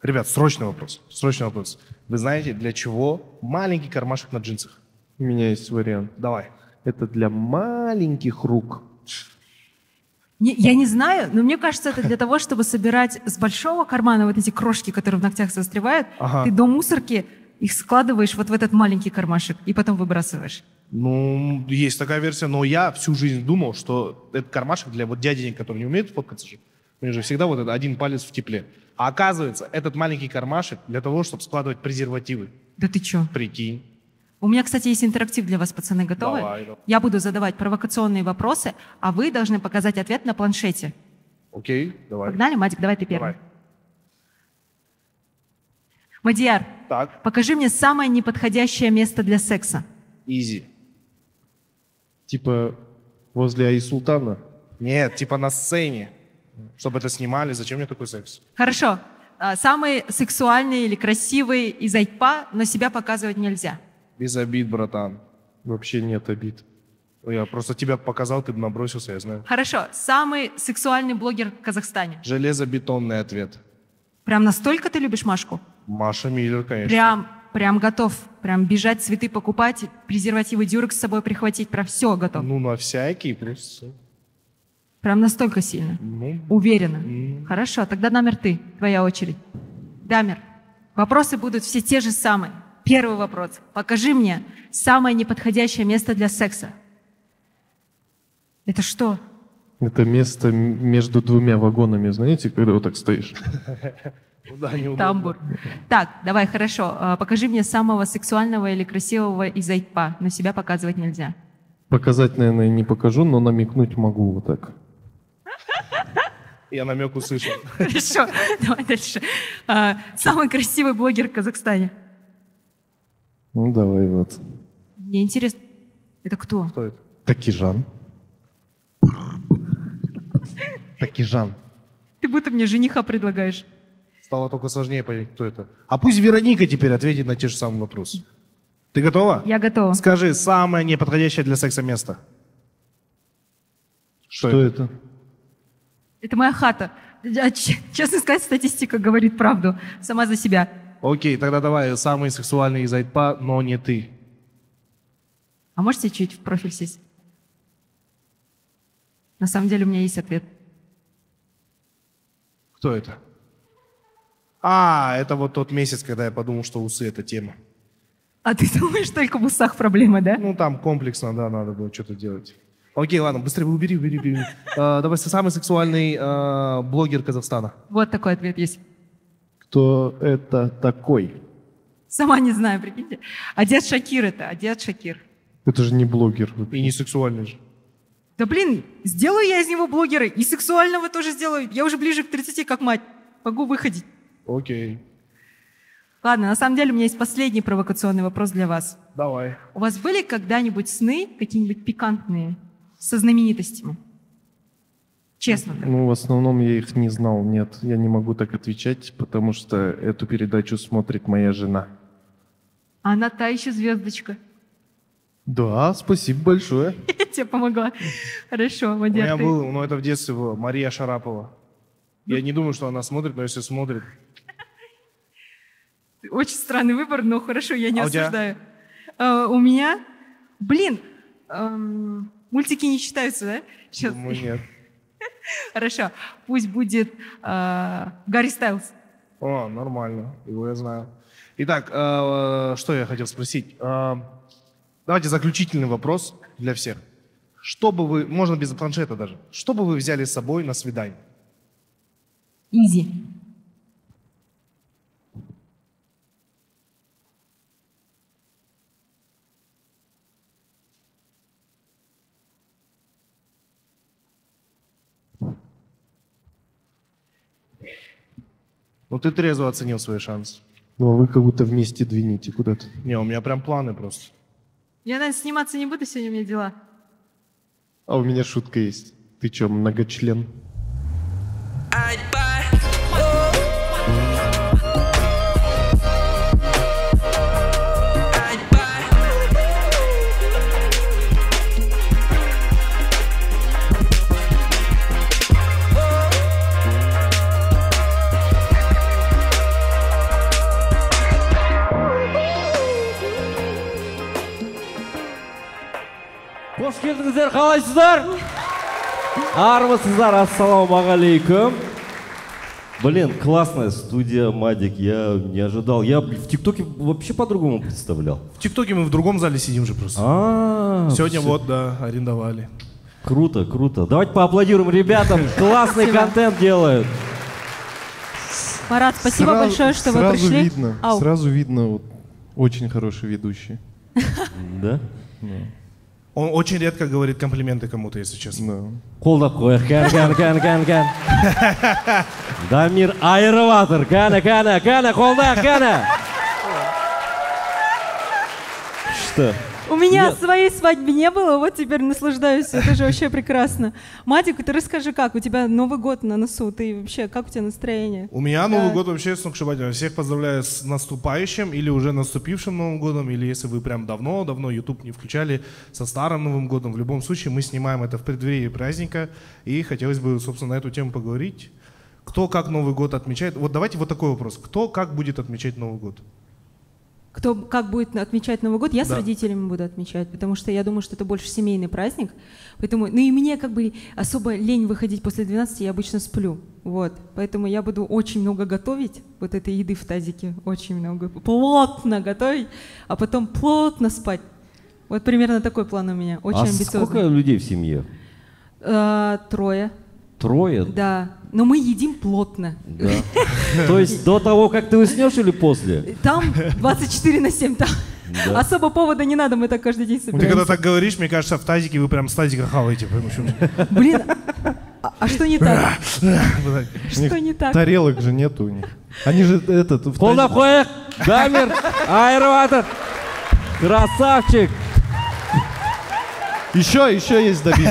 Ребят, срочный вопрос. Срочный вопрос. Вы знаете, для чего маленький кармашек на джинсах? У меня есть вариант. Давай. Это для маленьких рук. Я не знаю, но мне кажется, это для того, чтобы собирать с большого кармана вот эти крошки, которые в ногтях застревают. Ага. Ты до мусорки их складываешь вот в этот маленький кармашек и потом выбрасываешь. Ну, есть такая версия, но я всю жизнь думал, что этот кармашек для вот дяденек, которые не умеют фоткаться же, у них же всегда вот этот один палец в тепле. А оказывается, этот маленький кармашек для того, чтобы складывать презервативы. Да ты чё? Прикинь. У меня, кстати, есть интерактив для вас, пацаны, готовы? Давай. Я буду задавать провокационные вопросы, а вы должны показать ответ на планшете. Окей, давай. Погнали, Мадик, давай ты первый. Давай. Мадияр, Так, покажи мне самое неподходящее место для секса. изи. Типа возле Айсултана. Нет, типа на сцене. Чтобы это снимали, зачем мне такой секс? Хорошо. Самый сексуальный или красивый из айпа, но себя показывать нельзя. Без обид, братан. Вообще нет обид. Я просто тебя показал, ты бы набросился, я знаю. Хорошо. Самый сексуальный блогер в Казахстане. Железобетонный ответ. Прям настолько ты любишь Машку? Маша Миллер, конечно. Прям готов. Прям бежать, цветы покупать, презервативы дюрекс с собой прихватить. Прям все готов. Ну, на всякий просто. Прям настолько сильно. Ну, Уверена. Хорошо, тогда номер ты. Твоя очередь. Дамир, вопросы будут все те же самые. Первый вопрос. Покажи мне самое неподходящее место для секса. Это что? Это место между двумя вагонами, знаете, когда вот так стоишь. да, неудобно. Тамбур. Так, давай, хорошо. Покажи мне самого сексуального или красивого из айпа. Но себя показывать нельзя. Показать, наверное, не покажу, но намекнуть могу вот так. Я намек услышал. Хорошо, давай дальше. Самый красивый блогер в Казахстане. Ну, давай вот. Мне интересно, это кто? Кто это? Такижан. Такижан. Ты будто мне жениха предлагаешь. Стало только сложнее понять, кто это. А пусть Вероника теперь ответит на те же самые вопросы. Ты готова? Я готова. Скажи, самое неподходящее для секса место. Что это? Это моя хата. Честно сказать, статистика говорит правду. Сама за себя. Окей, тогда давай самый сексуальный из айпа, но не ты. А можете чуть в профиль сесть? На самом деле у меня есть ответ. Кто это? А, это вот тот месяц, когда я подумал, что усы — это тема. А ты думаешь, только в усах проблема, да? Ну, там комплексно, да, надо было что-то делать. Окей, ладно, быстрее убери. Давай, самый сексуальный блогер Казахстана. Вот такой ответ есть. Кто это такой? Сама не знаю, прикиньте. Адиат Шакир это, Адиат Шакир. Это же не блогер. И не сексуальный же. Да блин, сделаю я из него блогера, и сексуального тоже сделаю. Я уже ближе к 30, как мать. Могу выходить. Окей, Ладно, на самом деле у меня есть последний провокационный вопрос для вас. давай. У вас были когда-нибудь сны какие-нибудь пикантные со знаменитостями? Честно. так. Ну, в основном я их не знал, нет. Я не могу так отвечать, потому что эту передачу смотрит моя жена. Она та еще звездочка. Да, спасибо большое. Я тебе помогла. Хорошо, У Мадияр, меня ты. был, ну это в детстве было, Мария Шарапова. Я не думаю, что она смотрит, но если смотрит... Очень странный выбор, но хорошо, я не А у тебя? осуждаю. У меня, блин, мультики не считаются, да? Сейчас. Думаю, нет. Хорошо, пусть будет Гарри Стайлз. О, нормально, его я знаю. Итак, что я хотел спросить? Давайте заключительный вопрос для всех. Что бы вы, можно без планшета даже, что бы вы взяли с собой на свидание? Изи. Ну ты трезво оценил свои шансы. Ну, а вы как будто вместе двинете куда-то. Не, у меня прям планы просто. Я, наверное, сниматься не буду, сегодня у меня дела. А у меня шутка есть. Ты чё, многочлен? келдіңіздер, қалайсыздар? Армысыздар, ассалаумағалейкум. Блин, классная студия, Мадик, я не ожидал. Я в ТикТоке вообще по-другому представлял. В ТикТоке мы в другом зале сидим же просто. Сегодня всё. вот, да, арендовали. Круто, круто. Давайте поаплодируем ребятам. Классный контент делают. Марат, спасибо большое, что вы пришли. Сразу видно, вот, очень хороший ведущий. Да? Он очень редко говорит комплименты кому-то, если честно. Да. Қолдап қояйық, кәні. Дамир айырып атыр, кәні, қолдайық, кәні. Что? У меня своей свадьбы не было, вот теперь наслаждаюсь, это же вообще прекрасно. Мадик, ты расскажи, как? У тебя Новый год на носу, ты вообще, как у тебя настроение? У меня Новый год вообще сногсшибательный. Всех поздравляю с наступающим или уже наступившим Новым годом, или если вы прям давно YouTube не включали, со старым Новым годом. В любом случае мы снимаем это в преддверии праздника, и хотелось бы, собственно, на эту тему поговорить. Кто как Новый год отмечает? Вот давайте вот такой вопрос. Кто как будет отмечать Новый год? Кто как будет отмечать Новый год, я с Да. родителями буду отмечать, потому что я думаю, что это больше семейный праздник. Поэтому, ну и мне как бы особо лень выходить после 12, я обычно сплю. Вот. Поэтому я буду очень много готовить, вот этой еды в тазике, очень много. Плотно готовить, а потом плотно спать. Вот примерно такой план у меня, очень амбициозный. Сколько людей в семье? 3. Трое? Да. Но мы едим плотно. Да. То есть до того, как ты уснешь или после? Там 24/7, там Да. особо повода не надо, мы так каждый день Ты когда собираемся. так говоришь, мне кажется, в тазике вы прям с тазика хаваете. Потому что- Блин, а что не так? Что не так? Тарелок же нету у них. Они же этот... в Қолдап тазик- қояйық, Дамир айырып атыр. Красавчик. Еще есть добить.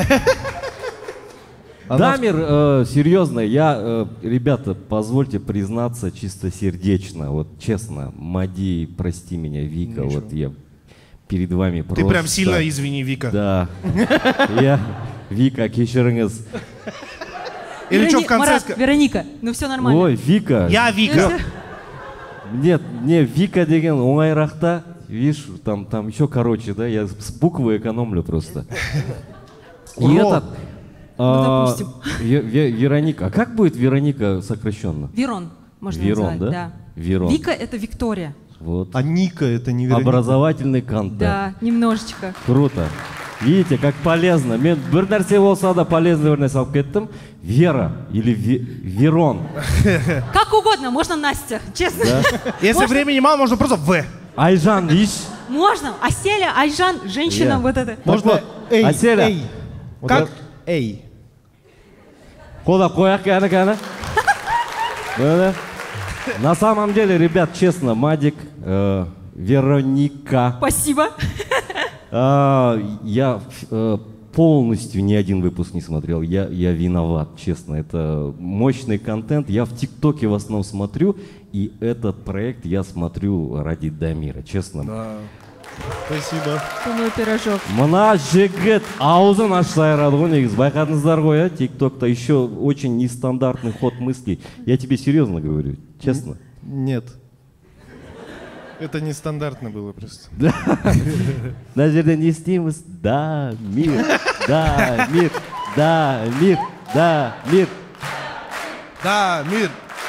Дамир, серьезно, ребята, позвольте признаться чистосердечно, вот честно, Мади, прости меня, Вика, Ничего. вот я перед вами просто... Ты прям сильно извини, Вика. Да, я, Вика, кешіріңіз. Или что в конце... Марат, Вероника, ну все нормально. Ой, Вика. Я Вика. Нет, не, Вика деген оңайрақта, видишь, там еще короче, да, я с буквы экономлю просто. И этот... допустим. Вероника. А как будет Вероника сокращенно? Верон, можно Верон, назвать, да? Верон. Вика — это Виктория. Вот. А Ника это не Вероника. Образовательный контент. Да, немножечко. Круто. Видите, как полезно. Мен бір нәрсе болса да полезный бір нәрсе алып кеттім. Вера или Верон. Как угодно, можно Настя, честно. Да? Если времени мало, можно просто В. Айжан, видишь? Можно. Аселя, Айжан, женщина, Yeah. вот это. Можно эй, Аселя. эй. Вот Как? это эй. Қолдап қояйық, кәні. Да-да. На самом деле, ребят, честно, Мадик, Вероника. Спасибо. Я полностью ни один выпуск не смотрел. Я виноват, честно. Это мощный контент. Я в ТикТоке в основном смотрю. И этот проект я смотрю ради Дамира, честно. Да. Спасибо. Мой пирожок. Мына жігіт аузын ашса айырады ғой негізі. Байқадыңыздар ғой, а? ТикТокта еще очень нестандартный ход мыслей. Я тебе серьезно говорю, честно. Нет. Это нестандартно было просто. Мына жерде не істейміз? Дамир, Дамир, Дамир, Дамир. Да, мир.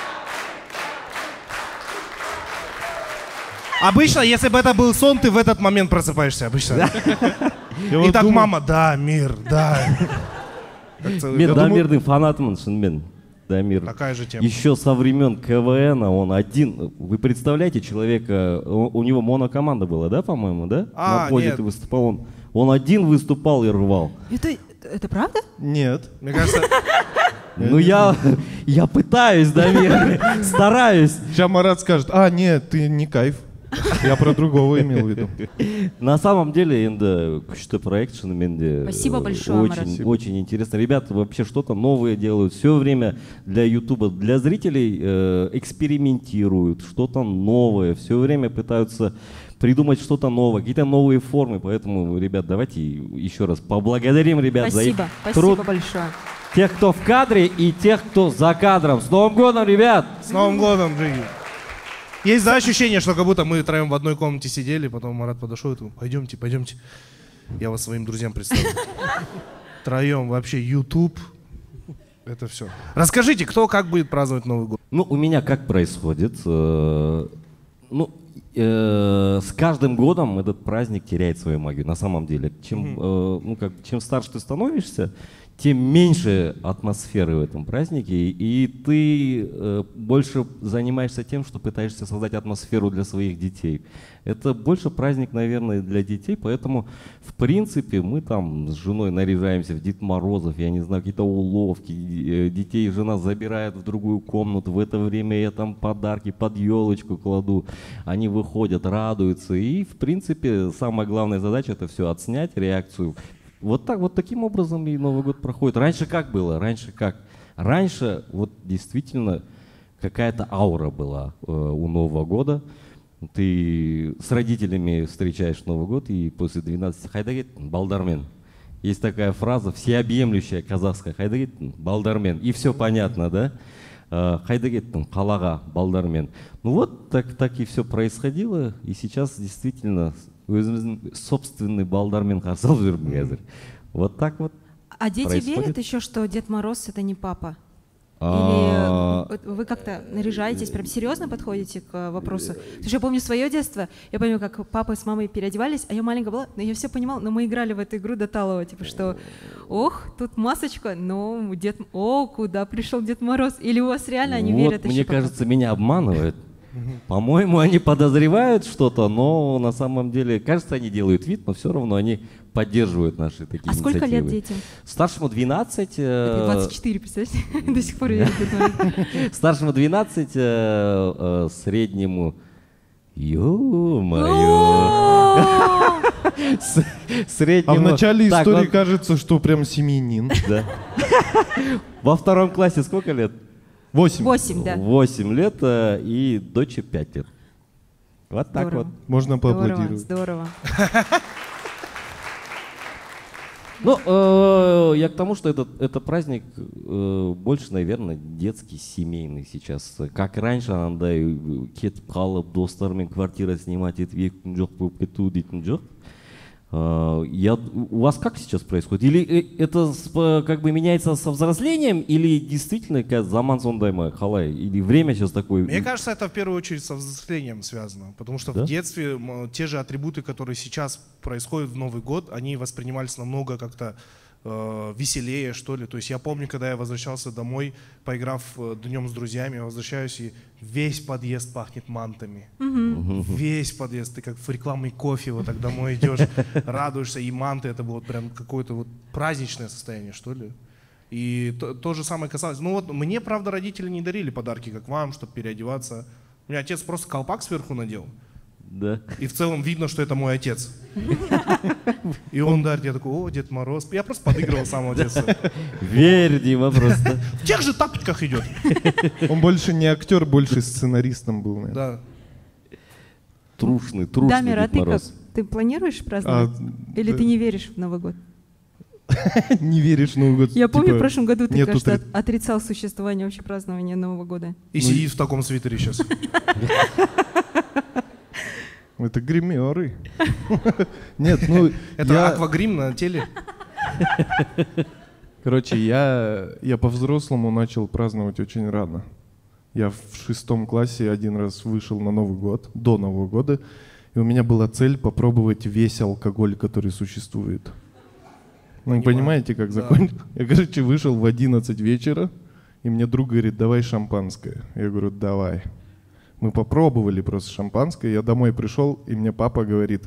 Обычно, если бы это был сон, ты в этот момент просыпаешься обычно. И так, мама, да, мир, да. Как целый Мен год. Дамирдің фанатымын, шынымен. Дамир. Такая же тема. Еще со времен КВН он один. Вы представляете человека, у него монокоманда была, да, по-моему, да? А, На позе нет. ты выступал, он один выступал и рвал. Это правда? Нет. Мне кажется, Ну я пытаюсь, Дамир, стараюсь. Сейчас Марат скажет, нет, ты не кайф. Я про другого имел в виду. На самом деле, енді күшті проект, шынымен де Спасибо большое, Марат. очень интересно. Ребята вообще что-то новое делают. Все время для Ютуба, для зрителей экспериментируют, что-то новое. Все время пытаются придумать что-то новое, какие-то новые формы. Поэтому, ребят, давайте еще раз поблагодарим ребят за их Спасибо, труд. спасибо большое. Тех, кто в кадре, и тех, кто за кадром. С Новым годом, ребят! с Новым годом, Джиги. Есть, да, ощущение, что как будто мы троем в одной комнате сидели, потом Марат подошел и говорит, пойдемте, пойдемте. я вас своим друзьям представлю. Втроем вообще YouTube. Это все. Расскажите, кто как будет праздновать Новый год? Ну, у меня как происходит? С каждым годом этот праздник теряет свою магию, на самом деле. Чем старше ты становишься, тем меньше атмосферы в этом празднике, и ты больше занимаешься тем, что пытаешься создать атмосферу для своих детей. Это больше праздник, наверное, для детей, поэтому, в принципе, мы там с женой наряжаемся в Дед Морозов, я не знаю, какие-то уловки, детей жена забирает в другую комнату, в это время я там подарки под елочку кладу, они выходят, радуются, и, в принципе, самая главная задача — это все отснять, реакцию. Вот таким образом и Новый год проходит. Раньше как было? Раньше вот действительно какая-то аура была у Нового года. Ты с родителями встречаешь Новый год, и после 12 хайдагет балдармен. Есть такая фраза, всеобъемлющая казахская, хайдагет балдармен. И все понятно, да? Хайдагет қалаға балдармен. Ну вот так и все происходило, и сейчас действительно өзіміздің собственный балдармен қарсы алып жүрмін қазір. Вот так вот. А дети происходит. верят еще, что Дед Мороз — это не папа? Или вы как-то наряжаетесь, прям серьезно подходите к вопросу? Потому что я помню свое детство, я помню, как папа с мамой переодевались, а я маленькая была, но я все понимала, но мы играли в эту игру до талого, типа что, ох, тут масочка, но куда пришел Дед Мороз? Или у вас реально они верят еще? Мне кажется, меня обманывают. По-моему, они подозревают что-то, но на самом деле, кажется, они делают вид, но все равно они поддерживают наши такие инициативы. А сколько лет детям? Старшему 12. 24, представляете? До сих пор я Старшему 12, среднему... Ё-моё! А в начале истории кажется, что прям семьянин. Да. Во втором классе сколько лет? 8. 8, да. 8 лет и дочери 5 лет. Вот так Здорово. вот. Можно поаплодировать. Здорово. Ну, я к тому, что это праздник больше, наверное, детский, семейный сейчас. Как раньше, андай кетіп қалып, достармен квартира снимать етіп, 2 күн жоқ болып кету дейтін жоқ. У вас как сейчас происходит? Или это как бы меняется со взрослением, или действительно заман сондай ма, қалай? Или время сейчас такое? Мне кажется, это в первую очередь со взрослением связано. Потому что в детстве те же атрибуты, которые сейчас происходят в Новый год, они воспринимались намного как-то веселее, что ли. То есть я помню, когда я возвращался домой, поиграв днем с друзьями, я возвращаюсь, и весь подъезд пахнет мантами. Весь подъезд. Ты как в рекламный кофе вот так домой идешь, радуешься, и манты — это было прям какое-то вот праздничное состояние, что ли. И то же самое касалось... Ну вот мне, правда, родители не дарили подарки, как вам, чтобы переодеваться. У меня отец просто колпак сверху надел. Да. И в целом видно, что это мой отец. И он дарит, я такой: о, Дед Мороз. Я просто подыгрывал с самого детства. Верь, Дима, просто. В тех же тапочках идет. Он больше не актер, больше сценаристом был, наверное. Да. Трушный Дамир, а Дед ты как? Мороз. Ты планируешь праздновать? Или ты не веришь в Новый год? Не веришь в Новый год? Я помню, в прошлом году ты, нету кажется, отрицал существование вообще празднования Нового года. И сидит в таком свитере сейчас. Это гримеры. Нет, ну... Это аквагрим на теле. Короче, я по-взрослому начал праздновать очень рано. Я в 6 классе один раз вышел на Новый год, до Нового года, и у меня была цель попробовать весь алкоголь, который существует. Ну, понимаете, как закончил? Я, короче, вышел в 11 вечера, и мне друг говорит: давай шампанское. Я говорю: давай. Мы попробовали просто шампанское, я домой пришел, и мне папа говорит: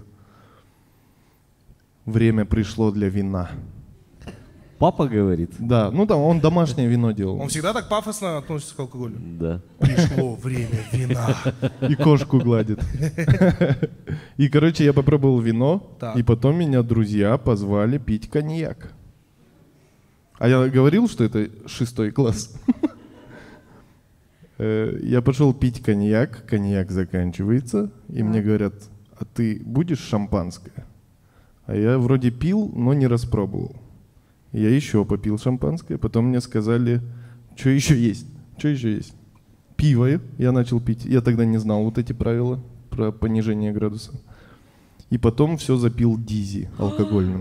время пришло для вина. Папа говорит? Да, ну там он домашнее вино делал. Он всегда так пафосно относится к алкоголю? Да. Пришло время вина. И кошку гладит. И, короче, я попробовал вино, и потом меня друзья позвали пить коньяк. А я говорил, что это 6 класс. Я пошел пить коньяк заканчивается, и мне говорят: а ты будешь шампанское? А я вроде пил, но не распробовал. Я еще попил шампанское, потом мне сказали: что еще есть? Что еще есть? Пиво я начал пить. Я тогда не знал вот эти правила про понижение градуса. И потом все запил дизи алкогольным.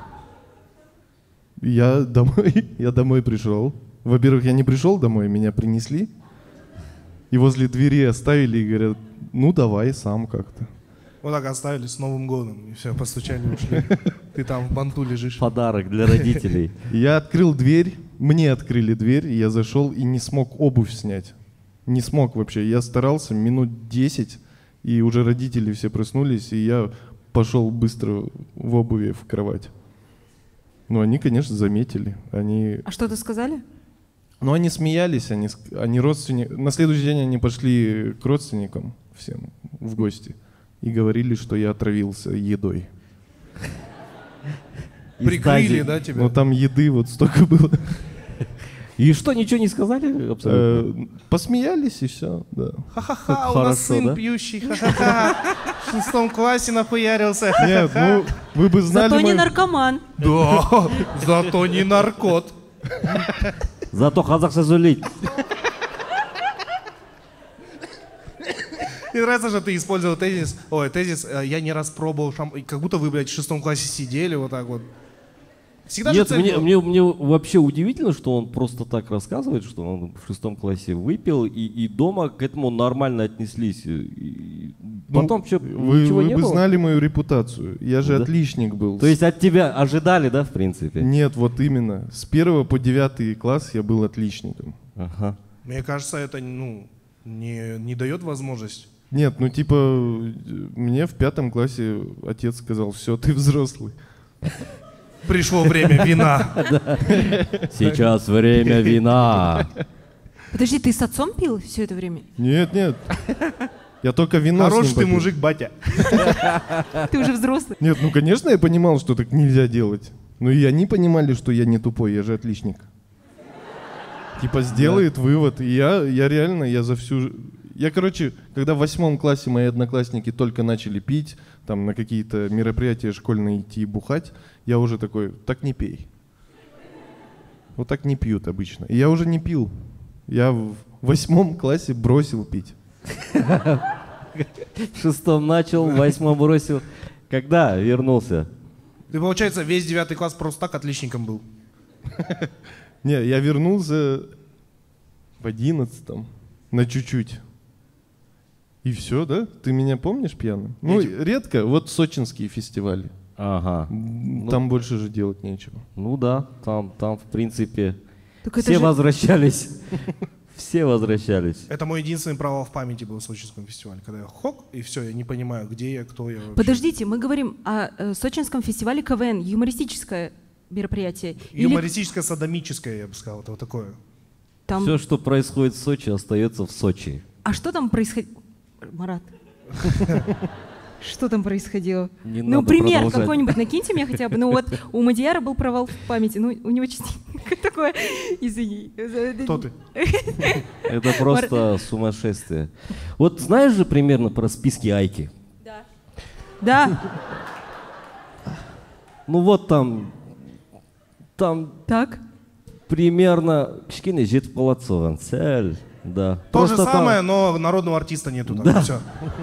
Я домой пришел. Во-первых, я не пришел домой, меня принесли. И возле двери оставили и говорят, ну давай сам как-то. Вот так оставили с Новым годом, и все, постучали, ушли. Ты там в банту лежишь. Подарок для родителей. Я открыл дверь, мне открыли дверь, я зашел и не смог обувь снять. Не смог вообще. Я старался минут 10, и уже родители все проснулись, и я пошел быстро в обуви в кровать. Ну, они, конечно, заметили. А что-то сказали? Ну, они смеялись, они родственники. На следующий день они пошли к родственникам всем в гости и говорили, что я отравился едой. Прикрыли, да, тебя? Ну, там еды вот столько было. И что, ничего не сказали? Абсолютно. Посмеялись и все, да. Ха-ха-ха, у Хорошо, нас сын да? пьющий, ха-ха-ха. В 6 классе нахуярился. Нет, ну, вы бы знали... Зато не мой- наркоман. Да, зато не наркот. Зато қазақша сөйлейді. Мне нравится, что ты использовал тезис. Я не раз пробовал как будто вы, блядь, в 6 классе сидели вот так вот. Всегда Нет, же цель была. мне вообще удивительно, что он просто так рассказывает, что он в 6 классе выпил, и дома к этому нормально отнеслись. И потом что, ничего Вы не бы было? знали мою репутацию. Я же Да? отличник был. То есть от тебя ожидали, да, в принципе? Нет, вот именно. С 1 по 9 класс я был отличником. Ага. Мне кажется, это не дает возможность. Нет, ну типа, мне в 5 классе отец сказал, все, ты взрослый. Пришло время вина. Сейчас время вина. Подожди, ты с отцом пил все это время? Нет, нет. Я только вино с Хорош ним ты попил. мужик, батя. Ты уже взрослый. Нет, ну конечно я понимал, что так нельзя делать. Но и они понимали, что я не тупой, я же отличник. Типа сделает вывод. И я реально, я за всю... Я, короче, когда в 8 классе мои одноклассники только начали пить, там на какие-то мероприятия школьные идти и бухать, я уже такой, так не пей. Вот так не пьют обычно. И я уже не пил. Я в 8 классе бросил пить. В 6 начал, в 8 бросил. Когда вернулся? Ты, получается, весь 9 класс просто так отличником был. Не, я вернулся в 11 на чуть-чуть. И все, да? Ты меня помнишь пьяным? Ну, редко. Вот сочинские фестивали. Ага. Там больше же делать нечего. Ну да, там в принципе, Так это все же- возвращались. Все возвращались. Это мой единственный провал в памяти был в Сочинском фестивале. Когда я хок, и все, я не понимаю, где я, кто я вообще. Подождите, мы говорим о Сочинском фестивале КВН, юмористическое мероприятие. Или Юмористическое, садомическое, я бы сказал, это вот такое. там... Все, что происходит в Сочи, остается в Сочи. А что там происходило? Марат. Что там происходило? Не Ну, надо пример продолжать. какой-нибудь накиньте мне хотя бы. Ну вот у Мадияра был провал в памяти. Ну, у него частенько такое... Извини. Кто ты? Это просто сумасшествие. Вот знаешь же примерно про списки Айки? Да. Ну вот там Так. примерно кішкене жетіп қалады соған, сәл, да. То же Просто там- самое, но народного артиста нету там. Все.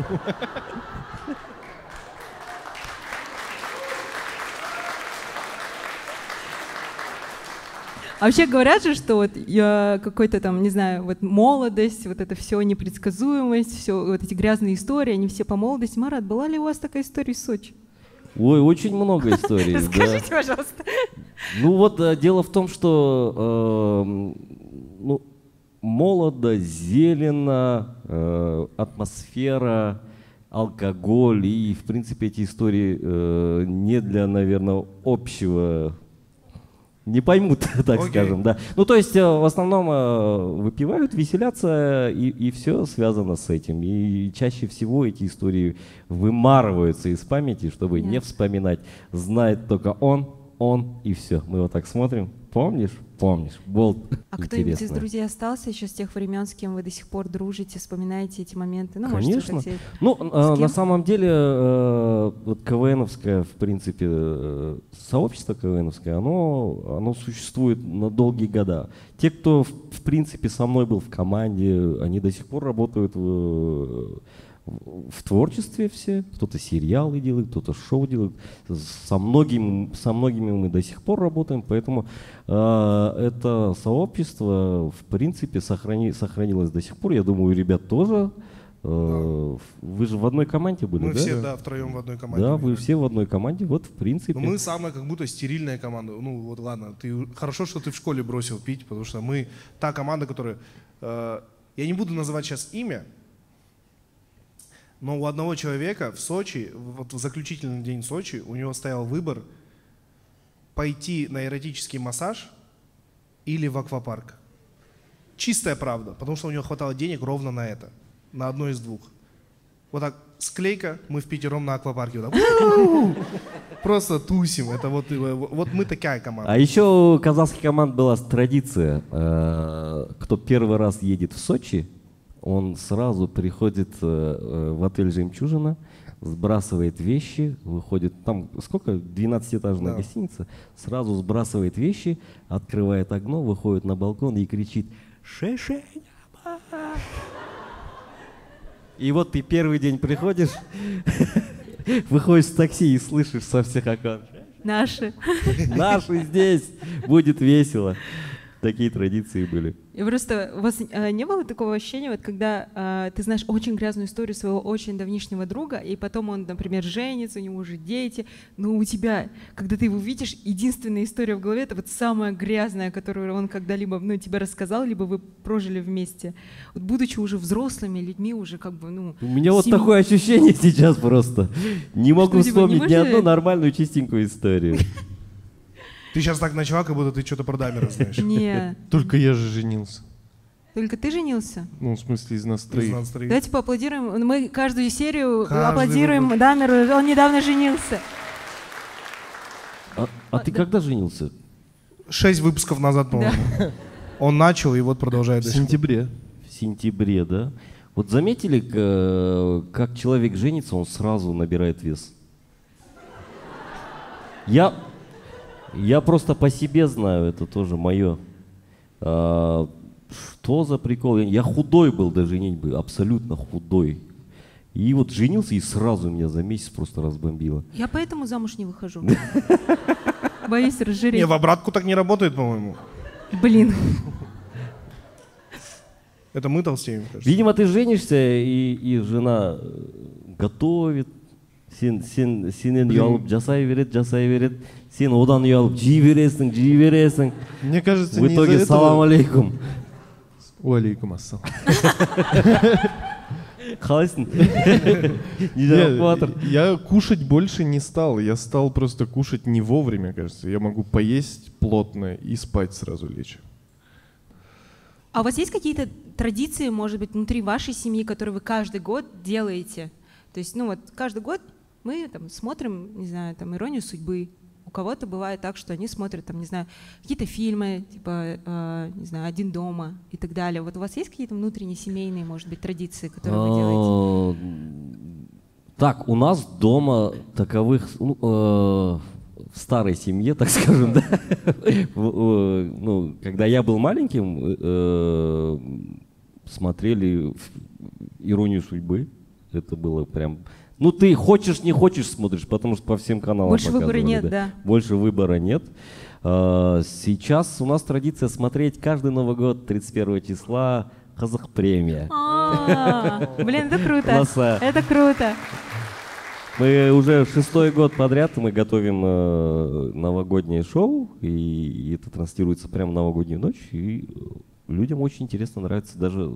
А вообще говорят же, что вот я какой-то там, не знаю, вот молодость, вот это все непредсказуемость, все вот эти грязные истории, они все по молодости. Марат, была ли у вас такая история из Сочи? Ой, очень много историй. да. Расскажите, пожалуйста. Ну вот дело в том, что ну, молодо, зелено, атмосфера, алкоголь и, в принципе, эти истории не для, наверное, общего, не поймут, так Окей. скажем, да. Ну то есть в основном выпивают, веселятся и все связано с этим. И чаще всего эти истории вымарываются из памяти, чтобы не Понятно. вспоминать. Знает только он и все. Мы вот так смотрим. Помнишь? Помнишь. Был А кто-нибудь из интересно. друзей остался еще с тех времен, с кем вы до сих пор дружите, вспоминаете эти моменты? Ну, можете Конечно. так сказать. Ну, С кем? на самом деле, вот КВНовское, в принципе, сообщество КВНовское, оно существует на долгие года. Те, кто, в принципе, со мной был в команде, они до сих пор работают в творчестве все, кто-то сериалы делает, кто-то шоу делает. Со многими мы до сих пор работаем, поэтому это сообщество, в принципе, сохранилось до сих пор. Я думаю, у ребят тоже. Вы же в одной команде были, Мы да? все, да, втроем в одной команде. Да, вы все в одной команде, вот в принципе. Но мы самая как будто стерильная команда. Ну вот ладно, хорошо, что ты в школе бросил пить, потому что мы та команда, которая... я не буду называть сейчас имя, но у одного человека в Сочи, вот в заключительный день Сочи, у него стоял выбор пойти на эротический массаж или в аквапарк. Чистая правда, потому что у него хватало денег ровно на это, на одно из двух. Вот так, склейка, мы впятером на аквапарке. Вот так, просто тусим. Это вот мы такая команда. А еще у казахских команд была традиция. Кто первый раз едет в Сочи, он сразу приходит в отель «Жемчужина», сбрасывает вещи, выходит, там сколько, 12-этажная гостиница, сразу сбрасывает вещи, открывает окно, выходит на балкон и кричит «Шешеняма!». И вот ты первый день приходишь, выходишь с такси и слышишь со всех окон: Наши. «Наши здесь, будет весело». Такие традиции были. И просто у вас не было такого ощущения, вот когда ты знаешь очень грязную историю своего очень давнишнего друга, и потом он, например, женится, у него уже дети, но у тебя, когда ты его видишь, единственная история в голове — это вот самая грязная, которую он когда-либо тебе рассказал, либо вы прожили вместе. Вот будучи уже взрослыми людьми, уже как бы, У меня вот такое ощущение сейчас просто. Не могу вспомнить ни одну нормальную чистенькую историю. Ты сейчас так начала, как будто ты что-то про Дамира знаешь. Нет. Только я же женился. Только ты женился? Ну, в смысле, из нас троих. Давайте поаплодируем. Мы каждую серию аплодируем Дамиру. Он недавно женился. А ты когда женился? 6 выпусков назад, по-моему. Он начал и вот продолжает. В сентябре. В сентябре, да? Вот заметили, как человек женится, он сразу набирает вес? Я просто по себе знаю, это тоже мое. Что за прикол? Я худой был до женитьбы, абсолютно худой. И вот женился, и сразу меня за месяц просто разбомбило. Я поэтому замуж не выхожу. Боюсь разжиреть. Не, в обратку так не работает, по-моему. Блин. Это мы толстеем, кажется. Видимо, ты женишься, и жена готовит. Сенен ұялып жасай берет. Сен одан ұялып жей бересің. Мне кажется, в итоге салам алейкум. Уалейкум ассалам. Қалайсың? Я кушать больше не стал. Я стал просто кушать не вовремя, кажется. Я могу поесть плотно и спать сразу лечь. А у вас есть какие-то традиции, может быть, внутри вашей семьи, которые вы каждый год делаете? То есть, каждый год мы смотрим, не знаю, «Иронию судьбы». У кого-то бывает так, что они смотрят, какие-то фильмы, типа, не знаю, «Один дома» и так далее. Вот у вас есть какие-то внутренние семейные, может быть, традиции, которые вы делаете? Так, у нас дома таковых, в старой семье, так скажем, да, когда я был маленьким, смотрели «Иронию судьбы». Это было прям... ты хочешь, не хочешь смотришь, потому что по всем каналам больше выбора нет, да. Больше выбора нет. Сейчас у нас традиция смотреть каждый Новый год 31 числа «Казахпремия». Блин, это круто. Класса. Это круто. Мы уже 6-й год подряд мы готовим новогоднее шоу, и это транслируется прямо в новогоднюю ночь, и людям очень интересно, нравится даже...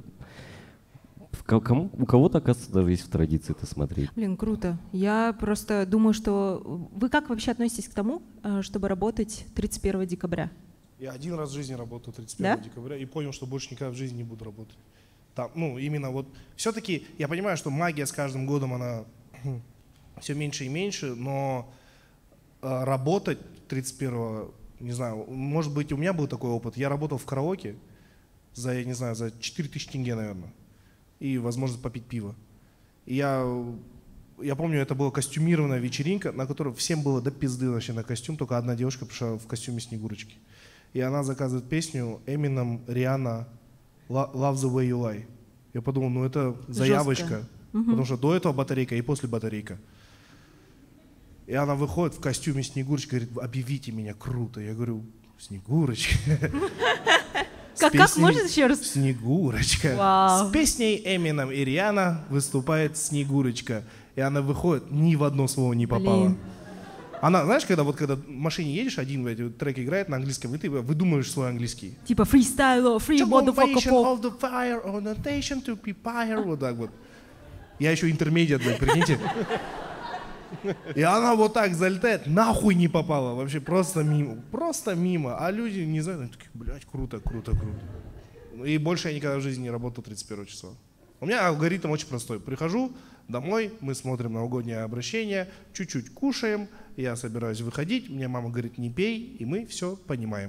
У кого-то, оказывается, даже есть в традиции это смотреть. Блин, круто. Я просто думаю, что... Вы как вообще относитесь к тому, чтобы работать 31 декабря? Я один раз в жизни работал 31 декабря и понял, что больше никогда в жизни не буду работать. Там, именно вот... Все-таки я понимаю, что магия с каждым годом, она все меньше и меньше, но работать 31-го, не знаю, может быть, у меня был такой опыт. Я работал в караоке за 4000 тенге, наверное. И возможность попить пиво. И я помню, это была костюмированная вечеринка, на которой всем было до пизды вообще на костюм, только одна девушка пришла в костюме Снегурочки. И она заказывает песню Eminem, Риhanna, Love the way you lie. Я подумал, это заявочка. Потому что до этого батарейка и после батарейка. И она выходит в костюме Снегурочки, говорит, объявите меня круто. Я говорю, Снегурочка. Как можно еще раз? Снегурочка. Вау. С песней Эмином и Риhanna выступает Снегурочка. И она выходит, ни в одно слово не попала. Блин. Она, знаешь, когда в машине едешь, один трек играет на английском, и ты выдумываешь свой английский. Типа фристайл, free motherfucker Foundation pop. of the fire, orientation to prepare. Вот так вот. Я еще интермедиат, блядь, прикиньте. И она вот так залетает, нахуй не попала. Вообще просто мимо. Просто мимо. А люди не знают, они такие, блядь, круто, круто, круто. И больше я никогда в жизни не работал 31 числа. У меня алгоритм очень простой. Прихожу домой, мы смотрим новогоднее обращение, чуть-чуть кушаем, я собираюсь выходить, мне мама говорит, не пей, и мы все понимаем.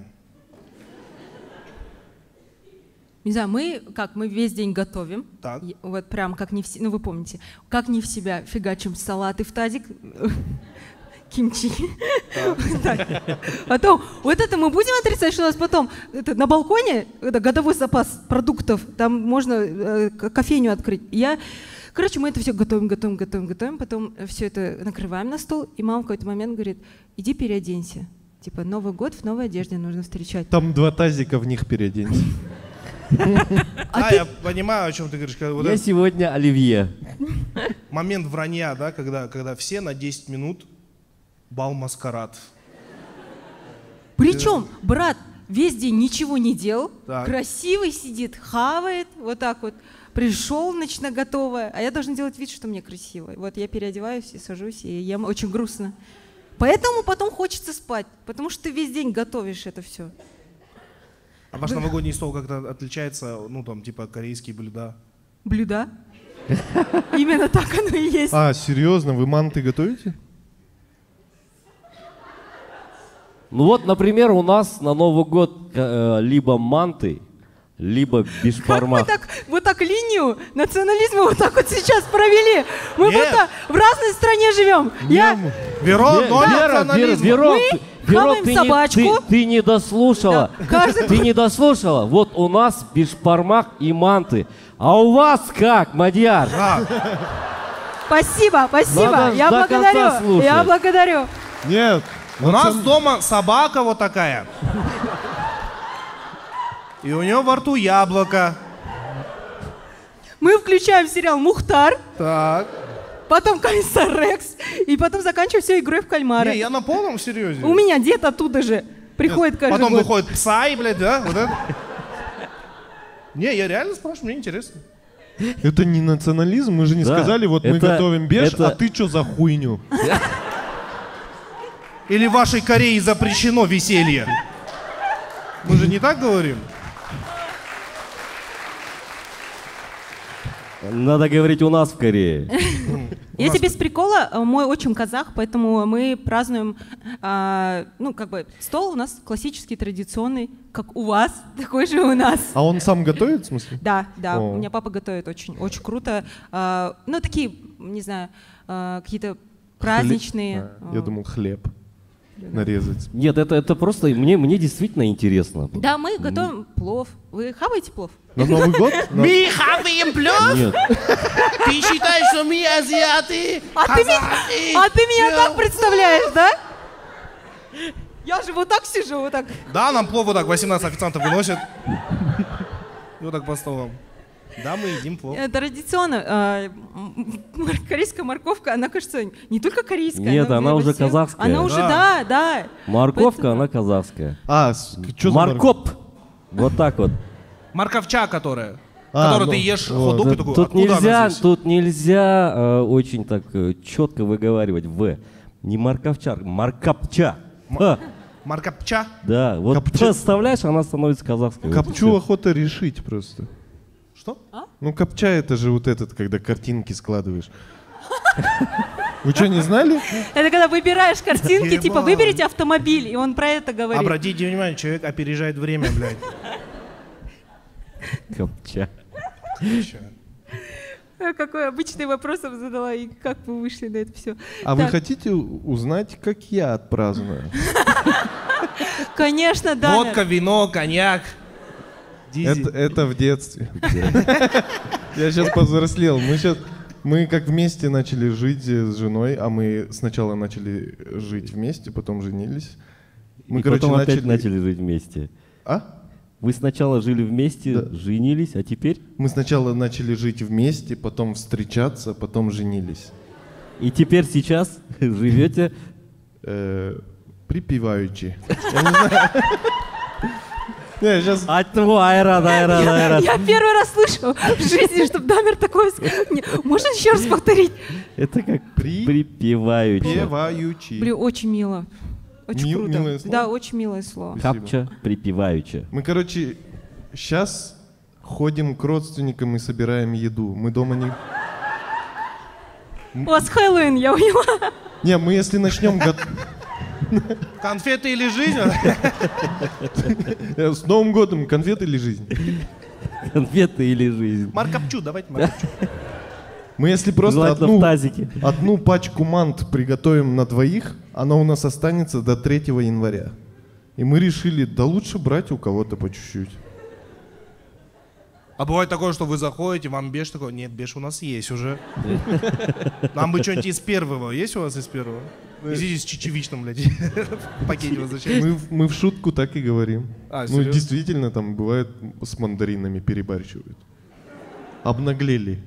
Не знаю, мы весь день готовим. Так. Вот прям как не в вы помните, как не в себя фигачим салаты в тазик, кимчи. Так. Потом, вот это мы будем отрицать, что у нас потом на балконе годовой запас продуктов, там можно кофейню открыть. Короче, мы это все готовим, потом все это накрываем на стол, и мама в какой-то момент говорит, иди переоденься. Типа, Новый год в новой одежде нужно встречать. Там 2 тазика, в них переоденься. Я понимаю, о чем ты говоришь. Вот Я сегодня оливье. момент вранья, да, когда все на 10 минут бал-маскарад. Причем брат весь день ничего не делал, Так. красивый сидит, хавает, вот так вот. Пришел, ночно готовая, а я должна делать вид, что мне красиво. Вот я переодеваюсь и сажусь, и ем очень грустно. Поэтому потом хочется спать, потому что ты весь день готовишь это все. А ваш новогодний стол как-то отличается, ну там типа корейские блюда? Блюда? Именно так оно и есть. А, серьезно, вы манты готовите? Ну вот, например, у нас на Новый год либо манты, либо Как мы бишбармак. вот так линию национализма вот так вот сейчас провели? Мы Нет. будто в разной стране живем. Верон, хаваем собачку. ты не дослушала. Да, каждый Ты не дослушала. Вот у нас бишбармак и манты. А у вас как, Мадьяр? Спасибо. Надо Я до конца благодарю. слушать. Я благодарю. Нет. У нас дома собака вот такая. И у нее во рту яблоко. Мы включаем сериал «Мухтар», Так. потом «Комиссар Рекс», и потом заканчиваем все игрой в кальмара. Не, я на полном серьезе. У меня дед оттуда же приходит каждый Потом год. выходит Псай, блядь, да? Вот это. Не, я реально спрашиваю, мне интересно. Это не национализм, мы же не Да, сказали, вот мы это- готовим беш, это- а ты что за хуйню? Или в вашей Корее запрещено веселье? Мы же не так говорим? Надо говорить у нас в Корее. Если без прикола, мой отчим казах, поэтому мы празднуем, стол у нас классический, традиционный, как у вас, такой же у нас. А он сам готовит, в смысле? Да, О. у меня папа готовит очень, очень круто. Такие, не знаю, какие-то праздничные. Я думал, хлеб нарезать. Нет, это просто мне действительно интересно. Да, мы готовим плов. Вы хаваете плов? На Новый год? Мы хаваем плов? Нет. Ты считаешь, что мы азиаты? А ты меня так представляешь, да? Я же вот так сижу, вот так. Да, нам плов вот так 18 официантов выносят. И вот так по столам. Да, мы едим плов. Традиционно корейская морковка, она, кажется, не только корейская. Нет, она во уже всем. казахская. Она уже, да. Морковка, Поэтому- она казахская. А, что за Моркоп. Вот так вот. Морковча, которая. А, Которую ну, ты ешь вот. хот-дог и такой, Тут откуда она здесь? нельзя очень так четко выговаривать «в». Не морковча, моркопча. Ха, Морковча? да, вот Копча. вставляешь, она становится казахской. Вот и Копчу всё. охота решить просто. Что? Ну, копча это же вот этот, когда картинки складываешь. Вы что, не знали? Это когда выбираешь картинки, Ебать. типа выберите автомобиль, и он про это говорит. Обратите внимание, человек опережает время, блядь. Копча. Какой обычный вопрос я вам задала, и как вы вышли на это все. А вы хотите узнать, как я отпраздную? Конечно, да. Водка, вино, коньяк. Дизи. Это в детстве. Я сейчас повзрослел. Мы сейчас Мы как вместе начали жить с женой, а мы сначала начали жить вместе, потом женились. Мы, И потом опять начали жить вместе. А? Вы сначала жили вместе, Да. женились, а теперь? Мы сначала начали жить вместе, потом встречаться, потом женились. И теперь сейчас живете? Припеваючи. Я не знаю. Не, сейчас... Айрат. Я первый раз слышу в жизни, чтобы Дамир такое сказал. Можно еще раз повторить? Это как припеваючи. Припеваючи. Блин, очень мило. Очень круто. Милое слово? Да, очень милое слово. Капча, припеваючи. Мы, короче, сейчас ходим к родственникам и собираем еду. Мы дома не... У вас Хэллоуин, я поняла. Не, мы если начнем... Конфеты или жизнь? С Новым годом конфеты или жизнь? Конфеты или жизнь? Маркопчу, давайте маркопчу. Мы если просто Желательно в тазике. одну пачку мант приготовим на двоих, она у нас останется до 3 января. И мы решили, да лучше брать у кого-то по чуть-чуть. А бывает такое, что вы заходите, вам беш такой, нет, беш у нас есть уже. Нам бы что-нибудь из первого. Есть у вас из первого? Идите с чечевичным, блядь, в пакете возвращайтесь. Мы в шутку так и говорим. А, Ну, серьезно? действительно, там бывает с мандаринами перебарщивают. Обнаглели.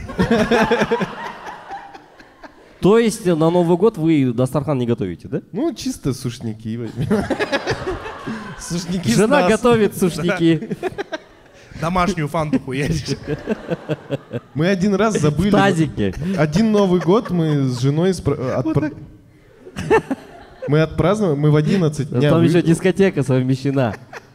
То есть на Новый год вы дастархан не готовите, да? Ну, чисто сушники возьмем. Сушники с Жена нас. готовит сушники. Домашнюю фантуху едешь. Мы один раз В забыли. тазике. Один Новый год мы с женой мы отпраздновали, мы в 11 дня Там еще дискотека совмещена.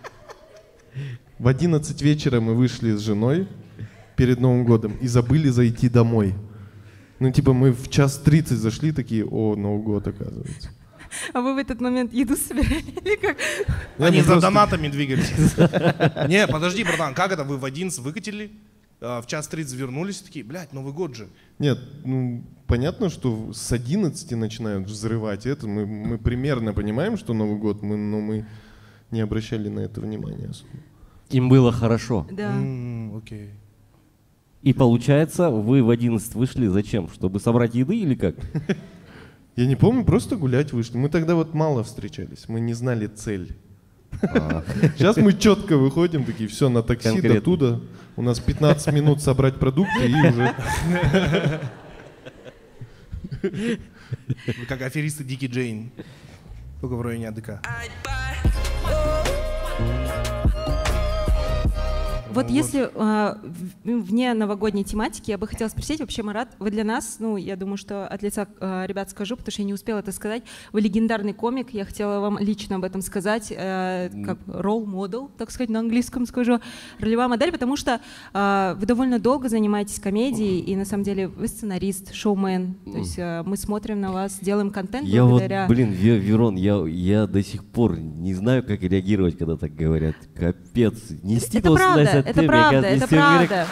в 11 вечера мы вышли с женой перед Новым годом и забыли зайти домой. Ну, типа, мы в 1:30 зашли, такие, о, Новый год, оказывается. А вы в этот момент еду собирали или как? Они мы за просто- донатами двигались. Не, подожди, братан, как это? Вы в 11 выкатили, в 1:30 вернулись, такие, блядь, Новый год же. Нет, ну, понятно, что с 11 начинают взрывать это. Мы примерно понимаем, что Новый год, но мы не обращали на это внимания особо. Им было хорошо. Да. Окей. И получается, вы в 11 вышли зачем? Чтобы собрать еды или как? Я не помню, просто гулять вышли. Мы тогда вот мало встречались, мы не знали цель. Сейчас мы четко выходим, такие, все, на такси Конкретно. до туда. У нас 15 минут собрать продукты и уже... Вы как аферисты Дики Джейн. Только в районе АДК. Вот если вне новогодней тематики, я бы хотела спросить, вообще, Марат, вы для нас, ну, я думаю, что от лица ребят скажу, потому что я не успела это сказать, вы легендарный комик, я хотела вам лично об этом сказать, как role model, так сказать, на английском скажу, ролевая модель, потому что вы довольно долго занимаетесь комедией, и на самом деле вы сценарист, шоумен, то есть мы смотрим на вас, делаем контент Я вот, благодаря... блин, Верон, я до сих пор не знаю, как реагировать, когда так говорят. Капец. Нести Это правда, это правда, это правда.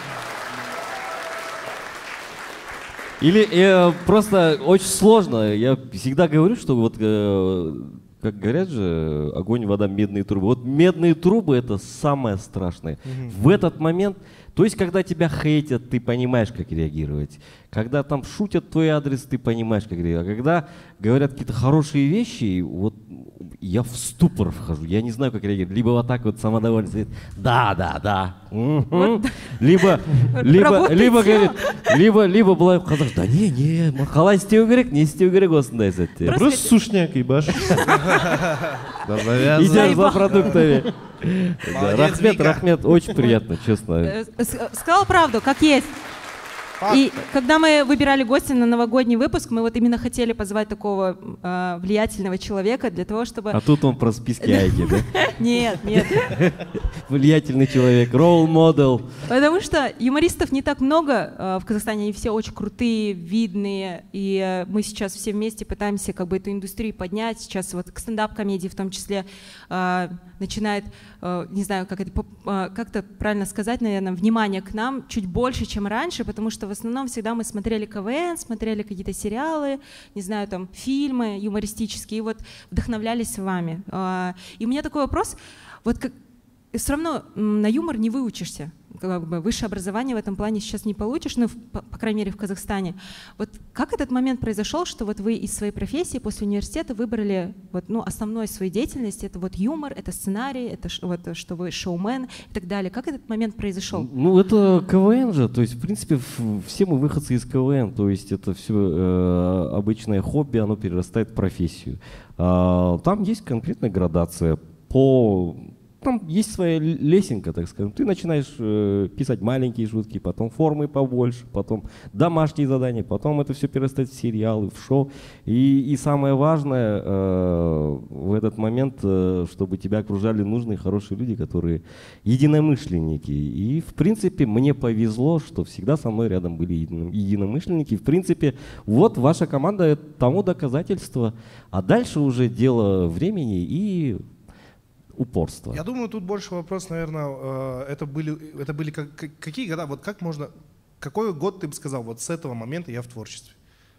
Или просто очень сложно. Я всегда говорю, что вот, как говорят же, огонь, вода, медные трубы. Вот медные трубы — это самое страшное. В этот момент, то есть, когда тебя хейтят, ты понимаешь, как реагировать. Когда там шутят твой адрес, ты понимаешь, как реагировать. А когда говорят какие-то хорошие вещи, вот я в ступор вхожу, я не знаю, как реагировать. Либо вот так вот самодовольно сидит, да. Мгм. Либо говорит, либо была казах, да не, махалай істеу керек, не істеу керек осындай сәтте. Просто сушняк ебашь. Да завязывай. Идешь за продуктами. Да, Молодец, Вика. Рахмет, очень приятно, честно. Сказала правду, как есть. И когда мы выбирали гостя на новогодний выпуск, мы вот именно хотели позвать такого влиятельного человека для того, чтобы... А тут он про списки Айги, да? Нет. Влиятельный человек, role model. Потому что юмористов не так много в Казахстане, они все очень крутые, видные, и мы сейчас все вместе пытаемся как бы эту индустрию поднять. Сейчас вот к стендап-комедии в том числе начинает, не знаю, как-то правильно сказать, наверное, внимание к нам чуть больше, чем раньше, потому что в основном всегда мы смотрели КВН, смотрели какие-то сериалы, не знаю, там, фильмы юмористические, и вот вдохновлялись вами. И у меня такой вопрос, вот как все равно на юмор не выучишься. как бы высшее образование в этом плане сейчас не получишь, ну, по крайней мере, в Казахстане. Вот как этот момент произошел, что вот вы из своей профессии после университета выбрали вот, ну, основной своей деятельности, это вот юмор, это сценарий, это вот, что вы шоумен и так далее. Как этот момент произошел? Ну, это КВН же, то есть, в принципе, все мы выходцы из КВН, то есть это все обычное хобби, оно перерастает в профессию. Там есть конкретная градация Там есть своя лесенка, так скажем. Ты начинаешь писать маленькие шутки, потом формы побольше, потом домашние задания, потом это все перерастает в сериалы, в шоу. И самое важное в этот момент, чтобы тебя окружали нужные, хорошие люди, которые единомышленники. И, в принципе, мне повезло, что всегда со мной рядом были единомышленники. В принципе, вот ваша команда тому доказательство. А дальше уже дело времени и упорство. Я думаю, тут больше вопрос, наверное, это были какие года, вот как можно, какой год ты бы сказал, вот с этого момента я в творчестве?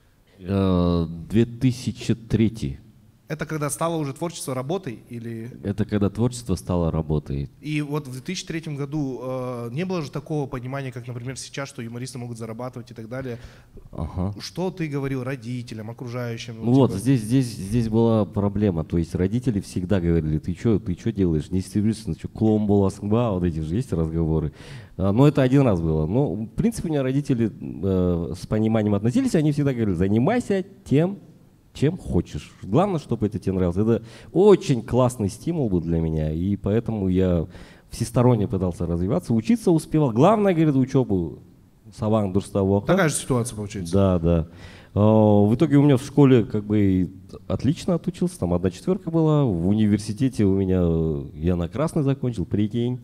2003. Это когда стало уже творчество работой или? Это когда творчество стало работой. И вот в 2003 году не было же такого понимания, как, например, сейчас, что юмористы могут зарабатывать и так далее. Ага. Что ты говорил родителям, окружающим? Ну вот, здесь была проблема. То есть родители всегда говорили, ты что делаешь, не стебешься, ну что, клоун боласыңба, вот эти же есть разговоры. Но это один раз было. Но, в принципе, у меня родители с пониманием относились, они всегда говорили, занимайся тем, чем хочешь. Главное, чтобы это тебе нравилось. Это очень классный стимул был для меня, и поэтому я всесторонне пытался развиваться, учиться успевал. Главное, говорит, учебу. Саван дурстава. Такая же ситуация получается. Да. В итоге у меня в школе как бы отлично отучился, там 1/4 была. В университете у меня я на красный закончил, прикинь.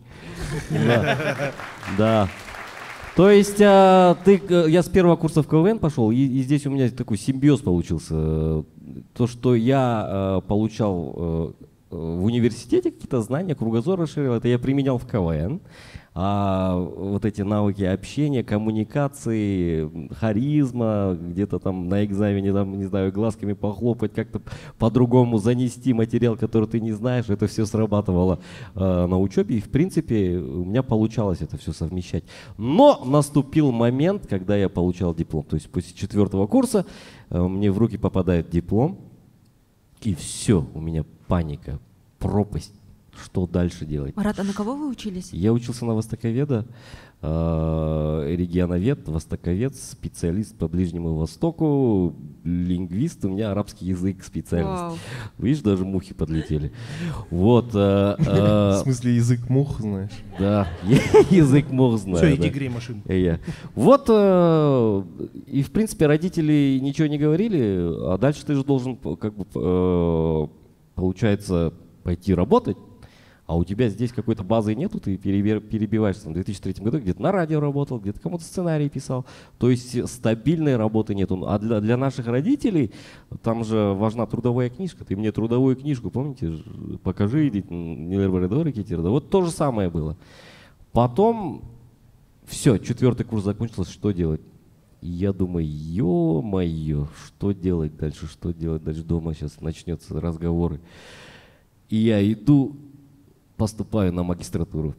Да. То есть я с первого курса в КВН пошел, и здесь у меня такой симбиоз получился. То, что я получал в университете какие-то знания, кругозор расширил, это я применял в КВН. А вот эти навыки общения, коммуникации, харизма, где-то там на экзамене, там, не знаю, глазками похлопать, как-то по-другому занести материал, который ты не знаешь, это все срабатывало на учебе. И, в принципе, у меня получалось это все совмещать. Но наступил момент, когда я получал диплом. То есть после 4 курса мне в руки попадает диплом, и все, у меня паника, пропасть. Что дальше делать? Марат, а на кого вы учились? Я учился на востоковеда, регионовед, востоковед, специалист по Ближнему Востоку, лингвист, у меня арабский язык специальность. Вау. Видишь, даже мухи подлетели. Вот. В смысле язык мух, знаешь? Да, язык мух знаю. Все, иди грей машину. Вот, и в принципе родители ничего не говорили, а дальше ты же должен, как бы, получается, пойти работать. А у тебя здесь какой-то базы нету, ты перебиваешься. В 2003 году где-то на радио работал, где-то кому-то сценарий писал. То есть стабильной работы нету. А для наших родителей там же важна трудовая книжка. Ты мне трудовую книжку, помните, покажи, вот то же самое было. Потом все, 4 курс закончился, что делать? И я думаю, ё-моё, что делать дальше, дома сейчас начнется разговоры. И я иду, поступаю на магистратуру.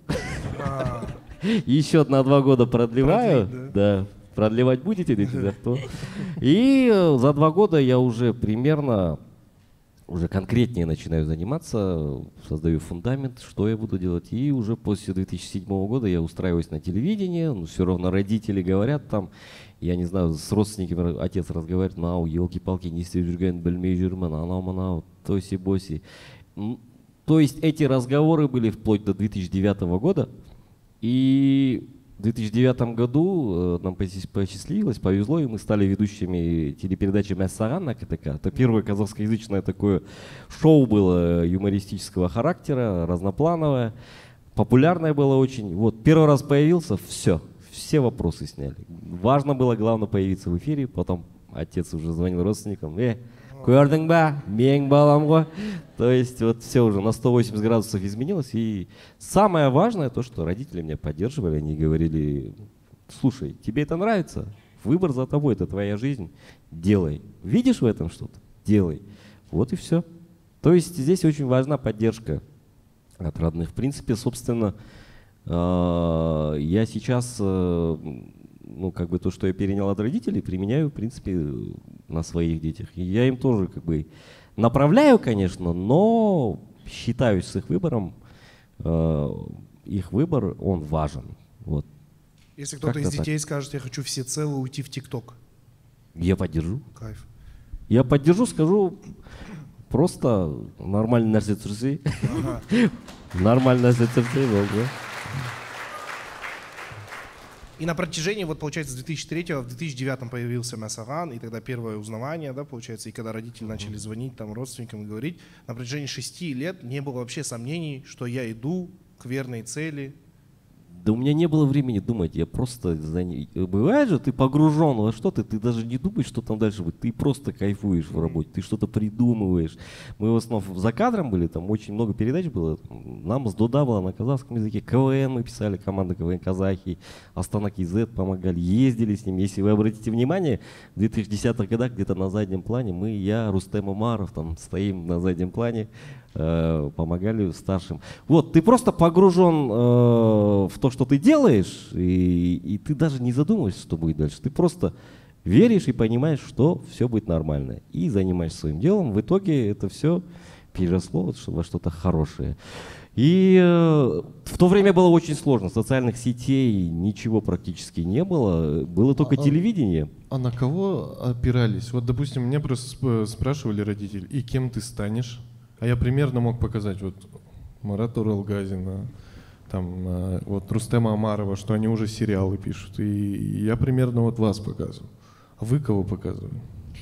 Еще на 2 года продлеваю. Да. Продлевать будете или кто? И за 2 года я уже примерно, уже конкретнее начинаю заниматься, создаю фундамент, что я буду делать. И уже после 2007 года я устраиваюсь на телевидении, но все равно родители говорят там, я не знаю, с родственниками отец разговаривает, нау, елки-палки, не істеп жүрген, білмей жүрмін, анау-манау, тоси-боси. То есть эти разговоры были вплоть до 2009 года, и в 2009 году нам посчастливилось, повезло, и мы стали ведущими телепередачи «Мәссаған» на КТК. Это первое казахскоязычное такое шоу было юмористического характера, разноплановое, популярное было очень. Вот, первый раз появился, все вопросы сняли. Важно было, главное, появиться в эфире, потом отец уже звонил родственникам, көрдің ба, менің балам ғой. То есть вот все уже на 180 градусов изменилось. И самое важное то, что родители меня поддерживали, они говорили, слушай, тебе это нравится, выбор за тобой, это твоя жизнь, делай. Видишь в этом что-то? Делай. Вот и все. То есть здесь очень важна поддержка от родных. В принципе, собственно, Я сейчас, ну, как бы то, что я перенял от родителей, применяю, в принципе, на своих детях. И я им тоже, как бы, направляю, конечно, но считаюсь с их выбором. Их выбор, он важен. Вот. Если кто-то Как-то из детей скажет, я хочу всецело уйти в ТикТок. Я поддержу. Кайф. Я поддержу, скажу, просто нормальный нәрсе түсірсе. Нормальный нәрсе түсірсе, болды. И на протяжении, вот получается, с 2003 в 2009 появился Мясаган, и тогда первое узнавание, да, получается, и когда родители начали звонить там родственникам и говорить, на протяжении 6 лет не было вообще сомнений, что я иду к верной цели. Да у меня не было времени думать, я просто бывает же, ты погружен во что-то, ты даже не думаешь, что там дальше будет, ты просто кайфуешь в работе, ты что-то придумываешь. Мы в основном за кадром были, там очень много передач было, нам с Дуда было на казахском языке, КВН мы писали, команда КВН казахи, Астана КЗ помогали, ездили с ним. Если вы обратите внимание, в 2010-х годах где-то на заднем плане я, Рустем Умаров, там стоим на заднем плане, помогали старшим. Вот, ты просто погружен в то, что ты делаешь, и ты даже не задумываешься, что будет дальше. Ты просто веришь и понимаешь, что все будет нормально. И занимаешься своим делом. В итоге это все переросло во что-то хорошее. И в то время было очень сложно. Социальных сетей ничего практически не было. Было только телевидение. А на кого опирались? Вот, допустим, меня просто спрашивали родители, и кем ты станешь? А я примерно мог показать вот Марата Уралгазина, там, вот Рустема Омарова, что они уже сериалы пишут. И я примерно вот вас показываю. А вы кого показывали?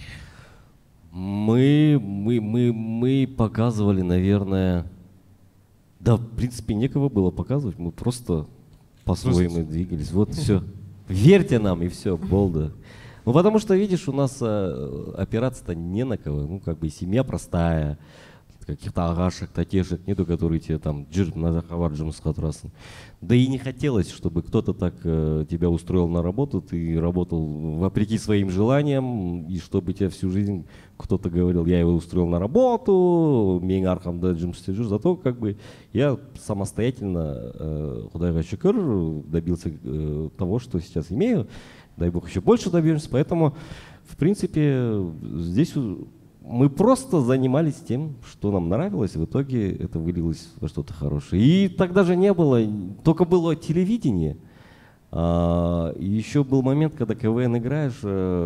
Мы показывали, наверное... Да, в принципе, некого было показывать. Мы просто по-своему двигались. Вот все. Верьте нам, и все, болда. Ну, потому что, видишь, у нас опираться-то не на кого. Ну, как бы семья простая. Каких-то агашек, татешек нету, которые тебе там да и не хотелось, чтобы кто-то так тебя устроил на работу, ты работал вопреки своим желаниям, и чтобы тебя всю жизнь кто-то говорил, я его устроил на работу, зато как бы я самостоятельно, Худайга шүкір, добился того, что сейчас имею, дай бог еще больше добьемся, поэтому в принципе здесь мы просто занимались тем, что нам нравилось, в итоге это вылилось во что-то хорошее. И тогда же не было, только было телевидение. И еще был момент, когда КВН играешь,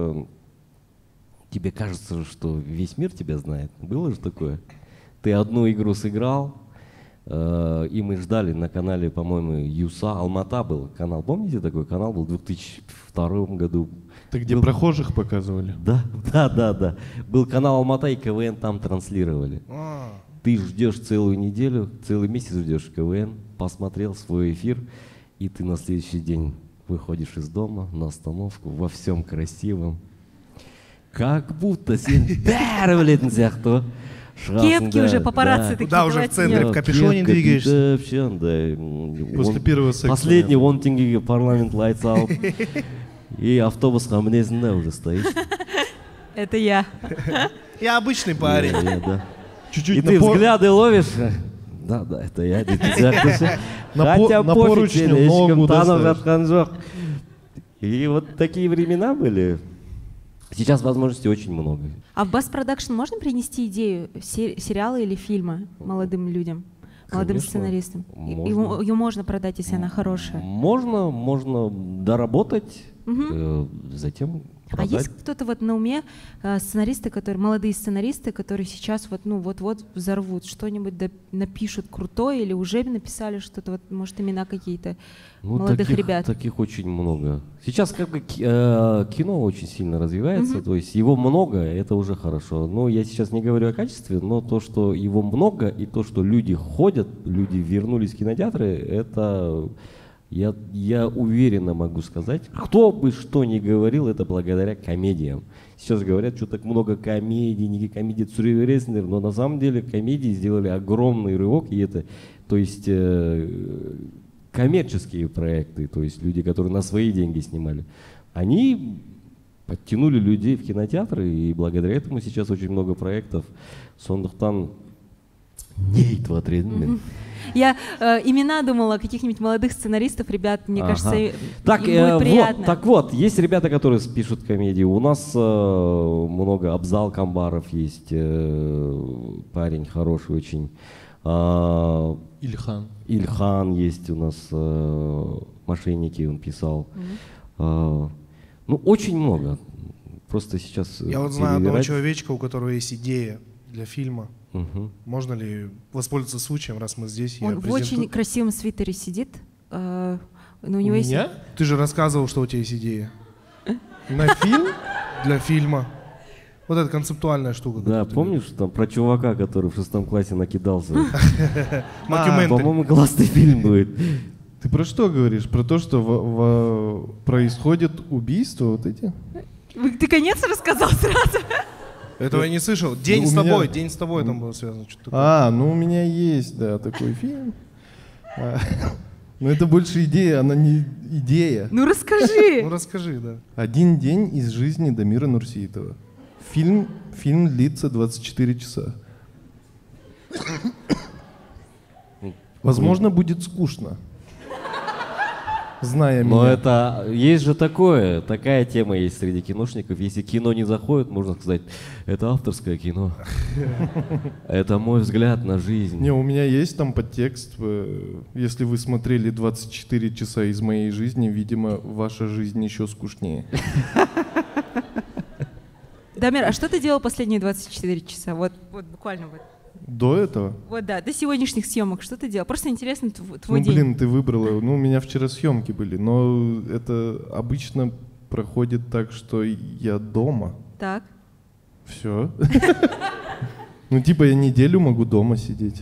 тебе кажется, что весь мир тебя знает. Было же такое? Ты одну игру сыграл, и мы ждали на канале, по-моему, Юса, Алмата был канал. Помните такой канал был в 2002 году? Ты где прохожих показывали? Да. Был канал Алмата, и КВН там транслировали. Ты ждешь целую неделю, целый месяц ждешь КВН, посмотрел свой эфир, и ты на следующий день выходишь из дома на остановку во всем красивом. Как будто кепки уже, папарацци такие. Да, уже в центре в капюшоне двигаешься. После первого секса. Последний вон тенге парламент lights out. И автобус хамнезинда уже стоит. Это я. Я обычный парень. И ты взгляды ловишь. Да, это я. Хотя пофиг, ногу достаешь. И вот такие времена были. Сейчас возможностей очень много. А в Bass Production можно принести идею сериала или фильма молодым людям? Молодым сценаристам. Ее можно продать, если она хорошая. Можно доработать, затем продать. А есть кто-то вот на уме, сценаристы, молодые сценаристы, которые сейчас вот-вот взорвут, что-нибудь напишут крутое или уже написали что-то, вот, может, имена какие-то молодых ребят? Таких очень много. Сейчас как бы кино очень сильно развивается, то есть его много, это уже хорошо. Но я сейчас не говорю о качестве, но то, что его много, и то, что люди ходят, люди вернулись в кинотеатры, это... Я уверенно могу сказать, кто бы что ни говорил, это благодаря комедиям. Сейчас говорят, что так много комедий, не комедии Цуревереснер, но на самом деле комедии сделали огромный рывок, и это, то есть коммерческие проекты, то есть люди, которые на свои деньги снимали, они подтянули людей в кинотеатры, и благодаря этому сейчас очень много проектов. Сондықтан не айтып отыр едім мен. Я имена думала каких-нибудь молодых сценаристов, ребят, мне кажется, Так, им будет приятно. так вот, есть ребята, которые пишут комедии. У нас много, Абзал Камбаров есть, парень хороший очень. Ильхан. Ильхан есть у нас, «Мошенники» он писал. Ну, очень много. Просто сейчас Я вот знаю одного перебирать. человечка, у которого есть идея для фильма. Мгм. Можно ли воспользоваться случаем, раз мы здесь? Он в очень красивом свитере сидит. Но у него есть... Меня? Ты же рассказывал, что у тебя есть идея. На фильм? Для фильма. Вот эта концептуальная штука. Да, которую ты помнишь там про чувака, который в 6 классе накидался? говоришь. Мокюментари. По-моему, классный фильм будет. Ты про что говоришь? Про то, что происходит убийство вот эти? Ты конец рассказал сразу? Этого я не слышал. День Ну, с у меня- тобой. День с тобой там было связано. Что-то такое. Ну у меня есть, да, такой фильм. Но это больше идея, она не идея. Ну расскажи. Ну расскажи, да. «Один день из жизни Дамира Нурсиитова». Фильм длится 24 часа. Возможно, будет скучно. Зная Но меня. это есть же такая тема есть среди киношников. Если кино не заходит, можно сказать, это авторское кино. Это мой взгляд на жизнь. Не, у меня есть там подтекст. Если вы смотрели 24 часа из моей жизни, видимо, ваша жизнь еще скучнее. Дамир, а что ты делал последние 24 часа? Вот буквально вот. До этого? Вот да, до сегодняшних съемок что ты делал? Просто интересно твой Ну, день. блин, ты выбрала. Ну, у меня вчера съемки были, но это обычно проходит так, что я дома. Так. Все. Ну, типа, я неделю могу дома сидеть.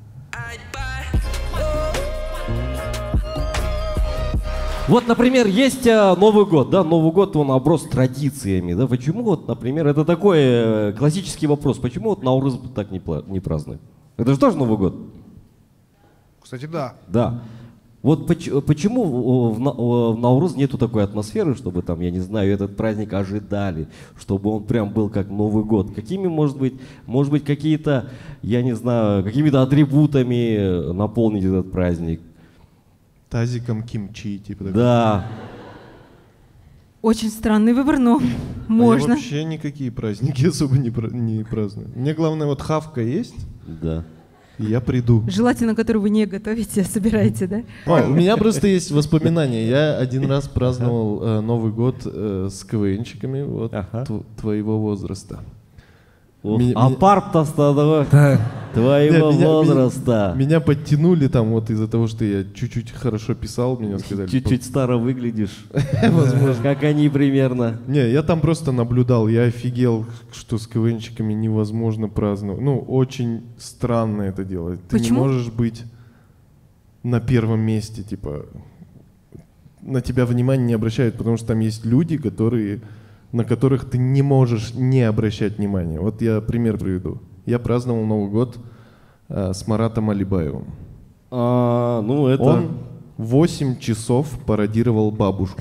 Вот, например, есть Новый год, да, Новый год, он оброс традициями, да, почему вот, например, это такой классический вопрос, почему вот Наурыз так не празднуют? Это же тоже Новый год? Кстати, да. Да. Вот почему в Наурыз нету такой атмосферы, чтобы там, я не знаю, этот праздник ожидали, чтобы он прям был как Новый год? Какими, может быть, какие-то, я не знаю, какими-то атрибутами наполнить этот праздник? Тазиком кимчи, типа. такого. Да. Очень странный выбор, но А я можно. вообще никакие праздники особо не праздную. Мне главное, вот хавка есть, Да. и я приду. Желательно, который вы не готовите, а собираете, да? У меня просто есть воспоминания. Я один раз праздновал Новый год с КВНчиками вот, Ага. твоего возраста. Ох, Меня- а парт-то твоего Не, возраста. Меня подтянули там вот из-за того, что я чуть-чуть хорошо писал, меня сказали. Чуть-чуть старо выглядишь. Возможно. Как они примерно. Не, я там просто наблюдал, я офигел, что с КВНчиками невозможно праздновать. Ну, очень странно это делать. Ты Почему? не можешь быть на первом месте, типа, на тебя внимание не обращают, потому что там есть люди, на которых ты не можешь не обращать внимания. Вот я пример приведу. Я праздновал Новый год с Маратом Алибаевым. Ну это... Он 8 часов пародировал бабушку.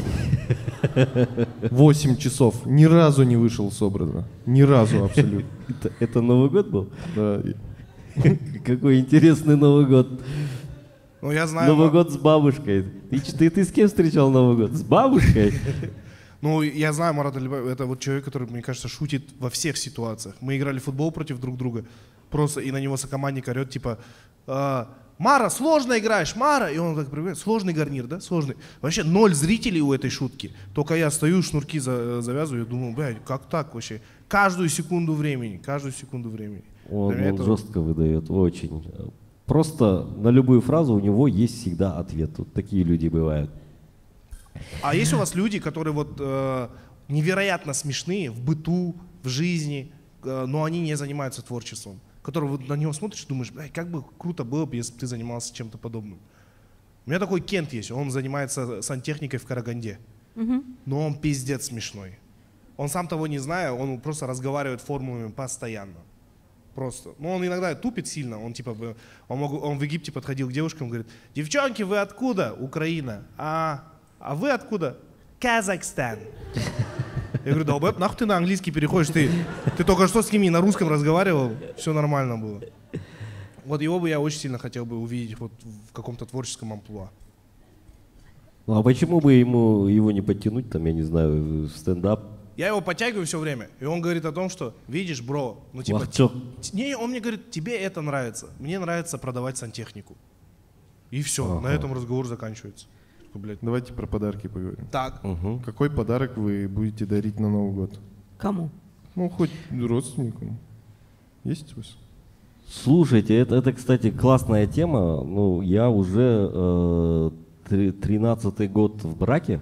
8 часов. Ни разу не вышел с образа. Ни разу абсолютно. Это Новый год был? Да. Какой интересный Новый год. Ну, я знаю. Новый год с бабушкой. Ты с кем встречал Новый год? С бабушкой? Ну, я знаю Марата Алибаева, это вот человек, который, мне кажется, шутит во всех ситуациях. Мы играли в футбол против друг друга, просто и на него сокомандник орет, типа, Мара, сложно играешь, Мара! И он так привет, сложный гарнир, да, сложный. Вообще 0 зрителей у этой шутки. Только я стою, шнурки завязываю, и думаю, блядь, как так вообще? Каждую секунду времени. Он Для меня это- жестко выдает, очень. Просто на любую фразу у него есть всегда ответ. Вот такие люди бывают. А есть у вас люди, которые вот невероятно смешные в быту, в жизни, но они не занимаются творчеством? Которые вот на него смотришь и думаешь, блядь, как бы круто было бы, если бы ты занимался чем-то подобным. У меня такой Кент есть, он занимается сантехникой в Караганде. Но он пиздец смешной. Он сам того не зная, он просто разговаривает формулами постоянно. Просто. Ну, он иногда тупит сильно. Он типа, он в Египте подходил к девушкам и говорит, девчонки, вы откуда? Украина. А вы откуда? Казахстан. Я говорю, долбоеб, нахуй ты на английский переходишь? Ты только что с ними на русском разговаривал, все нормально было. Вот его бы я очень сильно хотел бы увидеть вот в каком-то творческом амплуа. Ну, а почему бы его не подтянуть, там, я не знаю, в стендап? Я его подтягиваю все время, и он говорит о том, что, видишь, бро, ну типа... Вахтёр. Не, он мне говорит, тебе это нравится, мне нравится продавать сантехнику. И все, на этом разговор заканчивается. Блядь. Давайте про подарки поговорим. Так, Какой подарок вы будете дарить на Новый год? Кому? Ну, хоть родственникам. Есть у вас? Слушайте, это, кстати, классная тема. Ну, я уже 13-й год в браке.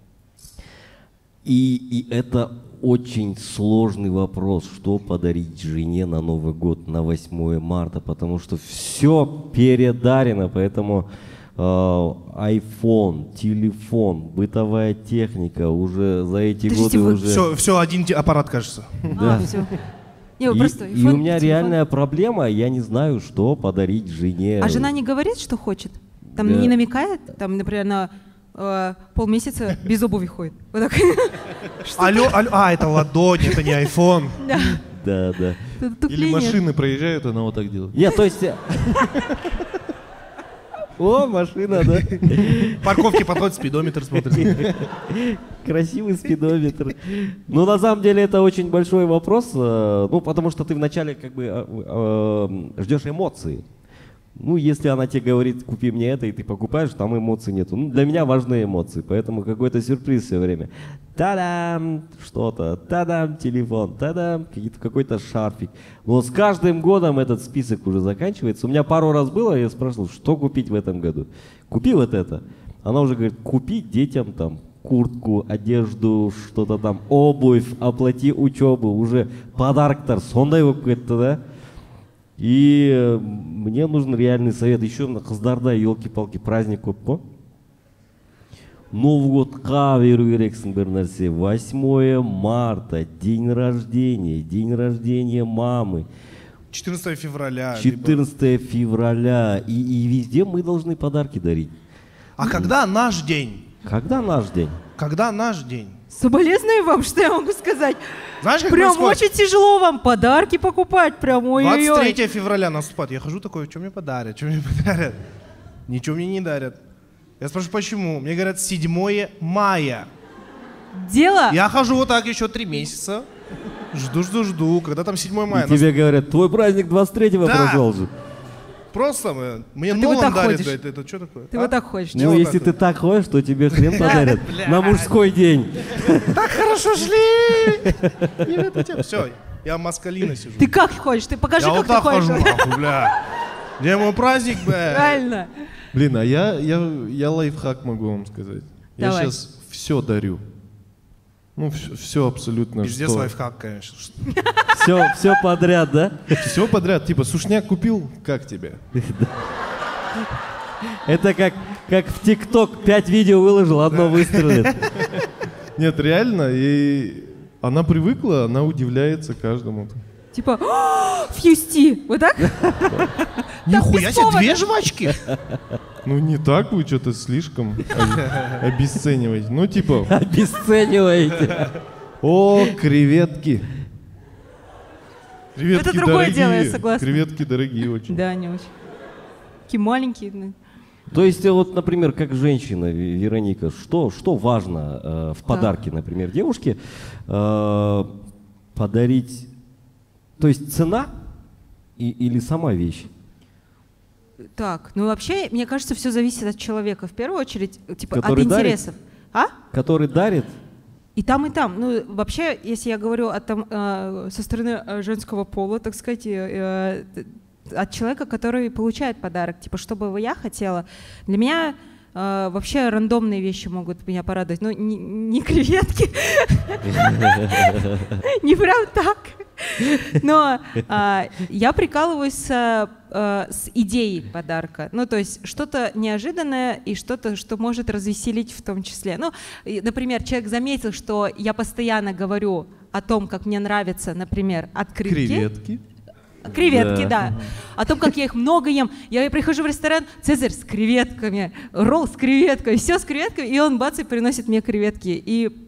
И это очень сложный вопрос, что подарить жене на Новый год, на 8 марта, потому что все передарено, поэтому iPhone, телефон, бытовая техника уже за эти Подождите, годы вы- уже... все, один аппарат, кажется. Да. Все. Не, И, просто и iPhone, у меня телефон. реальная проблема, я не знаю, что подарить жене. А жена не говорит, что хочет? Там Да. не намекает? Там, например, на полмесяца без обуви ходит. Вот так. Алло, это ладонь, это не iPhone. Да. Да, да. Это Или тупление. машины проезжают, она вот так делает. Я, то есть... О, машина, да. Парковки подходит, спидометр смотрит. Красивый спидометр. Ну, на самом деле, это очень большой вопрос, ну, потому что ты вначале как бы ждешь эмоции. Ну, если она тебе говорит, купи мне это, и ты покупаешь, там эмоций нету. Ну, для меня важны эмоции, поэтому какой-то сюрприз все время. Та-дам, что-то, та-дам, телефон, та-дам, какой-то шарфик. Но с каждым годом этот список уже заканчивается. У меня пару раз было, я спрашивал, что купить в этом году. Купи вот это. Она уже говорит, купи детям там куртку, одежду, что-то там, обувь, оплати учебу. Уже подарок-то, сондай болып кетті, да? И мне нужен реальный совет. Еще на Қыздарда, елки-палки, праздник көп қой. Новый годқа беру керексің бір нәрсе. 8 марта, день рождения мамы. 14 февраля. 14 февраля. И везде мы должны подарки дарить. А когда наш день? Когда наш день? Когда наш день? Соболезную вам, что я могу сказать? Знаешь, как Прям происходит? очень тяжело вам подарки покупать, прям ой-ой-ой. 23 февраля наступает. Я хожу такой, что мне подарят, что мне подарят? Ничего мне не дарят. Я спрашиваю, почему? Мне говорят, 7 мая. Дело... Я хожу вот так еще 3 месяца. Жду. Когда там 7 мая? И тебе говорят, твой праздник 23-го Да. прошел же. Просто мне А ты вот Нолан так дарит. ходишь? Это что такое? Ты А? вот так ходишь. Не, Ну, вот если так ты вот. так ходишь, то тебе хрен подарят на мужской день. Так хорошо шли. Все, я маскалина сижу. Ты как ходишь? Ты покажи, Я как вот ты так ходишь. хожу, нахуй, бля. Где мой праздник, бля? Правильно. Блин, а я лайфхак могу вам сказать. Я Давай. сейчас все дарю. Ну, все абсолютно. Пиздец лайфхак, конечно. Все подряд, да? Все подряд. Типа, сушняк купил, как тебе? Это как в ТикТок 5 видео выложил, одно выстрелит. Нет, реально. И она привыкла, она удивляется каждому. Типа, фьюсти. Вот так? Нихуя без себе, повода. 2 жвачки. Ну, не так вы что-то слишком обесцениваете. Ну, типа, Обесцениваете. о, креветки. Креветки Это другое дорогие. дело, я согласна. Креветки дорогие очень. Да, не очень. Такие маленькие. ну. То есть, вот, например, как женщина, Вероника, что важно в подарке, например, девушке подарить? То есть цена или сама вещь? Так, ну вообще, мне кажется, все зависит от человека. В первую очередь, типа, Который от дарит? интересов. А? Который дарит? И там, и там. Ну, вообще, если я говорю со стороны женского пола, так сказать, от человека, который получает подарок, типа, что бы я хотела, для меня вообще рандомные вещи могут меня порадовать. Ну, не креветки, не прям так. Но я прикалываюсь с идеей подарка. Ну, то есть что-то неожиданное и что-то, что может развеселить в том числе. Ну, например, человек заметил, что я постоянно говорю о том, как мне нравятся, например, открытки. Креветки. Креветки, да. О том, как я их много ем. Я прихожу в ресторан, Цезарь с креветками, ролл с креветками, все с креветками, и он бац и приносит мне креветки. И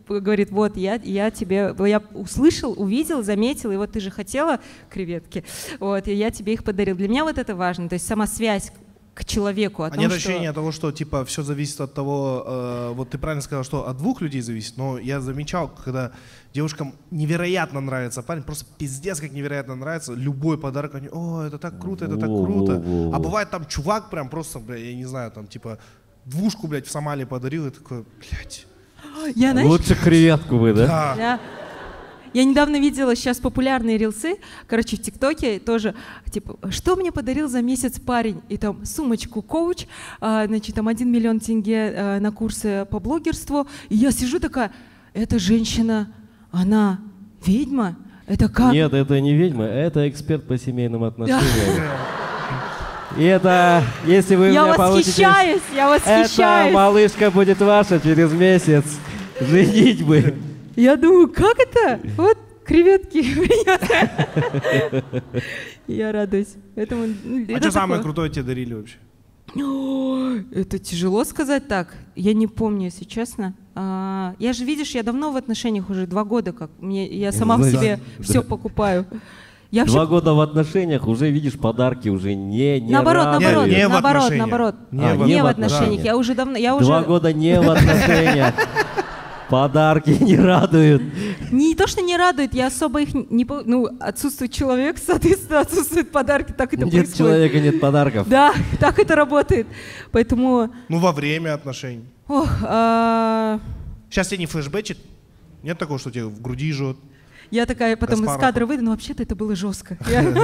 говорит, вот я услышал, увидел, заметил, и вот ты же хотела креветки, вот, и я тебе их подарил. Для меня вот это важно, то есть сама связь к человеку. О том, нет ощущения того, что типа все зависит от того, вот ты правильно сказал, что от двух людей зависит, но я замечал, когда девушкам невероятно нравится парень, просто пиздец как невероятно нравится, любой подарок, они, о, это так круто, это так круто. А бывает там чувак прям просто, бля, я не знаю, там типа двушку, блядь, в Сомали подарил, и такой, блядь. Лучше креветку вы, да? Да. Я недавно видела сейчас популярные рилсы, короче, в ТикТоке тоже, типа, что мне подарил за месяц парень? И там сумочку коуч, значит, там 1 миллион тенге на курсы по блогерству. И я сижу такая, эта женщина, она ведьма? Это как? Нет, это не ведьма, это эксперт по семейным отношениям. И это, если вы Я меня получите... я восхищаюсь. Эта малышка будет ваша через месяц. Женитьбы. Я думаю, как это? Вот креветки принес. Я радуюсь. Поэтому, А что самое крутое тебе дарили вообще? Это тяжело сказать так. Я не помню, если честно. Я же, видишь, я давно в отношениях уже 2 года, как я сама в себе все покупаю. 2 года в отношениях, уже видишь подарки, уже не наоборот, не в не в отношениях. Я уже давно, 2 года не в отношениях. Подарки не радуют. Не то, что не радует, я особо их не... Ну, отсутствует человек, соответственно, отсутствуют подарки, так это происходит. Нет человека, нет подарков. Да, так это работает. Поэтому... Ну, во время отношений. Ох, Сейчас тебе не флешбэчит? Нет такого, что тебе в груди жжет? Я такая потом из кадра выйду, но вообще-то это было жестко.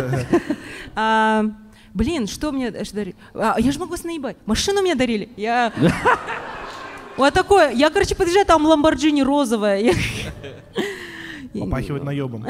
Блин, что мне дарили? Я же могу вас наебать. Машину мне дарили. Вот такое. Я, короче, подъезжаю, там Ламборджини розовая. Попахивает наебом.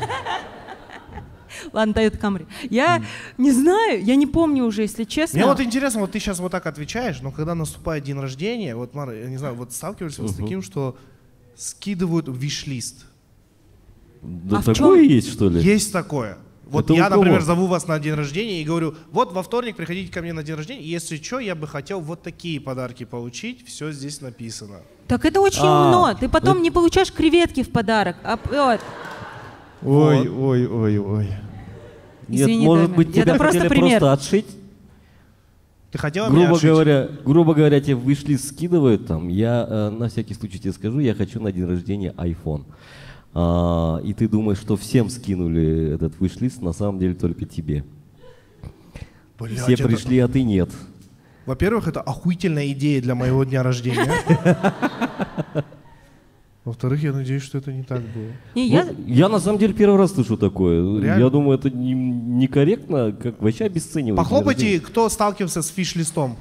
Ладно, дает Камри. Я не знаю, я не помню уже, если честно. Мне вот интересно, вот ты сейчас вот так отвечаешь, но когда наступает день рождения, вот, Мара, я не знаю, вот сталкиваешься с таким, что скидывают виш-лист? Да такое есть, что ли? Есть такое. Вот я, например, зову вас на день рождения и говорю, вот во вторник приходите ко мне на день рождения, и если что, я бы хотел вот такие подарки получить, все здесь написано. Так это очень умно, ты потом не получаешь креветки в подарок. Ой. Нет, может быть, тебя хотели просто отшить? Ты хотела меня отшить? Грубо говоря, тебе виш-лист скидывают там, я на всякий случай тебе скажу, я хочу на день рождения iPhone. И ты думаешь, что всем скинули этот виш-лист, на самом деле только тебе. Блядь, все пришли, а ты нет. Во-первых, это охуительная идея для моего дня рождения. Во-вторых, я надеюсь, что это не так было. Я на самом деле первый раз слышу такое. Реально? Я думаю, это некорректно, как вообще обесценивать. Похлопайте, кто сталкивался с фиш-листом.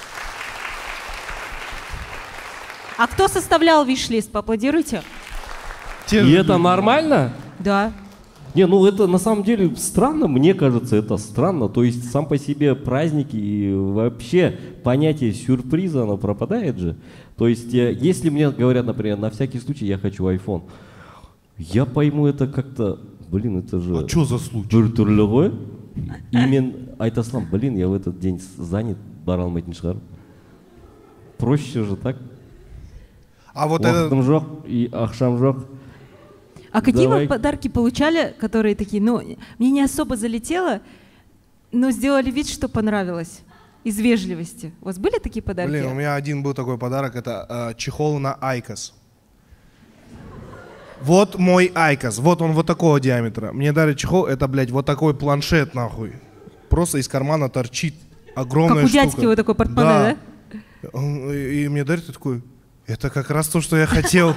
А кто составлял виш-лист? Поаплодируйте. И это нормально? Да. Не, ну это на самом деле странно, мне кажется, это странно. То есть сам по себе праздники и вообще понятие сюрприза, оно пропадает же. То есть если мне говорят, например, на всякий случай я хочу iPhone, я пойму это как-то, блин, это же... А что за случай? Түрлі именно айтасылам, блин, я в этот день занят, бара алмайтын шығар. Проще же так. А вот это... Уақытым жоқ и ақшам жоқ. А какие вы подарки получали, которые такие, ну, мне не особо залетело, но сделали вид, что понравилось? Из вежливости. У вас были такие подарки? Блин, у меня один был такой подарок, это чехол на Айкос. Вот мой Айкос, вот он вот такого диаметра. Мне дарят чехол, это, блядь, вот такой планшет, нахуй. Просто из кармана торчит огромная штука. Как у дядьки вот такой портмоне, да? И мне дарят, и такой, это как раз то, что я хотел.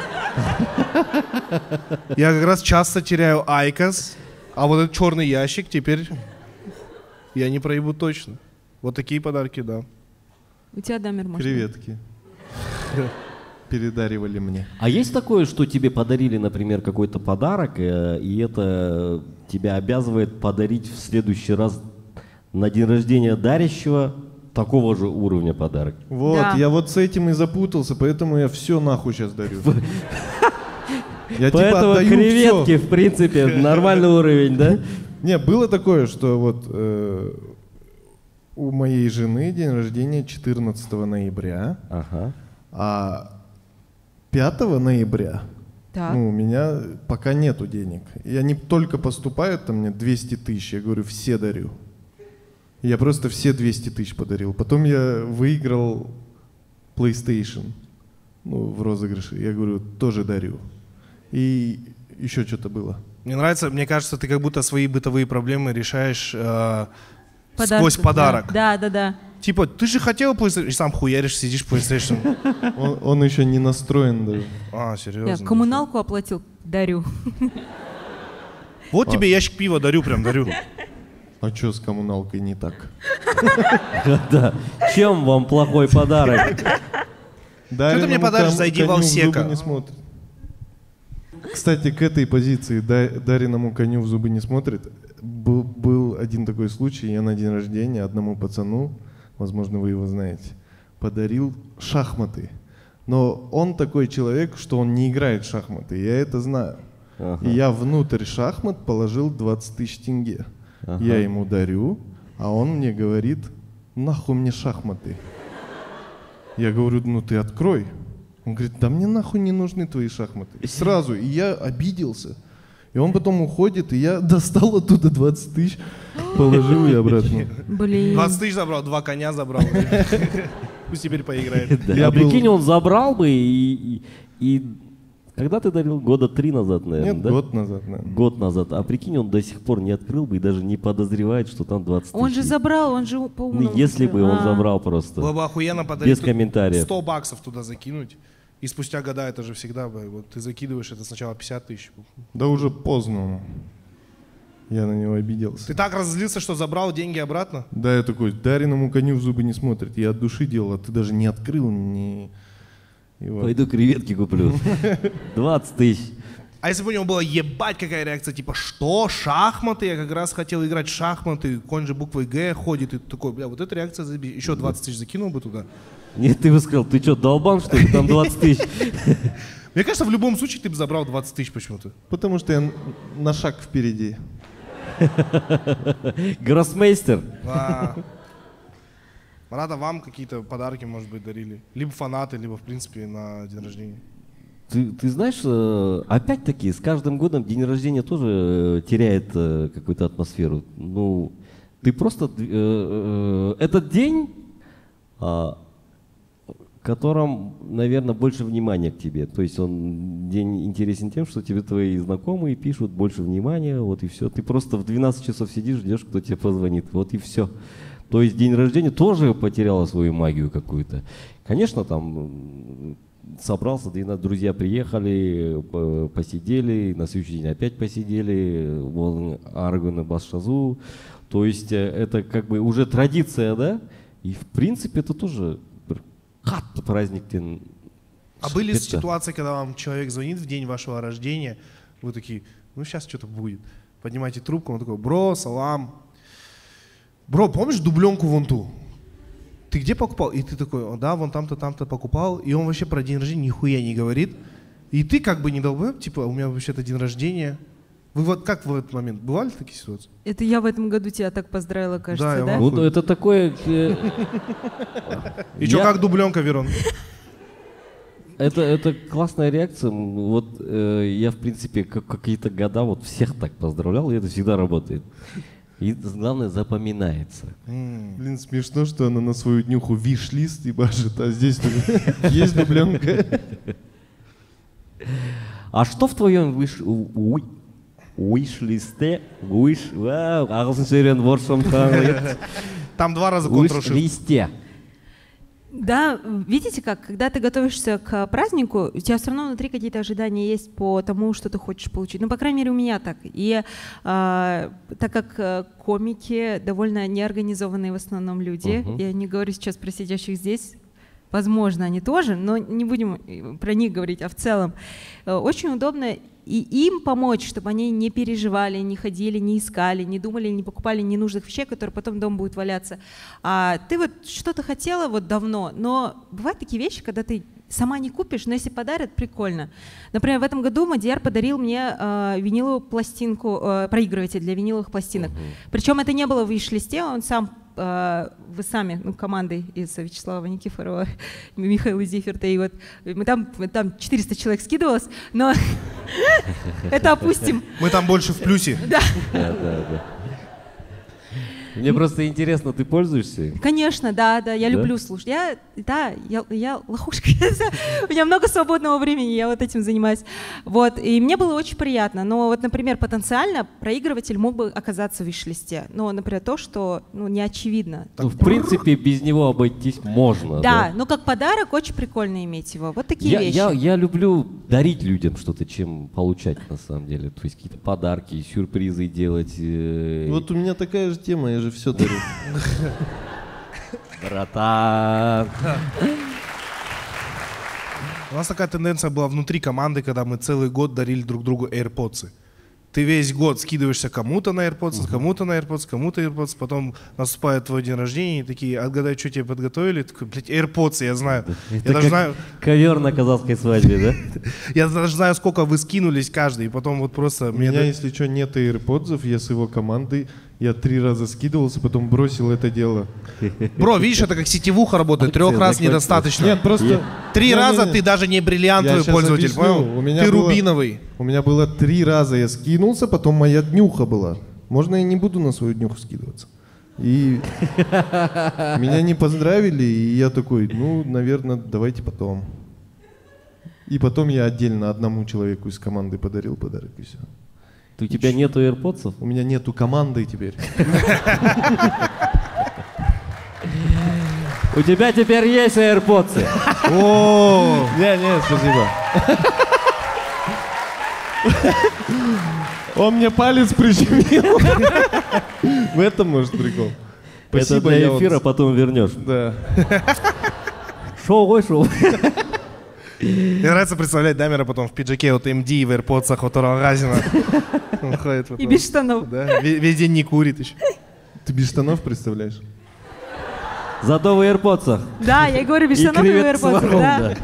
Я как раз часто теряю Айкос, а вот этот черный ящик теперь я не проебу точно. Вот такие подарки, да. У тебя, Дамир, может? Креветки. Передаривали мне. А есть такое, что тебе подарили, например, какой-то подарок, и это тебя обязывает подарить в следующий раз на день рождения дарящего такого же уровня подарок? Вот, да. Я вот с этим и запутался, поэтому я все нахуй сейчас дарю. Я поэтому отдаю креветки, всё. в принципе, нормальный уровень, да? Не, было такое, что вот у моей жены день рождения 14 ноября, Ага. а 5 ноября Так. ну, у меня пока нету денег. И они только поступают, там мне 200 тысяч. Я говорю, все дарю. Я просто все 200 тысяч подарил. Потом я выиграл PlayStation, ну, в розыгрыше. Я говорю, тоже дарю. И еще что-то было. Мне нравится, мне кажется, ты как будто свои бытовые проблемы решаешь Подарки, сквозь подарок. Да. Типа, ты же хотел PlayStation, и сам хуяришь, сидишь в PlayStation. Он еще не настроен даже. А, Я серьезно? коммуналку оплатил, дарю. Вот тебе ящик пива, дарю, прям дарю. А что с коммуналкой не так? Да. Чем вам плохой подарок? Что ты мне подаришь, зайди в Алсека. не смотрит. Кстати, к этой позиции Дариному коню в зубы не смотрит. Был один такой случай, я на день рождения одному пацану, возможно, вы его знаете, подарил шахматы. Но он такой человек, что он не играет в шахматы, я это знаю. Ага. И я внутрь шахмат положил 20 тысяч тенге. Ага. Я ему дарю, а он мне говорит, нахуй мне шахматы. Я говорю, ну ты открой. Он говорит, да мне нахуй не нужны твои шахматы. И сразу, и я обиделся. И он потом уходит, и я достал оттуда 20 тысяч, положил и обратно. Блин. 20 тысяч забрал, 2 коня забрал. Пусть теперь поиграет. Да. Я А прикинь, был- он забрал бы и когда ты дарил? Года 3 назад, наверное, Нет, да? год назад, наверное. Год назад. А прикинь, он до сих пор не открыл бы и даже не подозревает, что там 20 тысяч. Он же забрал, он же по Ну, если бы он забрал просто. Было бы охуенно подарить. Без комментариев. 100 баксов туда закинуть. И спустя года это же всегда, вот ты закидываешь это сначала 50 тысяч. Да уже поздно. Я на него обиделся. Ты так разозлился, что забрал деньги обратно? Да, я такой, Дариному коню в зубы не смотрит. Я от души делал, а ты даже не открыл, не... И вот. Пойду креветки куплю. 20 тысяч. А если бы у него была ебать какая реакция, типа, что, шахматы? Я как раз хотел играть в шахматы, конь же буквой Г ходит, и ты такой, бля, вот эта реакция, еще 20 тысяч закинул бы туда. Нет, ты бы сказал, ты что, долбан, что ли? Там 20 тысяч. Мне кажется, в любом случае ты бы забрал 20 тысяч почему-то. Потому что я на шаг впереди. Гроссмейстер. Марата, вам какие-то подарки, может быть, дарили? Либо фанаты, либо, в принципе, на день рождения. Ты знаешь, опять-таки, с каждым годом день рождения тоже теряет какую-то атмосферу. Ну, ты просто... Этот день, в котором, наверное, больше внимания к тебе. То есть он день интересен тем, что тебе твои знакомые пишут больше внимания, вот и все. Ты просто в 12 часов сидишь, ждешь, кто тебе позвонит, вот и все. То есть день рождения тоже потеряла свою магию какую-то. Конечно, там собрался, друзья приехали, посидели, на следующий день опять посидели, вон Аргуна Басшазу. То есть это как бы уже традиция, да? И в принципе это тоже праздник. А были ситуации, когда вам человек звонит в день вашего рождения, вы такие, ну сейчас что-то будет. Поднимаете трубку, он такой, бро, салам. Бро, помнишь дубленку вон ту? Ты где покупал? И ты такой, да, вон там-то покупал. И он вообще про день рождения нихуя не говорит. И ты как бы не долбоеб, типа, у меня вообще-то день рождения. Вы вот как в этот момент? Бывали такие ситуации? Это я в этом году тебя так поздравила, кажется, Да, я да? вам- Ну, это такое... И что, как дубленка, Верон? Это классная реакция. Вот я, в принципе, какие-то года вот всех так поздравлял, и это всегда работает. И главное, запоминается. Блин, смешно, что она на свою днюху виш-лист ебашит, а здесь есть дубленка. А что в твоем wish-листе? Ағылшынша үйреніп орысшаны танып. Там 2 раза Ctrl-Shift. Wish-листе. Да, видите как, когда ты готовишься к празднику, у тебя все равно внутри какие-то ожидания есть по тому, что ты хочешь получить. Ну, по крайней мере, у меня так. И так как комики довольно неорганизованные в основном люди, я не говорю сейчас про сидящих здесь, возможно, они тоже, но не будем про них говорить, а в целом. Очень удобно и им помочь, чтобы они не переживали, не ходили, не искали, не думали, не покупали ненужных вещей, которые потом дома будут валяться. А ты вот что-то хотела вот давно, но бывают такие вещи, когда ты сама не купишь, но если подарят, прикольно. Например, в этом году Мадияр подарил мне виниловую пластинку, проигрыватель для виниловых пластинок. Причем это не было в виш-листе, он сам вы сами, командой из Вячеслава Никифорова, Михаила Зиферта, и вот там 400 человек скидывалось, но это опустим. Мы там больше в плюсе. Да. Мне просто интересно, ты пользуешься? Конечно, да, я люблю слушать. Я лохушка, у меня много свободного времени, я вот этим занимаюсь. Вот, и мне было очень приятно. Но вот, например, потенциально проигрыватель мог бы оказаться в виш-листе. Но, например, то, что не очевидно. Ну, в принципе, без него обойтись можно. Да, но как подарок очень прикольно иметь его. Вот такие вещи. Я люблю дарить людям что-то, чем получать, на самом деле. То есть какие-то подарки, сюрпризы делать. Вот у меня такая же тема, я же все дарю. Братан. У нас такая тенденция была внутри команды, когда мы целый год дарили друг другу AirPods. Ты весь год скидываешься кому-то на AirPods, кому-то на AirPods, кому-то AirPods, потом наступает твой день рождения, и такие, отгадай, что тебе подготовили. Такой, блядь, AirPods, я знаю. Это Я даже знаю, ковер на казахской свадьбе, да? я даже знаю, сколько вы скинулись каждый, и потом вот просто... У меня, если что, нет AirPods, я с его командой, я 3 раза скидывался, потом бросил это дело. Бро, видишь, это как сетевуха работает, 3 раз недостаточно. Нет, просто... 3 раза ты даже не бриллиантовый Я щас пользователь, объясню. понял? У меня Ты было- рубиновый. У меня было 3 раза я скинулся, потом моя днюха была. Можно я не буду на свою днюху скидываться? И меня не поздравили, и я такой, наверное, давайте потом. И потом я отдельно одному человеку из команды подарил подарок, и все. У тебя нету AirPods? У меня нету команды теперь. У тебя теперь есть AirPods. О, Не, спасибо. Он мне палец прищемил. В этом, может, прикол. Это Спасибо, для я вот- эфира потом вернешь. Да. Шоу. мне нравится представлять Дамера потом в пиджаке от MD в AirPods'ах от Разина. Он ходит И потом. без штанов. Да, весь день не курит еще. Ты без штанов представляешь? Зато в AirPods'ах. Да, я и говорю, без И штанов и в креветки с AirPods, ларом, да. да.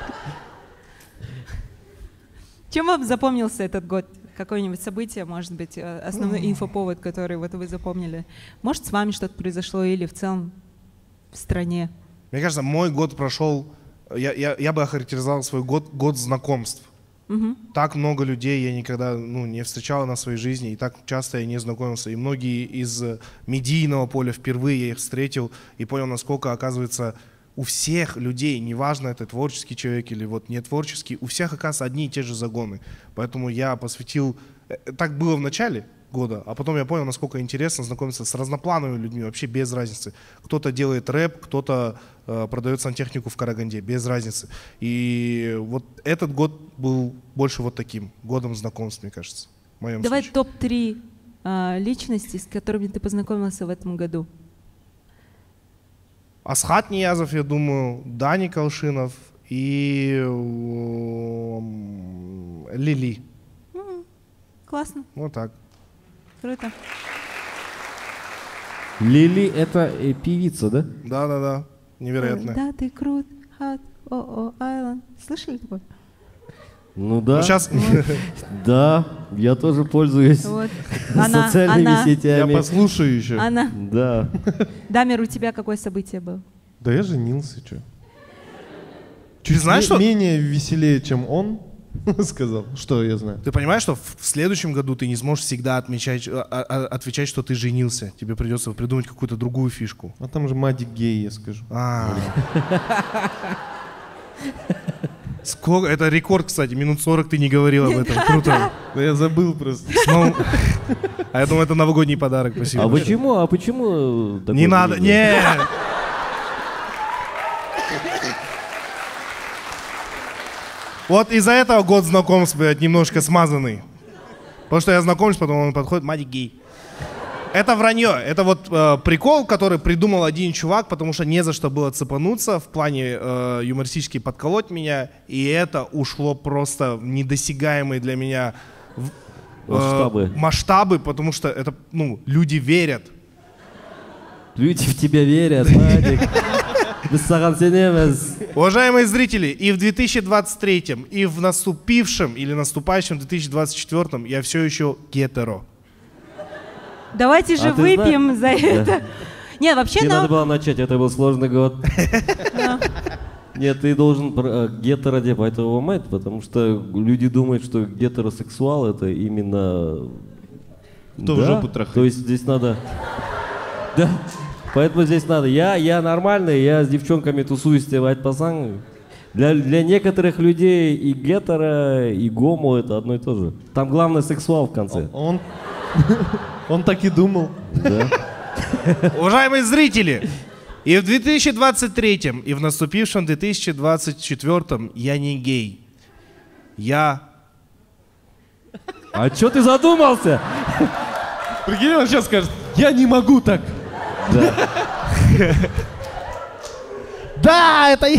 Чем вам запомнился этот год? Какое-нибудь событие, может быть, основной инфоповод, который вот вы запомнили? Может, с вами что-то произошло или в целом в стране? Мне кажется, мой год прошел, я бы охарактеризовал свой год знакомств. Так много людей я никогда не встречал на своей жизни, и так часто я не знакомился. И многие из медийного поля впервые я их встретил и понял, насколько, оказывается, у всех людей, неважно, это творческий человек или вот не творческий, у всех, оказывается, одни и те же загоны. Поэтому я посвятил... Так было в начале года, а потом я понял, насколько интересно знакомиться с разноплановыми людьми, вообще без разницы. Кто-то делает рэп, кто-то продает сантехнику в Караганде, без разницы. И вот этот год был больше вот таким, годом знакомств, мне кажется, в моем Давай случае. топ-3 личности, с которыми ты познакомился в этом году. Асхат Ниязов, я думаю, Дани Колшинов и Лили. Классно, Вот так. круто. Лили — это певица, да? Да. Невероятно. Да, ты крут, хат, Айленд. Слышали такое? Ну да. Ну, сейчас Да, я тоже пользуюсь Вот. социальными Я сетями. послушаю еще. Она. Да. Дамир, у тебя какое событие было? Да я женился, что? Ты знаешь, что... Менее веселее, чем он сказал. Что я знаю? Ты понимаешь, что в следующем году ты не сможешь всегда отвечать, что ты женился. Тебе придется придумать какую-то другую фишку. А там же Мадик гей, я скажу. Сколько? Это рекорд, кстати. Минут 40 ты не говорил об этом. Круто. Да я забыл просто. А я думаю, это новогодний подарок. Спасибо. А почему? Не надо. Не. Вот из-за этого год знакомств, блядь, немножко смазанный. Потому что я знакомлюсь, потом он подходит, Мадик гей. Это вранье. Это вот прикол, который придумал один чувак, потому что не за что было цепануться в плане юмористически подколоть меня. И это ушло просто в недосягаемые для меня масштабы, потому что это, люди верят. Люди в тебя верят, Мадик. Біз саған сенеміз. Уважаемые зрители, и в 2023, и в наступившем или наступающем 2024 я все еще гетеро. Давайте же А ты выпьем за это. Нет, вообще Не надо было начать, это был сложный год. Да. Нет, ты должен гетеро его мать, потому что люди думают, что гетеросексуал это именно... Кто в жопу трахает. То есть здесь надо... Да, поэтому здесь надо. Я нормальный, я с девчонками тусуюсь, девать пацан. Для некоторых людей и гетеро, и гомо это одно и то же. Там главное сексуал в конце. Он так и думал. Да. Уважаемые зрители, и в 2023, и в наступившем 2024 я не гей. Я... А чё ты задумался? Прикинь, он сейчас скажет, я не могу так. Да. Да, это...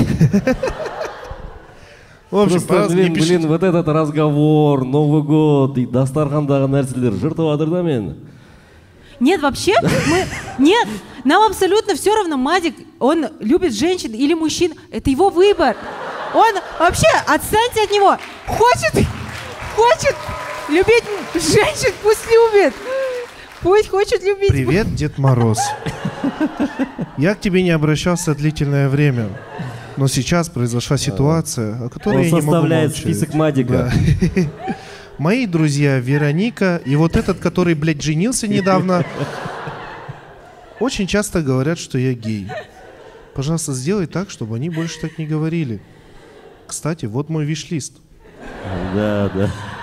В общем, Просто, блин, вот этот разговор, Новый год, и Дастархандағы нәрселер жыртыватыр мен. Нет, вообще, нет, нам абсолютно все равно, Мадик, он любит женщин или мужчин, это его выбор. Он вообще, отстаньте от него, хочет любить женщин, пусть любит. Пусть хочет любить. Привет, Дед Мороз. Я к тебе не обращался длительное время, но сейчас произошла ситуация, о которой Он я не могу составляет молчать. список Мадика. Да. Мои друзья Вероника и вот этот, который, блядь, женился недавно, очень часто говорят, что я гей. Пожалуйста, сделай так, чтобы они больше так не говорили. Кстати, вот мой виш-лист. Да.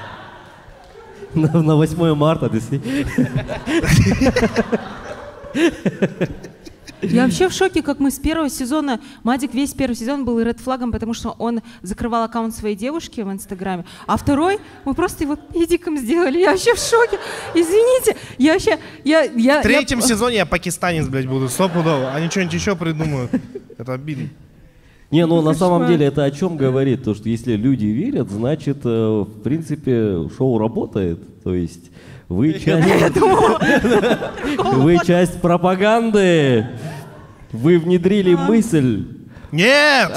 На 8 марта ты Я вообще в шоке, как мы с первого сезона, Мадик весь первый сезон был ред флагом, потому что он закрывал аккаунт своей девушки в Инстаграме, а второй мы просто его педиком сделали. Я вообще в шоке. Извините, я вообще... В третьем сезоне я пакистанец, блядь, буду стопудово. Они что-нибудь еще придумают. Это обидно. Не, ну на самом деле это о чем говорит? То, что если люди верят, значит, в принципе, шоу работает. То есть вы часть пропаганды. Вы внедрили мысль. Нет!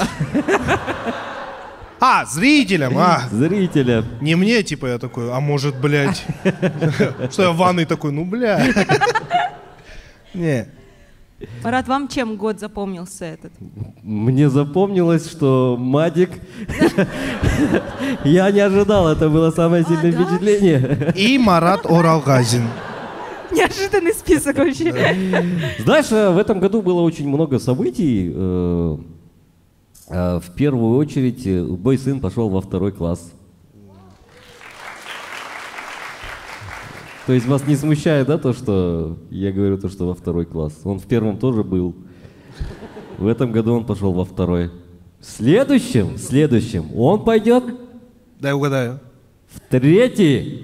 Зрителям, Зрителя. Не мне, типа, я такой, а может, блядь. Что я в ванной такой, ну, блядь. Не. Марат, вам чем год запомнился этот? Мне запомнилось, что Мадик... Я не ожидал, это было самое сильное впечатление. И Марат Оралгазин. Неожиданный список вообще. Знаешь, в этом году было очень много событий. В первую очередь, мой сын пошел во 2 класс. То есть вас не смущает, да, то, что я говорю, то, что во 2 класс? Он в 1 тоже был. В этом году он пошел во 2. В следующем он пойдет Дай угадаю. в 3.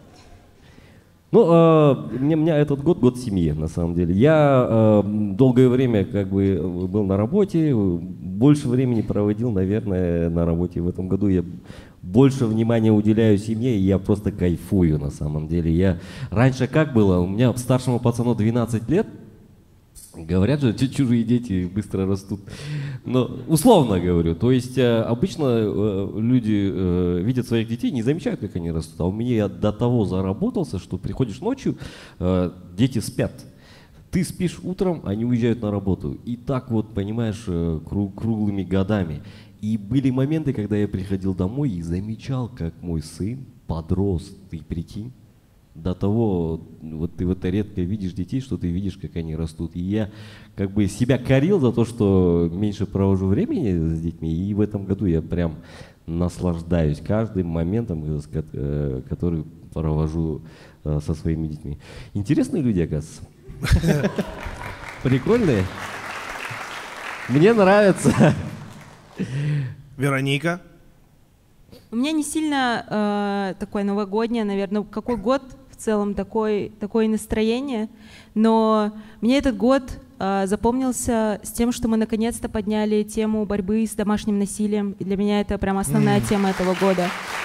Ну, у меня этот год семьи, на самом деле. Я долгое время как бы был на работе, больше времени проводил, наверное, на работе. В этом году я больше внимания уделяю семье, и я просто кайфую, на самом деле. Раньше как было? У меня старшему пацану 12 лет. Говорят же, чужие дети быстро растут. Но условно говорю. То есть обычно люди видят своих детей, не замечают, как они растут. А у меня я до того заработался, что приходишь ночью, дети спят. Ты спишь утром, они уезжают на работу. И так вот, понимаешь, круглыми годами. И были моменты, когда я приходил домой и замечал, как мой сын подрос. Ты прикинь? До того, вот ты вот редко видишь детей, что ты видишь, как они растут. И я как бы себя корил за то, что меньше провожу времени с детьми. И в этом году я прям наслаждаюсь каждым моментом, который провожу со своими детьми. Интересные люди, оказывается. Прикольные. Мне нравится. Вероника. У меня не сильно такое новогоднее, наверное, какой год в целом такое настроение, но мне этот год запомнился с тем, что мы наконец-то подняли тему борьбы с домашним насилием, и для меня это прям основная тема этого года.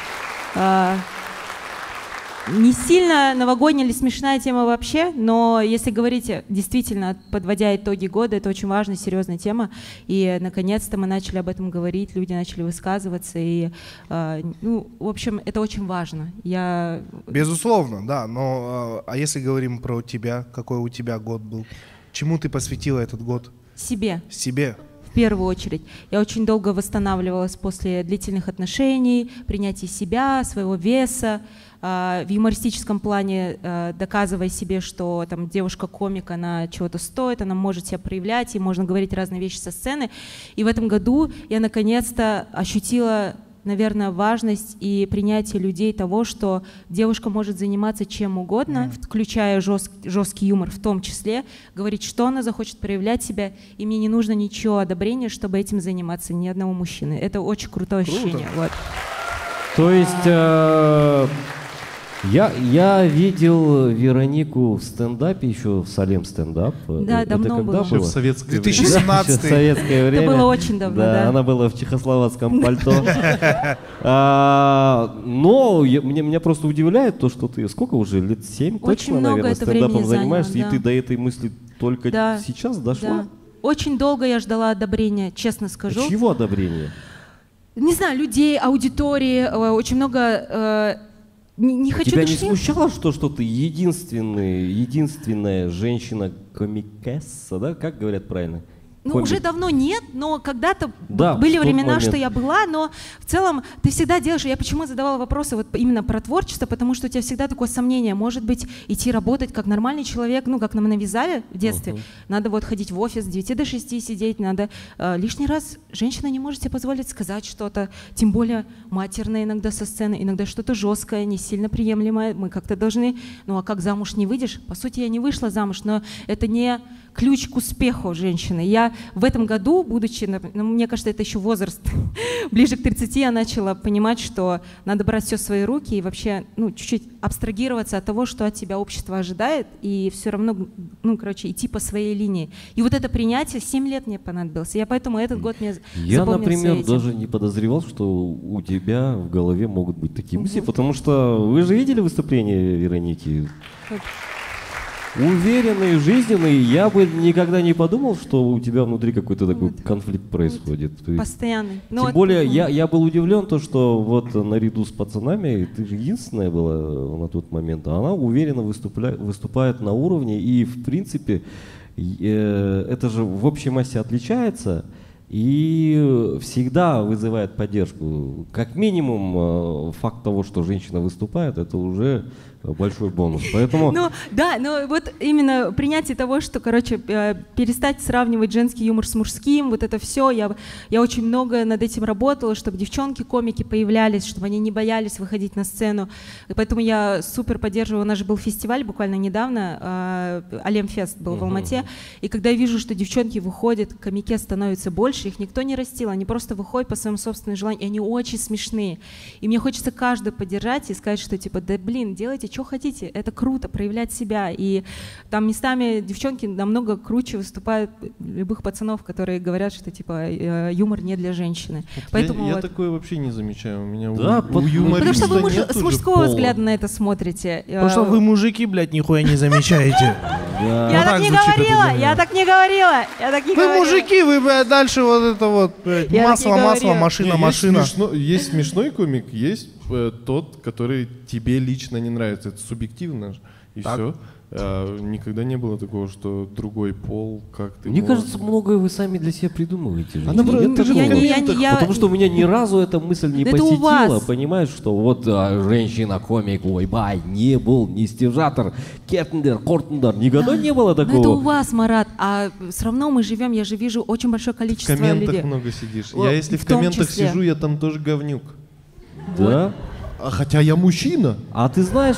Не сильно новогодняя или смешная тема вообще, но если говорить действительно, подводя итоги года, это очень важная, серьезная тема. И наконец-то мы начали об этом говорить, люди начали высказываться. И, ну, в общем, это очень важно. Безусловно, да. Но а если говорим про тебя, какой у тебя год был? Чему ты посвятила этот год? Себе. Себе. В первую очередь. Я очень долго восстанавливалась после длительных отношений, принятия себя, своего веса, в юмористическом плане доказывая себе, что там девушка-комик, она чего-то стоит, она может себя проявлять, и можно говорить разные вещи со сцены. И в этом году я наконец-то ощутила, наверное, важность и принятие людей того, что девушка может заниматься чем угодно, включая жесткий юмор в том числе, говорить, что она захочет, проявлять себя, и мне не нужно ничего одобрения, чтобы этим заниматься, ни одного мужчины. Это очень крутое ощущение. Вот. То есть я видел Веронику в стендапе, еще в Салем стендап. Да, это давно когда было. было? В советское время. 2017. Да, в советское время. Это было очень давно, да. Она была в чехословацком пальто. Но меня просто удивляет то, что ты сколько уже, лет 7 Очень точно, много наверное, это времени стендапом занимаешься, заняло, и ты до этой мысли только сейчас дошла? Да. Очень долго я ждала одобрения, честно скажу. Чего одобрения? Не знаю, людей, аудитории, очень много... Не хочу Тебя не даже... смущало, что ты единственная женщина-комикесса, да? Как говорят правильно? Ну, Комик. уже давно нет, но когда-то Да, были в тот времена, момент. что я была, но в целом ты всегда делаешь... Я почему задавала вопросы вот именно про творчество, потому что у тебя всегда такое сомнение, может быть, идти работать как нормальный человек, ну, как нам навязали в детстве. Надо вот ходить в офис с 9 до 6 сидеть, надо... лишний раз женщина не может себе позволить сказать что-то, тем более матерное иногда со сцены, иногда что-то жесткое, не сильно приемлемое. Мы как-то должны... Ну, а как замуж не выйдешь? По сути, я не вышла замуж, но это не ключ к успеху женщины. Я в этом году, будучи, ну, мне кажется, это еще возраст, ближе к 30, я начала понимать, что надо брать все в свои руки и вообще, ну, чуть-чуть абстрагироваться от того, что от тебя общество ожидает, и все равно, ну, короче, идти по своей линии. И вот это принятие 7 лет мне понадобилось. Я поэтому этот год мне Я, запомнился например, этим. даже не подозревал, что у тебя в голове могут быть такие мысли, потому что вы же видели выступление Вероники? Уверенный, жизненный, я бы никогда не подумал, что у тебя внутри какой-то такой конфликт происходит. То есть, Постоянный. тем более, я был удивлен, то, что вот наряду с пацанами, ты же единственная была на тот момент, а она уверенно выступает на уровне, и в принципе, это же в общей массе отличается, и всегда вызывает поддержку. Как минимум, факт того, что женщина выступает, это уже большой бонус. Поэтому... Ну, да, но вот именно принятие того, что, короче, перестать сравнивать женский юмор с мужским, вот это все, я очень много над этим работала, чтобы девчонки-комики появлялись, чтобы они не боялись выходить на сцену. И поэтому я супер поддерживаю, у нас же был фестиваль буквально недавно, Алемфест был в Алмате, и когда я вижу, что девчонки выходят, комики становится больше, их никто не растил, они просто выходят по своему собственному желанию, и они очень смешные. И мне хочется каждого поддержать и сказать, что типа, да блин, делайте, что хотите, это круто, проявлять себя. И там местами девчонки намного круче выступают любых пацанов, которые говорят, что типа юмор не для женщины. Поэтому я вот... такое вообще не замечаю. У меня Да, у юмориста Потому что вы нету с же мужского пола. взгляда на это смотрите. Потому что вы, мужики, блядь, нихуя не замечаете. Я так так не звучит это говорила, для меня. я так не говорила, я так не Вы говорила. мужики, вы, блядь, дальше вот это вот, блядь, Я масло, так не масло, говорила. машина, машина. Есть смешной комик, есть тот, который тебе лично не нравится. Это субъективно же. И Так. все. Никогда не было такого, что другой пол, как ты... Мне можешь. кажется, многое вы сами для себя придумываете. А наоборот, Нет ты же в такого? комментах. Потому что у меня ни разу эта мысль не Это у посетила, вас. понимаешь, что вот женщина-комик, ой, бай, не был, не стяжатор, Кеттендер, Кортендер, никогда не было Но это у такого. вас, Марат, а все равно мы живем, я же вижу очень большое В количество комментах людей. много сидишь. О, Я если в в том комментах числе. сижу, я там тоже говнюк. Да? А хотя я мужчина. А ты знаешь...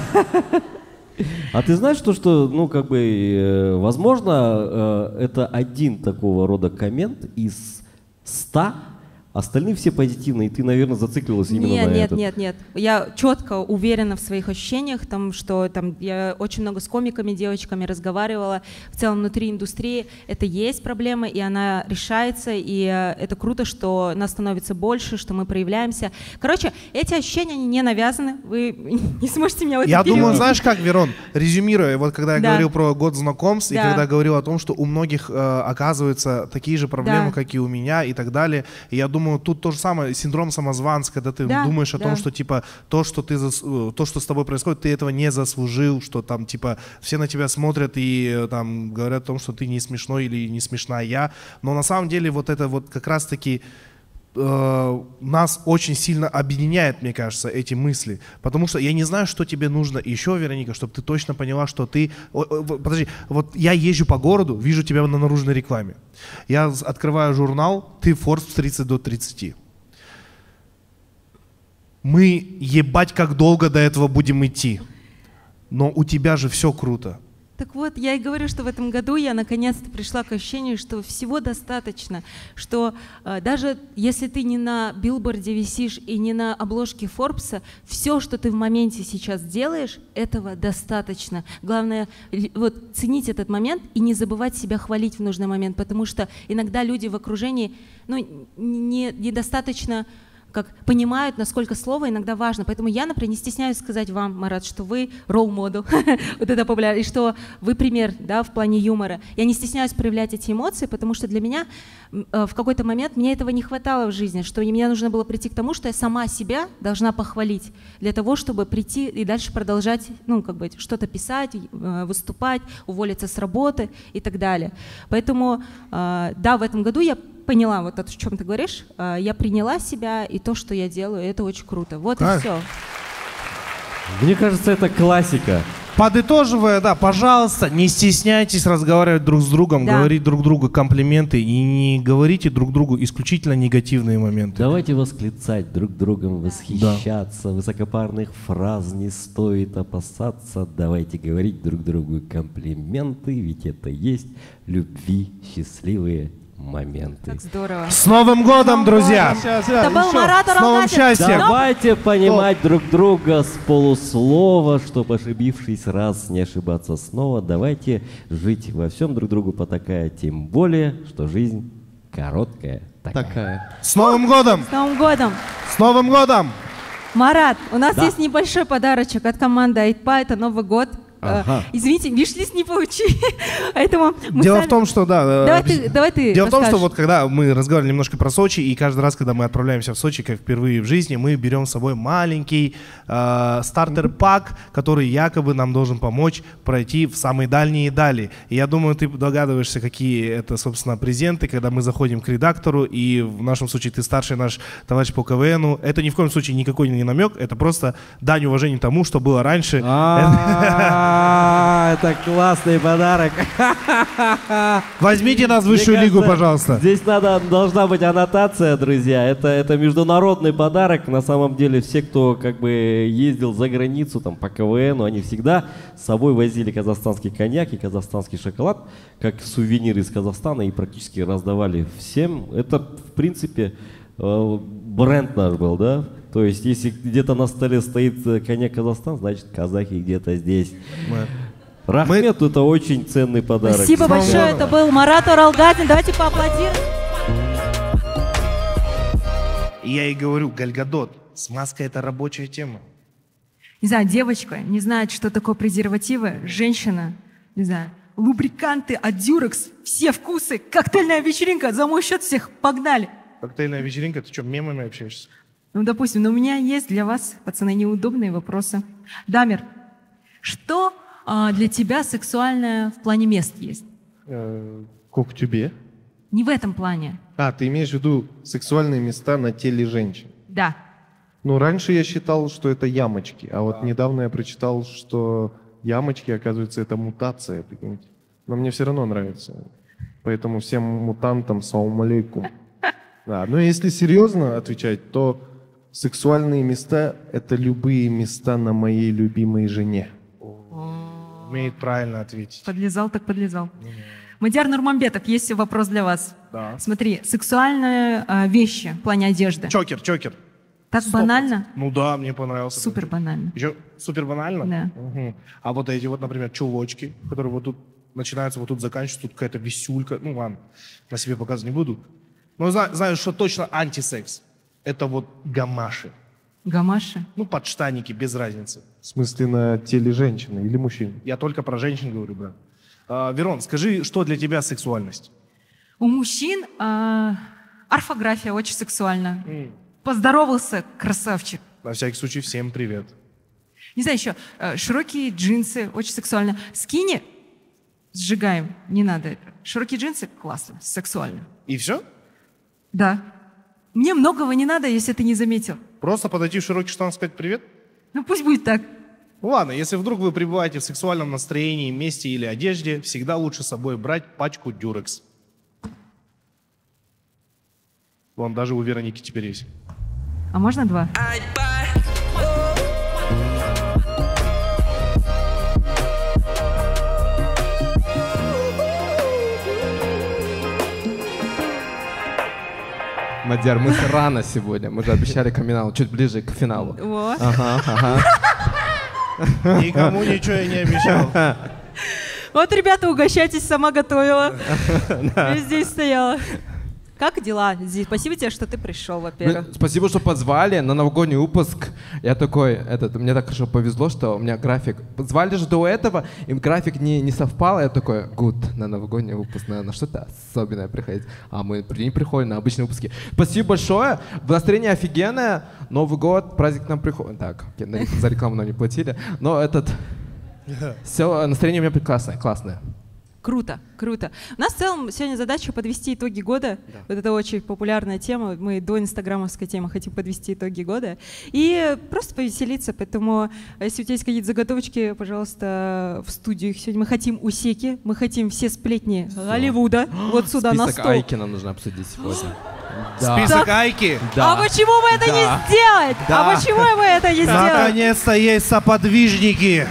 А ты знаешь, что ну, как бы, возможно, это один такого рода коммент из 100, остальные все позитивные, и ты, наверное, зациклилась именно Нет, на нет, этом. нет, нет. Я четко уверена в своих ощущениях, там, что там, я очень много с комиками, девочками разговаривала. В целом внутри индустрии это есть проблема, и она решается, и это круто, что нас становится больше, что мы проявляемся. Короче, эти ощущения, они не навязаны, вы не сможете меня в этом Я думаю, переубедить. знаешь как, Верон, резюмируя, вот когда я Да. говорил про год знакомств, и Да. когда говорил о том, что у многих оказываются такие же проблемы, Да. как и у меня, и так далее, и я думаю, думаю, тут то же самое, синдром самозванца, когда ты Да, думаешь о том, да. что типа то, что с тобой происходит, ты этого не заслужил, что там типа все на тебя смотрят и там говорят о том, что ты не смешной или не смешная. Но на самом деле вот это вот как раз-таки нас очень сильно объединяет, мне кажется, эти мысли. Потому что я не знаю, что тебе нужно еще, Вероника, чтобы ты точно поняла, что ты... Подожди, вот я езжу по городу, вижу тебя на наружной рекламе. Я открываю журнал, ты Forbes 30 до 30. Мы ебать как долго до этого будем идти. Но у тебя же все круто. Так вот, я и говорю, что в этом году я наконец-то пришла к ощущению, что всего достаточно, что даже если ты не на билборде висишь и не на обложке Форбса, все, что ты в моменте сейчас делаешь, этого достаточно. Главное, вот ценить этот момент и не забывать себя хвалить в нужный момент, потому что иногда люди в окружении, ну, недостаточно как понимают, насколько слово иногда важно. Поэтому я, например, не стесняюсь сказать вам, Марат, что вы role model, вот это популярно, и что вы пример, да, в плане юмора. Я не стесняюсь проявлять эти эмоции, потому что для меня в какой-то момент мне этого не хватало в жизни, что мне нужно было прийти к тому, что я сама себя должна похвалить для того, чтобы прийти и дальше продолжать, ну, как бы что-то писать, выступать, уволиться с работы и так далее. Поэтому, да, в этом году я поняла, вот о чем ты говоришь, я приняла себя и то, что я делаю, это очень круто. Вот и все. Мне кажется, это классика. Подытоживая, да, пожалуйста, не стесняйтесь разговаривать друг с другом, Да. говорить друг другу комплименты и не говорите друг другу исключительно негативные моменты. Давайте восклицать друг другом, восхищаться. Высокопарных фраз не стоит опасаться. Давайте говорить друг другу комплименты, ведь это есть любви счастливые моменты. Так здорово. С Новым годом, друзья! Это был Марат С новым Аралгатин. счастьем! Давайте понимать друг друга с полуслова, чтобы, ошибившись раз, не ошибаться снова. Давайте жить во всем друг другу потакая, тем более, что жизнь короткая такая. С Новым годом! С Новым годом! С Новым годом! Марат, у нас Да. есть небольшой подарочек от команды Айтпа, это Новый год. Ага. Извините, виш-лист не получили. Поэтому мы Дело сами- в том, что, да, Давай ты дело в том, что расскажешь. вот когда мы разговаривали немножко про Сочи, и каждый раз, когда мы отправляемся в Сочи, как впервые в жизни, мы берем с собой маленький стартер-пак, который якобы нам должен помочь пройти в самые дальние дали. И я думаю, ты догадываешься, какие это, собственно, презенты, когда мы заходим к редактору, и в нашем случае ты старший наш товарищ по КВНу. Это ни в коем случае никакой не намек, это просто дань уважения тому, что было раньше. Это классный подарок. Возьмите нас в Мне высшую лигу, кажется, пожалуйста. Здесь должна быть аннотация, друзья. Это международный подарок. На самом деле все, кто как бы ездил за границу там, по КВНу, они всегда с собой возили казахстанский коньяк и казахстанский шоколад, как сувенир из Казахстана, и практически раздавали всем. Это, в принципе, бренд наш был, да? То есть, если где-то на столе стоит коньяк Казахстан, значит, казахи где-то здесь. Рахмет, это очень ценный подарок. Спасибо большое, это был Марат Аралгатин. Давайте поаплодируем. И я ей говорю, Гальгадот, смазка это рабочая тема. Не знаю, девочка не знает, что такое презервативы, женщина, не знаю, лубриканты от Дюрекс, все вкусы, коктейльная вечеринка, за мой счет всех, погнали. Коктейльная вечеринка, ты что, мемами общаешься? Ну, допустим, но у меня есть для вас, пацаны, неудобные вопросы. Дамир, что для тебя сексуальное в плане мест есть? Как тебе? Не в этом плане. А, ты имеешь в виду сексуальные места на теле женщин? Да. Ну, раньше я считал, что это ямочки, а вот недавно я прочитал, что ямочки, оказывается, это мутация. Прикиньте. Но мне все равно нравится. Поэтому всем мутантам салам алейкум. Да, но если серьезно отвечать, то сексуальные места – это любые места на моей любимой жене. Умеет правильно ответить. Подлезал так подлезал. Мадяр Нурмамбетов, есть вопрос для вас. Да. Смотри, сексуальные вещи в плане одежды. Чокер. Так банально? Ну да, мне понравился. Супер банально. Еще супер банально? Да. Угу. А вот эти вот, например, чулочки, которые вот тут начинаются, вот тут заканчиваются, тут какая-то висюлька. Ну ладно, на себе показывать не буду. Но знаю, что точно антисекс. Это вот гамаши. Гамаши? Ну, подштанники, без разницы. В смысле, на теле женщины или мужчины? Я только про женщин говорю, брат. Верон, скажи, что для тебя сексуальность? У мужчин Орфография очень сексуально. Поздоровался, красавчик. На всякий случай, всем привет. Не знаю, еще широкие джинсы, очень сексуально. Скини сжигаем, не надо это. Широкие джинсы, классно, сексуально. И все? Да. Мне многого не надо, если ты не заметил. Просто подойти в широкий штан, сказать привет? Ну пусть будет так. Ну ладно, если вдруг вы пребываете в сексуальном настроении, месте или одежде, всегда лучше с собой брать пачку Durex. Вон, даже у Вероники теперь есть. А можно 2? Мадяр, мы рано сегодня. Мы же обещали камин-аут, чуть ближе к финалу. Вот. Ага. Никому ничего я не обещал. Вот, ребята, угощайтесь, сама готовила. И здесь стояла. Как дела здесь? Спасибо тебе, что ты пришел, во-первых. Спасибо, что позвали на новогодний выпуск. Я такой, мне так хорошо повезло, что у меня график. Звали же до этого, и график не совпал. Я такой, на новогодний выпуск, на что-то особенное приходить. А мы не приходим на обычные выпуски. Спасибо большое. Настроение офигенное. Новый год, праздник к нам приходит. Так, за рекламу нам не платили. Но все, настроение у меня прекрасное, классное. Круто, круто. У нас в целом сегодня задача подвести итоги года. Да. Вот это очень популярная тема. Мы до инстаграмовской темы хотим подвести итоги года. И просто повеселиться. Поэтому, если у тебя есть какие-то заготовочки, пожалуйста, в студию их сегодня. Мы хотим усеки, мы хотим все сплетни Голливуда. Вот сюда на стол. Список Айки нам нужно обсудить сегодня. Список Айки? Да. А почему бы это не сделать? Да. А почему бы это не сделать? Наконец-то есть соподвижники.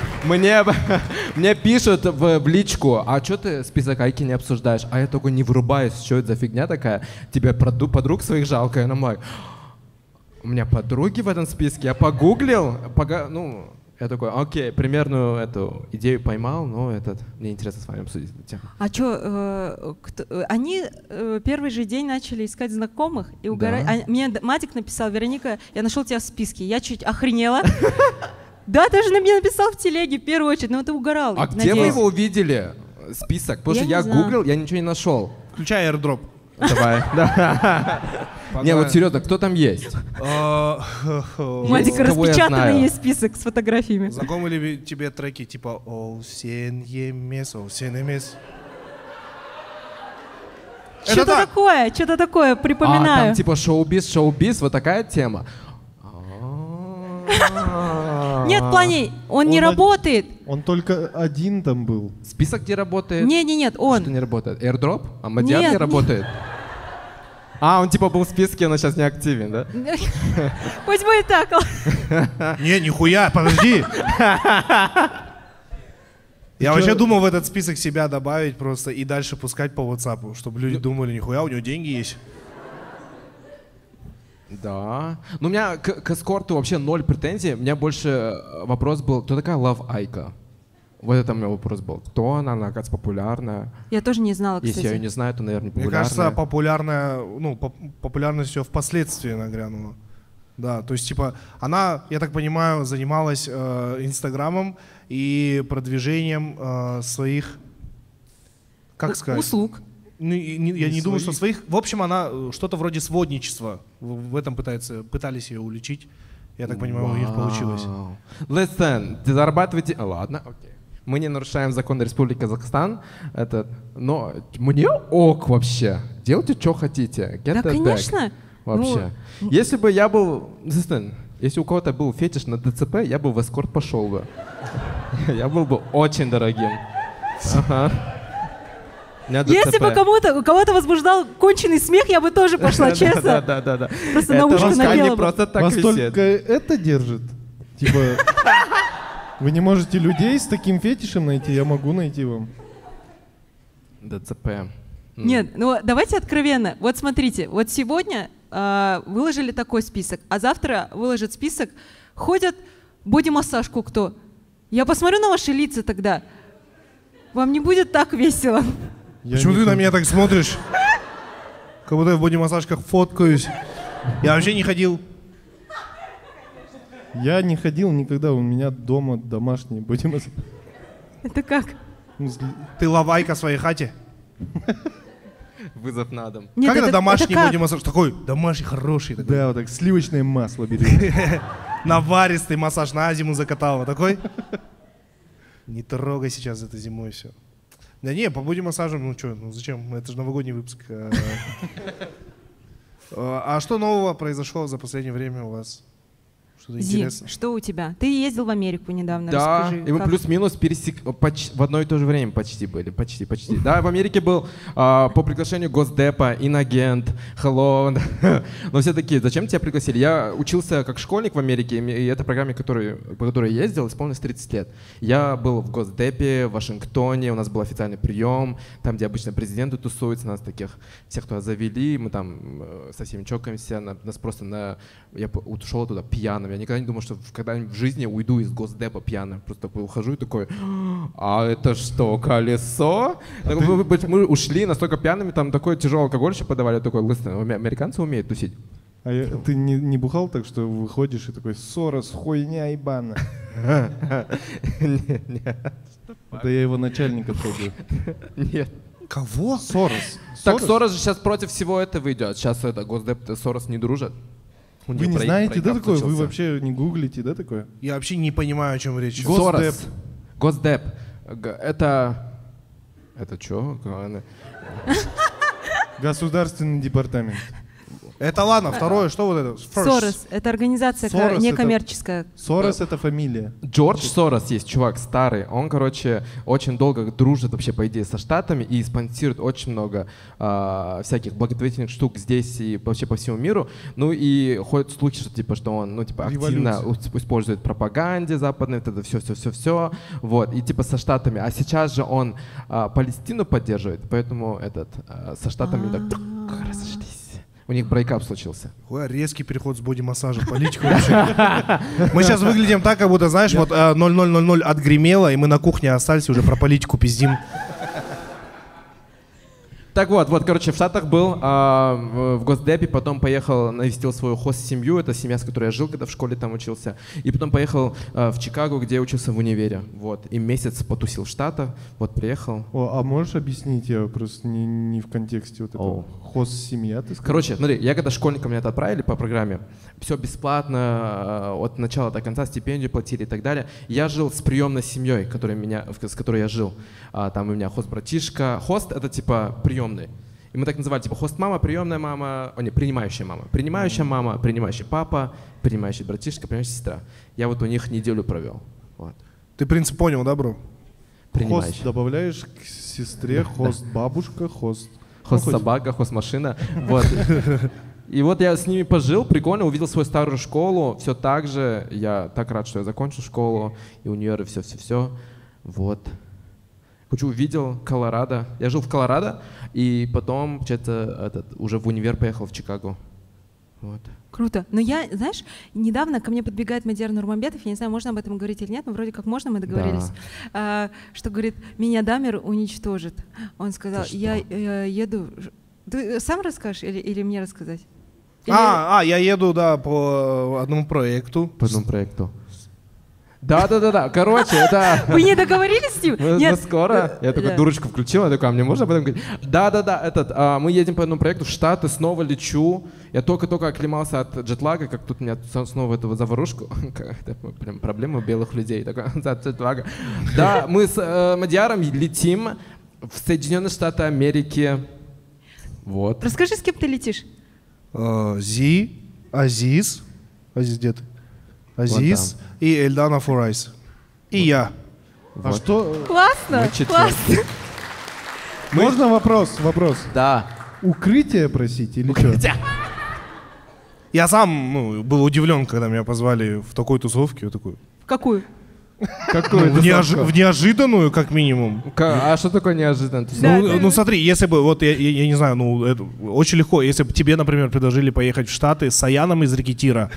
Мне пишут в личку, а что ты список Айки не обсуждаешь? А я только не врубаюсь, что это за фигня такая? Тебе подруг своих жалко? Я like, у меня подруги в этом списке, я погуглил, я такой, окей, примерную эту идею поймал, но мне интересно с вами обсудить эту тему. А что, они первый же день начали искать знакомых и угорать. Да. Мне Матик написал: Вероника, я нашел тебя в списке. Я чуть охренела. Да, даже на мне написал в телеге в первую очередь, но ты угорал. А где вы его увидели, список? Потому что я гуглил, я ничего не нашел. Включай AirDrop. Давай. Не, вот серьезно, кто там есть? У Матика распечатанный есть список с фотографиями. Знакомы ли тебе треки типа «Осенемес», «Осенемес»? Что-то такое, припоминаю. Там типа шоу-биз, вот такая тема. Нет, в плане, он не работает. Он только один там был. Список где работает? Нет, он. Что не работает? AirDrop? А Мадяр не Нет. работает? Он типа был в списке, но сейчас не активен, да? Пусть будет так. Не, нихуя, подожди. Я вообще думал в этот список себя добавить просто и дальше пускать по WhatsApp, чтобы люди думали, нихуя, у него деньги есть. Да. Но у меня к эскорту вообще 0 претензий. У меня больше вопрос был, кто такая Love Айка? Вот это у меня вопрос был. Кто она? Она, оказывается, популярная. Я тоже не знала, кстати. Если я ее не знаю, то, наверное, Мне популярная. кажется, популярность ее впоследствии нагрянула. Да, то есть, типа, она, я так понимаю, занималась Инстаграмом и продвижением своих, как сказать? Услуг. Я не думаю, что своих. В общем, она что-то вроде сводничества. В этом пытались ее уличить. Я так понимаю, у них получилось. Listen, ты зарабатываете... Ладно, окей. Мы не нарушаем закон Республики Казахстан, но мне ок вообще. Делайте, что хотите. Get Да, that конечно. back. Вообще. Если бы я был... Если у кого-то был фетиш на ДЦП, я бы в эскорт пошел бы. Я был бы очень дорогим. Ага. Если бы у кого-то возбуждал конченый смех, я бы тоже пошла, честно. Да. Просто на ушко напела бы. Просто так Вас висит. только это держит? Типа, вы не можете людей с таким фетишем найти, я могу найти вам. ДЦП. Нет, давайте откровенно. Вот смотрите, вот сегодня выложили такой список, а завтра выложат список, ходят боди-массажку кто. Я посмотрю на ваши лица тогда. Вам не будет так весело. Почему ты на меня так смотришь? Как будто я в боди-массажках фоткаюсь. Я вообще не ходил. Я не ходил никогда, у меня дома домашний Вызов на дом. Нет, Как это домашний как? боди-массаж? Такой домашний, хороший. Такой. Да, вот так сливочное масло бери. Наваристый массаж на зиму закатал. Вот такой. Не трогай сейчас это зимой все. Да не, по боди-массажам, ну что, ну зачем? Это же новогодний выпуск. А что нового произошло за последнее время у вас? Что-то Зи, интересное? что у тебя? Ты ездил в Америку недавно, Да, расскажи. и мы как? плюс-минус в одно и то же время почти были, почти. Да, в Америке был по приглашению Госдепа, инагент, hello. Но все такие, зачем тебя пригласили? Я учился как школьник в Америке, и этой программе, по которой я ездил, исполнилось 30 лет. Я был в Госдепе, в Вашингтоне, у нас был официальный прием, там, где обычно президенты тусуются, нас таких, всех, кто завели, мы там со всеми чокаемся, нас просто я ушел туда пьяным. Я никогда не думал, что когда-нибудь в жизни уйду из Госдепа пьяным. Просто такой ухожу и такой, а это что, колесо? Мы ушли настолько пьяными, там такой тяжелый алкоголь еще подавали, такой, лысый, американцы умеют тусить. А ты не бухал так, что выходишь и такой, Сорос, хуйня ебана? Нет. Это я его начальника трогаю. Нет. Кого? Сорос. Так Сорос же сейчас против всего этого идет. Сейчас это Госдеп и Сорос не дружат. Вы не знаете, да, такое? Вы вообще не гуглите, да, такое? Я вообще не понимаю, о чем речь. Сорос. Госдеп. Это что? Государственный департамент. Это ладно, второе, что вот это? First. Сорос. Это организация Сорос некоммерческая. Сорос — это фамилия. Джордж Сорос есть, чувак старый. Он, короче, очень долго дружит вообще, по идее, со Штатами и спонсирует очень много всяких благотворительных штук здесь и вообще по всему миру. Ну и ходят слухи, что типа, что он, ну типа, активно использует пропаганде западной, это все. Вот, и типа со Штатами. А сейчас же он Палестину поддерживает, поэтому со Штатами так разошлись. У них брейкап случился. Ой, резкий переход с боди-массажа в политику вообще. Мы сейчас выглядим так, как будто, знаешь, вот 0000 отгремело, и мы на кухне остались, уже про политику пиздим. Так вот, короче, в Штатах был, в Госдепе, потом поехал, навестил свою хост-семью, это семья, с которой я жил, когда в школе там учился, и потом поехал в Чикаго, где я учился в универе, вот, и месяц потусил в Штатах, вот, приехал. А можешь объяснить, я просто не в контексте вот этого. Хост-семья, ты сказал? Короче, смотри, я когда школьникам меня это отправили по программе, все бесплатно, от начала до конца стипендию платили и так далее. Я жил с приемной семьей, с которой я жил. Там у меня хост-братишка. Хост — это типа приемный. И мы так называли, типа хост-мама, приемная мама, принимающая мама. Принимающая мама, принимающий папа, принимающий братишка, принимающая сестра. Я вот у них неделю провел. Вот. Ты принцип понял, да, бро? Хост добавляешь к сестре, хост-бабушка, хост... Хост-собака, хост-машина. Вот. И вот я с ними пожил, прикольно, увидел свою старую школу, все так же. Я так рад, что я закончил школу, и универ, и все. Вот. Увидел Колорадо. Я жил в Колорадо, и потом уже в универ поехал в Чикаго. Вот. Круто. Но я, знаешь, недавно ко мне подбегает Мадияр Нурмамбетов, я не знаю, можно об этом говорить или нет, но вроде как можно, мы договорились, что говорит, меня Дамир уничтожит. Он сказал, я еду... Ты сам расскажешь или мне рассказать? Я еду, да, по одному проекту. По одному проекту. Да. Короче, это... Вы не договорились с ним? Мы скоро. Я такую дурочку включил, я такой, а мне можно об этом говорить? Да. Мы едем по одному проекту в Штаты, снова лечу. Я только оклемался от джетлага, как тут меня снова эту заварушку. Это прям проблема белых людей, такой, от джетлага. Да, мы с Мадиаром летим в Соединенные Штаты Америки. Вот. Расскажи, с кем ты летишь? Азиз где ты? Азиз и Эльдана Фурайс. И я. А что? Классно, классно. Можно вопрос? Да. Укрытие просить или что? Я сам был удивлен, когда меня позвали в такой тусовке. Такой, в какую? В неожиданную, как минимум. А что такое неожиданно? Ну смотри, если бы, вот я не знаю, это очень легко, если бы тебе, например, предложили поехать в Штаты с Саяном из Рекетира.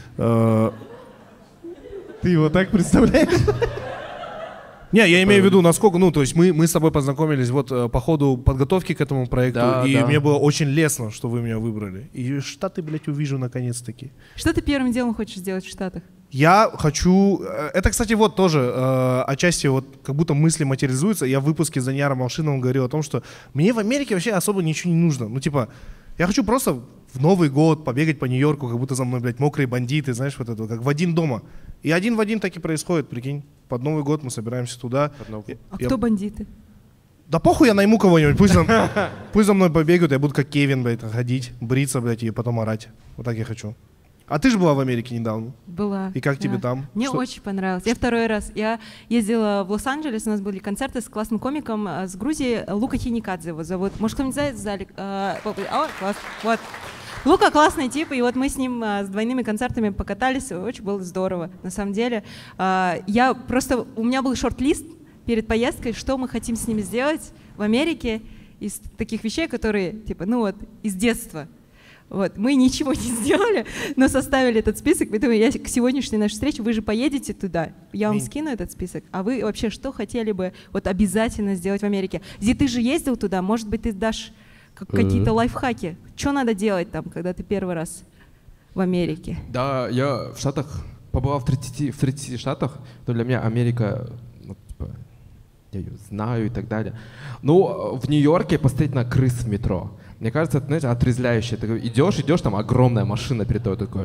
Ты его так представляешь? Не, я имею в виду, насколько, то есть мы с тобой познакомились вот по ходу подготовки к этому проекту, мне было очень лестно, что вы меня выбрали. И Штаты, блядь, увижу наконец-таки. Что ты первым делом хочешь сделать в Штатах? Я хочу... Это, кстати, вот тоже отчасти вот как будто мысли материализуются. Я в выпуске с Данияром Малшиновым говорил о том, что мне в Америке вообще особо ничего не нужно. Ну, типа, я хочу просто в Новый год побегать по Нью-Йорку, как будто за мной, блядь, мокрые бандиты, знаешь, вот это, как в один дома. И один в один так и происходит, прикинь. Под Новый год мы собираемся туда. Кто бандиты? Да похуй, я найму кого-нибудь, пусть за мной побегают, я буду как Кевин, блядь, ходить, бриться, блядь, и потом орать. Вот так я хочу. А ты же была в Америке недавно. Была. И как да. тебе там? Мне очень понравилось. Я второй раз. Я ездила в Лос-Анджелес, у нас были концерты с классным комиком с Грузии. Лука Хиникадзе его зовут. Может, кто-нибудь знает в зале? Класс. Вот. Лука классный тип, и вот мы с ним с двойными концертами покатались. Очень было здорово, на самом деле. У меня был шорт-лист перед поездкой, что мы хотим с ними сделать в Америке из таких вещей, которые, типа, ну вот, из детства. Вот. Мы ничего не сделали, но составили этот список, поэтому я к сегодняшней нашей встрече, вы же поедете туда, я вам скину этот список, а вы вообще что хотели бы вот обязательно сделать в Америке? Зи, ты же ездил туда, может быть, ты дашь какие-то лайфхаки? Что надо делать там, когда ты первый раз в Америке? Да, я в Штатах побывал в 30 штатах, то для меня Америка, ну, типа, я ее знаю и так далее. Ну, в Нью-Йорке посмотреть на крыс в метро. Мне кажется, это, знаете, отрезвляюще. Ты идешь, там огромная машина перед тобой, такой,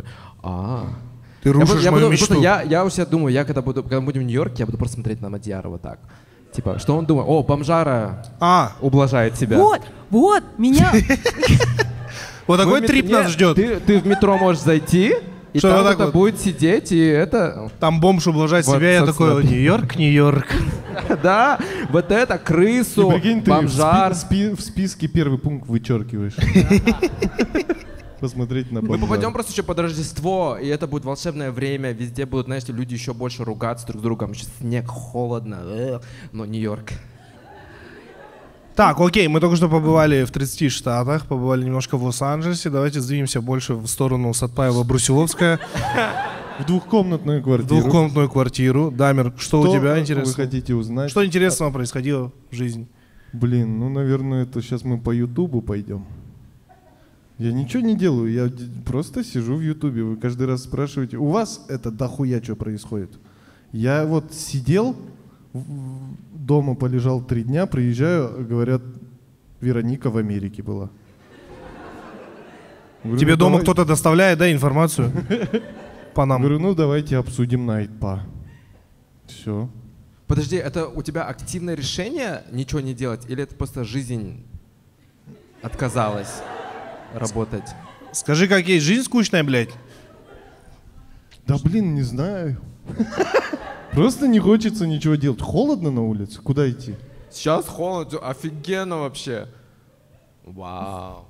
Ты рушишь мою мечту. Я у себя думаю, когда будем в Нью-Йорке, я буду просто смотреть на Мадьяра вот так. Типа, что он думает? О, бомжара ублажает себя. Вот, меня... Вот такой трип нас ждет. Ты в метро можешь зайти, и что, там вот кто-то будет сидеть, и это... Там бомж ублажает Вот, себя, я такой, Нью-Йорк, Нью-Йорк. Да, вот это, крысу, Прикинь, ты бомжар. в списке первый пункт вычеркиваешь. Посмотреть на бомжар. Мы попадем просто еще под Рождество, и это будет волшебное время, везде будут, знаете, люди еще больше ругаться друг с другом, сейчас снег, холодно, но Нью-Йорк. Так, окей, мы только что побывали в 30 штатах, побывали немножко в Лос-Анджелесе. Давайте сдвинемся больше в сторону Сатпаева-Брусиловская. В двухкомнатную квартиру. В двухкомнатную квартиру. Дамир, что у тебя интересно? Вы хотите узнать? Что интересного происходило в жизни? Блин, ну, наверное, это сейчас мы по Ютубу пойдем. Я ничего не делаю, я просто сижу в Ютубе. Вы каждый раз спрашиваете, у вас это дохуя что происходит? Я вот сидел, дома полежал 3 дня, приезжаю, говорят, Вероника в Америке была. Говорю, Тебе ну, дома давай... кто-то доставляет, да, информацию? По нам. Говорю, ну давайте обсудим Найтпа. Все. Подожди, это у тебя активное решение ничего не делать, или это просто жизнь отказалась работать? Скажи, как есть, жизнь скучная, блядь? Да блин, не знаю. Просто не хочется ничего делать. Холодно на улице, куда идти? Сейчас холодно, офигенно вообще. Вау.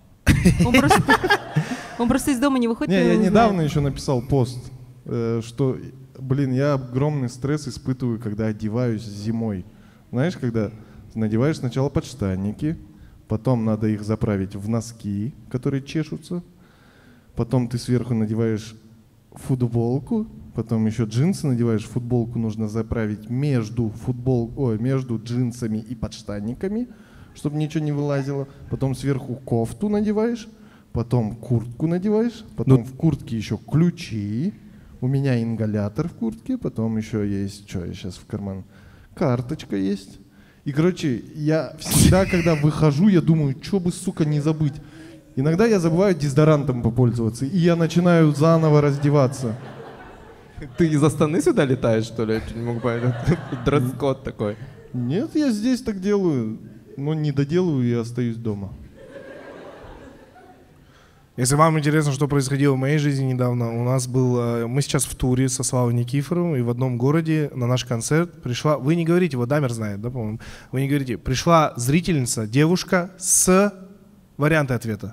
Он просто из дома не выходит. Не, я недавно еще написал пост, что, блин, я огромный стресс испытываю, когда одеваюсь зимой. Знаешь, когда надеваешь сначала подштанники, потом надо их заправить в носки, которые чешутся, потом ты сверху надеваешь футболку, потом еще джинсы надеваешь, футболку нужно заправить между джинсами и подштанниками, чтобы ничего не вылазило, потом сверху кофту надеваешь, потом куртку надеваешь, потом в куртке еще ключи, у меня ингалятор в куртке, потом еще есть, что я сейчас в карман, карточка есть. И, короче, я всегда, когда выхожу, я думаю, что бы, сука, не забыть. Иногда я забываю дезодорантом попользоваться, и я начинаю заново раздеваться. Ты из Астаны сюда летаешь, что ли? Я не мог понять. Дресс-код такой. Нет, я здесь так делаю, но не доделаю и остаюсь дома. Если вам интересно, что происходило в моей жизни недавно, у нас был... Мы сейчас в туре со Славой Никифоровым, и в одном городе на наш концерт пришла... Вы не говорите, вот Дамир знает, да, по-моему? Вы не говорите. Пришла зрительница, девушка с... Варианты ответа.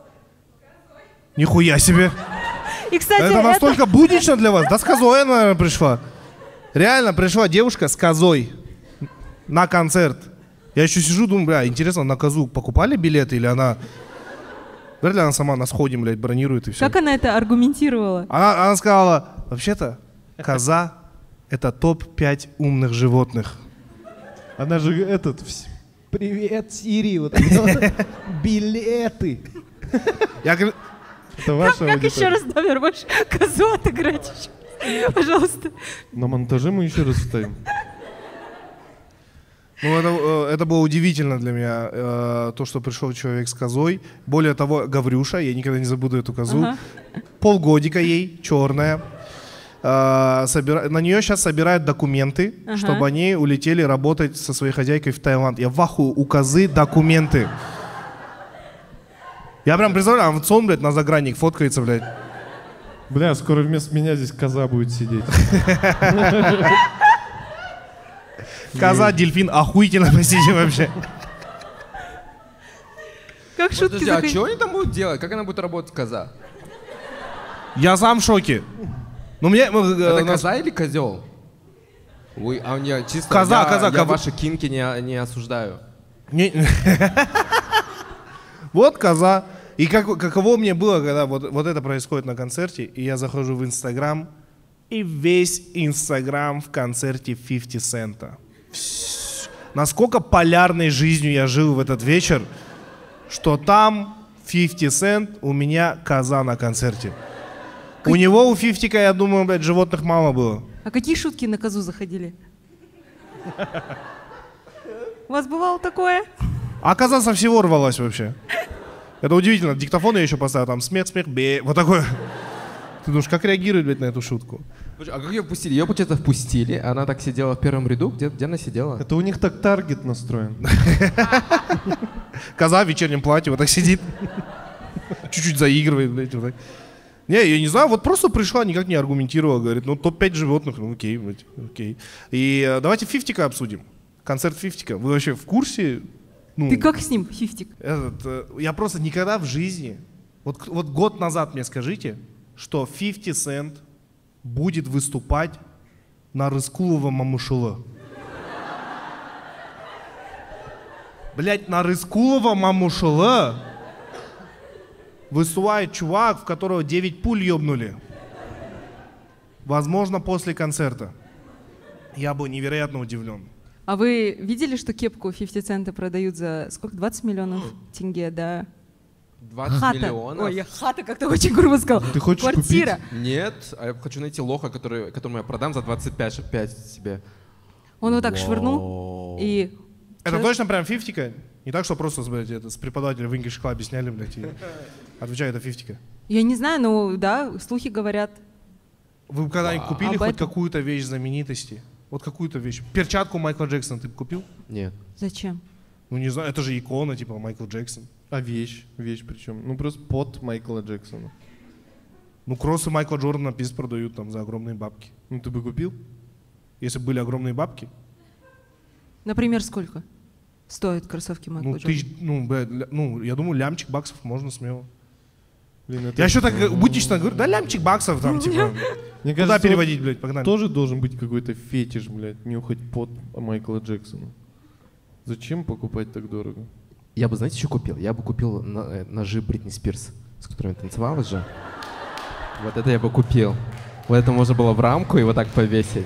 Нихуя себе! И, кстати, это настолько буднично для вас. Да с козой она, наверное, пришла. Реально пришла девушка с козой на концерт. Я еще сижу, думаю, бля, интересно, на козу покупали билеты или она... Вряд ли она сама на сходе, блядь, бронирует и все. Как она это аргументировала? Она сказала, вообще-то, коза — это топ-5 умных животных. Она же Привет, Сири, вот билеты. Я говорю, это ваша Как еще раз, Дамир, можешь козу отыграть? Пожалуйста. На монтаже мы еще раз вставим. Ну, это было удивительно для меня, то, что пришел человек с козой. Более того, Гаврюша, я никогда не забуду эту козу. Ага. Полгодика ей, черная. На нее сейчас собирают документы, Ага. чтобы они улетели работать со своей хозяйкой в Таиланд. Я в ахуе, у козы документы. Я прям представляю, Амцон, блядь, на загранник фоткается, блядь. Бля, скоро вместо меня здесь коза будет сидеть. Коза, дельфин, охуительно посидим вообще. Как шутки Подожди, а заходят. что они там будут делать? Как она будет работать, коза? Я сам в шоке. Ну, мне... Это коза или козел? Вы, а я чисто... Коза, я, коза, я кого- ваши кинки не осуждаю. Вот коза. И каково мне было, когда вот это происходит на концерте, и я захожу в Инстаграм, и весь Инстаграм в концерте 50 Цента. Насколько полярной жизнью я жил в этот вечер, что там 50 Цент, у меня коза на концерте. У него, у 50-ка, я думаю, блядь, животных мало было. А какие шутки на козу заходили? У вас бывало такое? А коза со всего рвалась вообще. Это удивительно. Диктофон я еще поставил, там смех, бе. Вот такое. Ты думаешь, как реагировать, блядь, на эту шутку? А как ее впустили? Ее, получается, впустили. Она так сидела в первом ряду. Где она сидела? Это у них так таргет настроен. Коза в вечернем платье вот так сидит. Чуть-чуть заигрывает, блядь, вот так. Не, я не знаю, вот просто пришла, никак не аргументировала, говорит, ну топ-5 животных, ну окей, блядь, окей. И давайте 50-ка обсудим. Концерт 50-ка. Вы вообще в курсе? Ну, Ты как с ним, Фифтик? я просто никогда в жизни, вот год назад мне скажите, что 50 Cent будет выступать на Рыскулова Мамушула. Блять, на Рыскулова Мамушула выступает чувак, в которого 9 пуль ёбнули. Возможно, после концерта. Я был невероятно удивлен. А вы видели, что кепку 50 цента продают за сколько? 20 миллионов тенге, да? 20 Хата. миллионов? Ой, я хата как-то очень грубо сказал. Ты хочешь Квартира. Нет, а я хочу найти лоха, которому я продам за 25 себе. Он вот так швырнул и... Это Чё? точно прям 50-ка? Не так, что просто, блядь, это с преподавателя в English Club сняли, блядь, и отвечаю, это 50-ка. Я не знаю, но да, слухи говорят. Вы когда-нибудь купили Об хоть этом? какую-то вещь знаменитости? Вот какую-то вещь. Перчатку Майкла Джексона ты купил? Нет. Зачем? Ну не знаю, это же икона, типа Майкл Джексон. А вещь причем. Ну просто под Майкла Джексона. Ну кроссы Майкла Джордана пиз продают там за огромные бабки. Ну ты бы купил? Если бы были огромные бабки, Например, сколько стоят кроссовки Майкла ну, Джордана? ну, я думаю, лямчик баксов можно смело. Блин, это Я еще так буднично говорю, да лямчик баксов там, типа. Мне Куда кажется, переводить, блядь, погнали. тоже должен быть какой-то фетиш, блядь, нюхать под Майкла Джексона. Зачем покупать так дорого? Я бы, знаете, что купил? Я бы купил ножи Бритни Спирс, с которыми танцевала же. Вот это я бы купил. Вот это можно было в рамку и вот так повесить.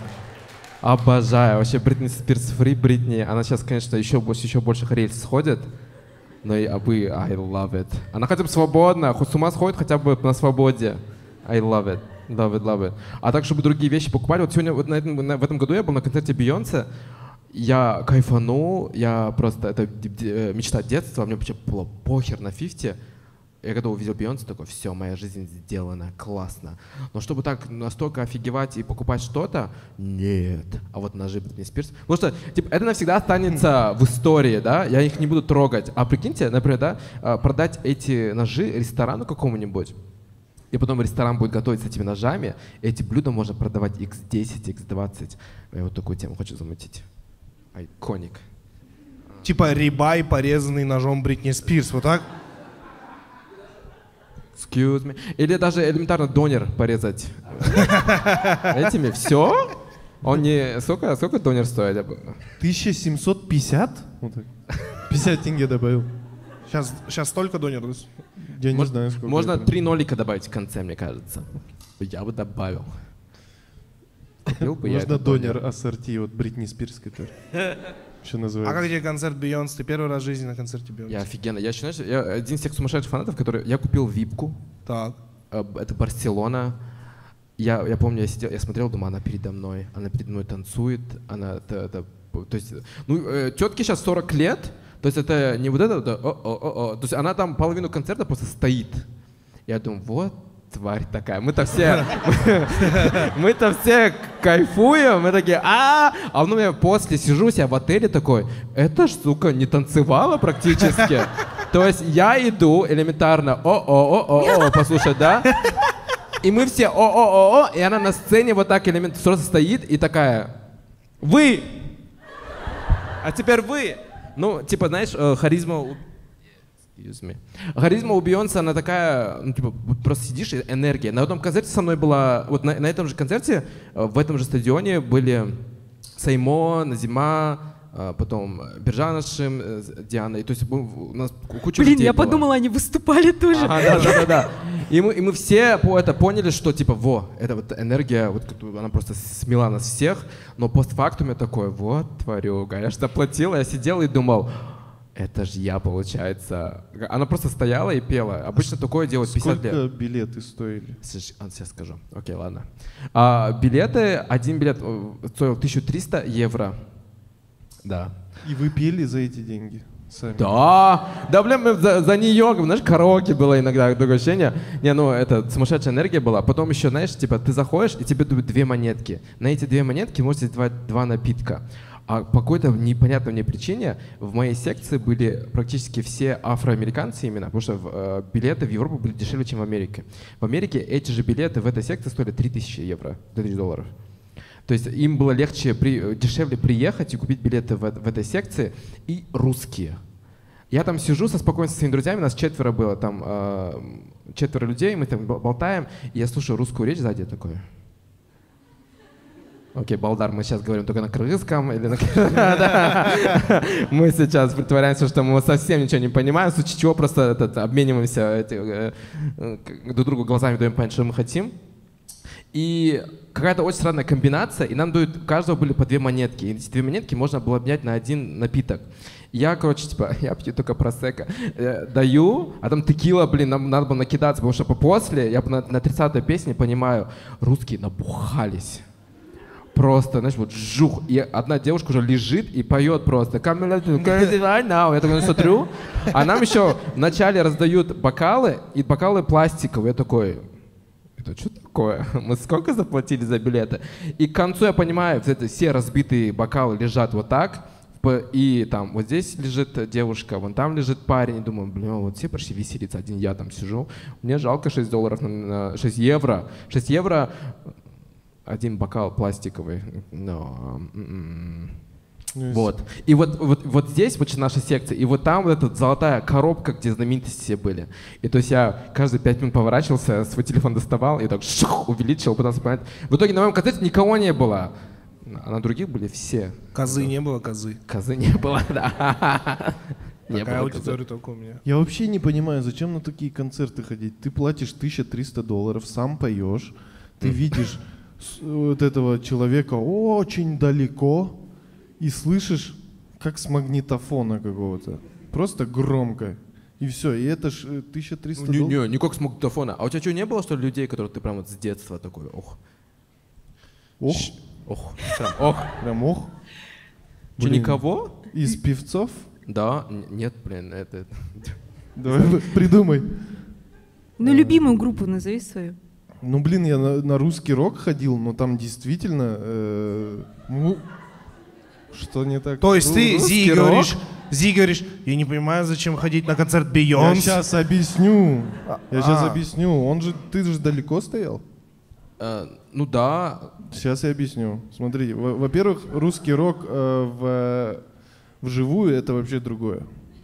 Обожаю. Вообще Бритни Спирс, Фри Бритни. Она сейчас, конечно, еще больше рельс сходит. Но I love it. Она хотя бы свободна, хоть с ума сходит хотя бы на свободе. I love it. Love it. А так, чтобы другие вещи покупали. Вот сегодня, вот в этом году я был на концерте Бейонсе. Я кайфанул, это мечта детства, мне вообще было похер на 50. Я когда увидел Бейонсе, такой, все, моя жизнь сделана, классно. Но чтобы так настолько офигевать и покупать что-то, нет. А вот ножи Бритни Спирс. Потому что типа, это навсегда останется в истории, да, я их не буду трогать. А прикиньте, например, да, продать эти ножи ресторану какому-нибудь, и потом ресторан будет готовить с этими ножами, эти блюда можно продавать x10, x20. Я вот такую тему хочу замутить. Айконик. Типа рибай, порезанный ножом Бритни Спирс, вот так? Excuse me. Или даже элементарно донер порезать. Этими все? Он не... Сколько донер стоит? 1750? Вот так. 50 тенге добавил. Сейчас столько донеров. Я не знаю, сколько. Можно это. 3 нолика добавить в конце, мне кажется. Я бы добавил. Купил бы я Можно этот донер ассорти от Бритни Спирс, который еще А называется. как тебе концерт Бейонсе? Ты первый раз в жизни на концерте Бейонсе? Я офигенно. Я еще, знаешь, я один из тех сумасшедших фанатов, который... Я купил випку. Так. Это Барселона. я помню, я сидел, я смотрел, думаю, она передо мной танцует, то есть, тетке сейчас 40 лет, то есть это не вот это, то есть она там половину концерта просто стоит. Я думаю, вот тварь такая, мы-то все кайфуем, мы такие, а ну я после сижу себя в отеле такой, эта штука не танцевала практически. То есть я иду элементарно, послушать, да? И мы все и она на сцене вот так просто стоит и такая, вы! А теперь вы! Ну, типа, знаешь, харизма у Бейонсе, она такая, ну, типа, просто сидишь, и энергия. На одном концерте со мной была, вот на этом же концерте, в этом же стадионе были Саймо, Назима, потом Биржанашим, Диана. И, то есть у нас куча людей я было. подумала, они выступали тоже. Ага, да. И мы все поняли, что типа, это вот энергия, вот она просто смела нас всех, но постфактум я такой, вот тварюга, я что платил, я сидел и думал, это же я, получается. Она просто стояла и пела. Обычно такое делают 50 лет. Сколько билеты стоили? Сейчас скажу. Окей, ладно. Один билет стоил 1300 евро. Да. И вы пели за эти деньги сами? Да, блин, мы за Нью-Йорком, знаешь, караоке было иногда, такое ощущение. Это сумасшедшая энергия была. Потом еще, знаешь, типа ты заходишь, и тебе дают 2 монетки. На эти 2 монетки можете давать 2 напитка. А по какой-то непонятной мне причине в моей секции были практически все афроамериканцы именно, потому что билеты в Европу были дешевле, чем в Америке. В Америке эти же билеты в этой секции стоили 3000 евро, 3000 долларов. То есть им было дешевле приехать и купить билеты в этой секции, и русские. Я там сижу со своими друзьями, нас 4 было, там 4 людей, мы там болтаем, и я слушаю русскую речь сзади такой. Окей, Балдар, мы сейчас говорим только на кыргызском или на... Мы сейчас притворяемся, что мы совсем ничего не понимаем, в случае чего просто обмениваемся друг другу глазами, даем понять, что мы хотим. И какая-то очень странная комбинация, и нам дают, у каждого были по 2 монетки. И эти 2 монетки можно было обменять на 1 напиток. Я, я пью только просекко, даю, а там текила, нам надо было накидаться, потому что после, я на 30-й песне понимаю, русские набухались. Просто, знаешь, вот жух. И одна девушка уже лежит и поет просто. Я такой смотрю, а нам еще вначале раздают бокалы, и бокалы пластиковые. Я такой, это что такое? Мы сколько заплатили за билеты? И к концу я понимаю, все разбитые бокалы лежат вот так, и там вот здесь лежит девушка, вон там лежит парень, и думаю, вот все пришли веселиться, один я там сижу, мне жалко $6, 6 евро. 6 евро 1 бокал пластиковый. Вот. И вот здесь вот наша секция, и вот там вот эта золотая коробка, где знаменитости все были. И то есть я каждые 5 минут поворачивался, свой телефон доставал и так увеличил, пытался понять. В итоге на моем концерте никого не было, а на других были все. Козы не было, козы. Козы не было, да. Такая аудитория только у меня. Я вообще не понимаю, зачем на такие концерты ходить? Ты платишь $1300, сам поешь, ты видишь вот этого человека очень далеко и слышишь, как с магнитофона какого-то. Просто громко. И все. И это ж $1300. Не как с магнитофона. А у тебя что, не было, что ли, людей, которые ты прям вот с детства такой, ох? Прям ох? Что, никого? Из певцов? Да, нет, блин, это... Давай придумай. Ну, любимую группу назови свою. Ну, блин, я на русский рок ходил, но там действительно... что не так? То есть ты Зи говоришь, я не понимаю, зачем ходить на концерт Бейонсе. Я сейчас объясню. Ты же далеко стоял? Ну да. Сейчас я объясню. Смотри, во-первых, русский рок вживую это вообще другое.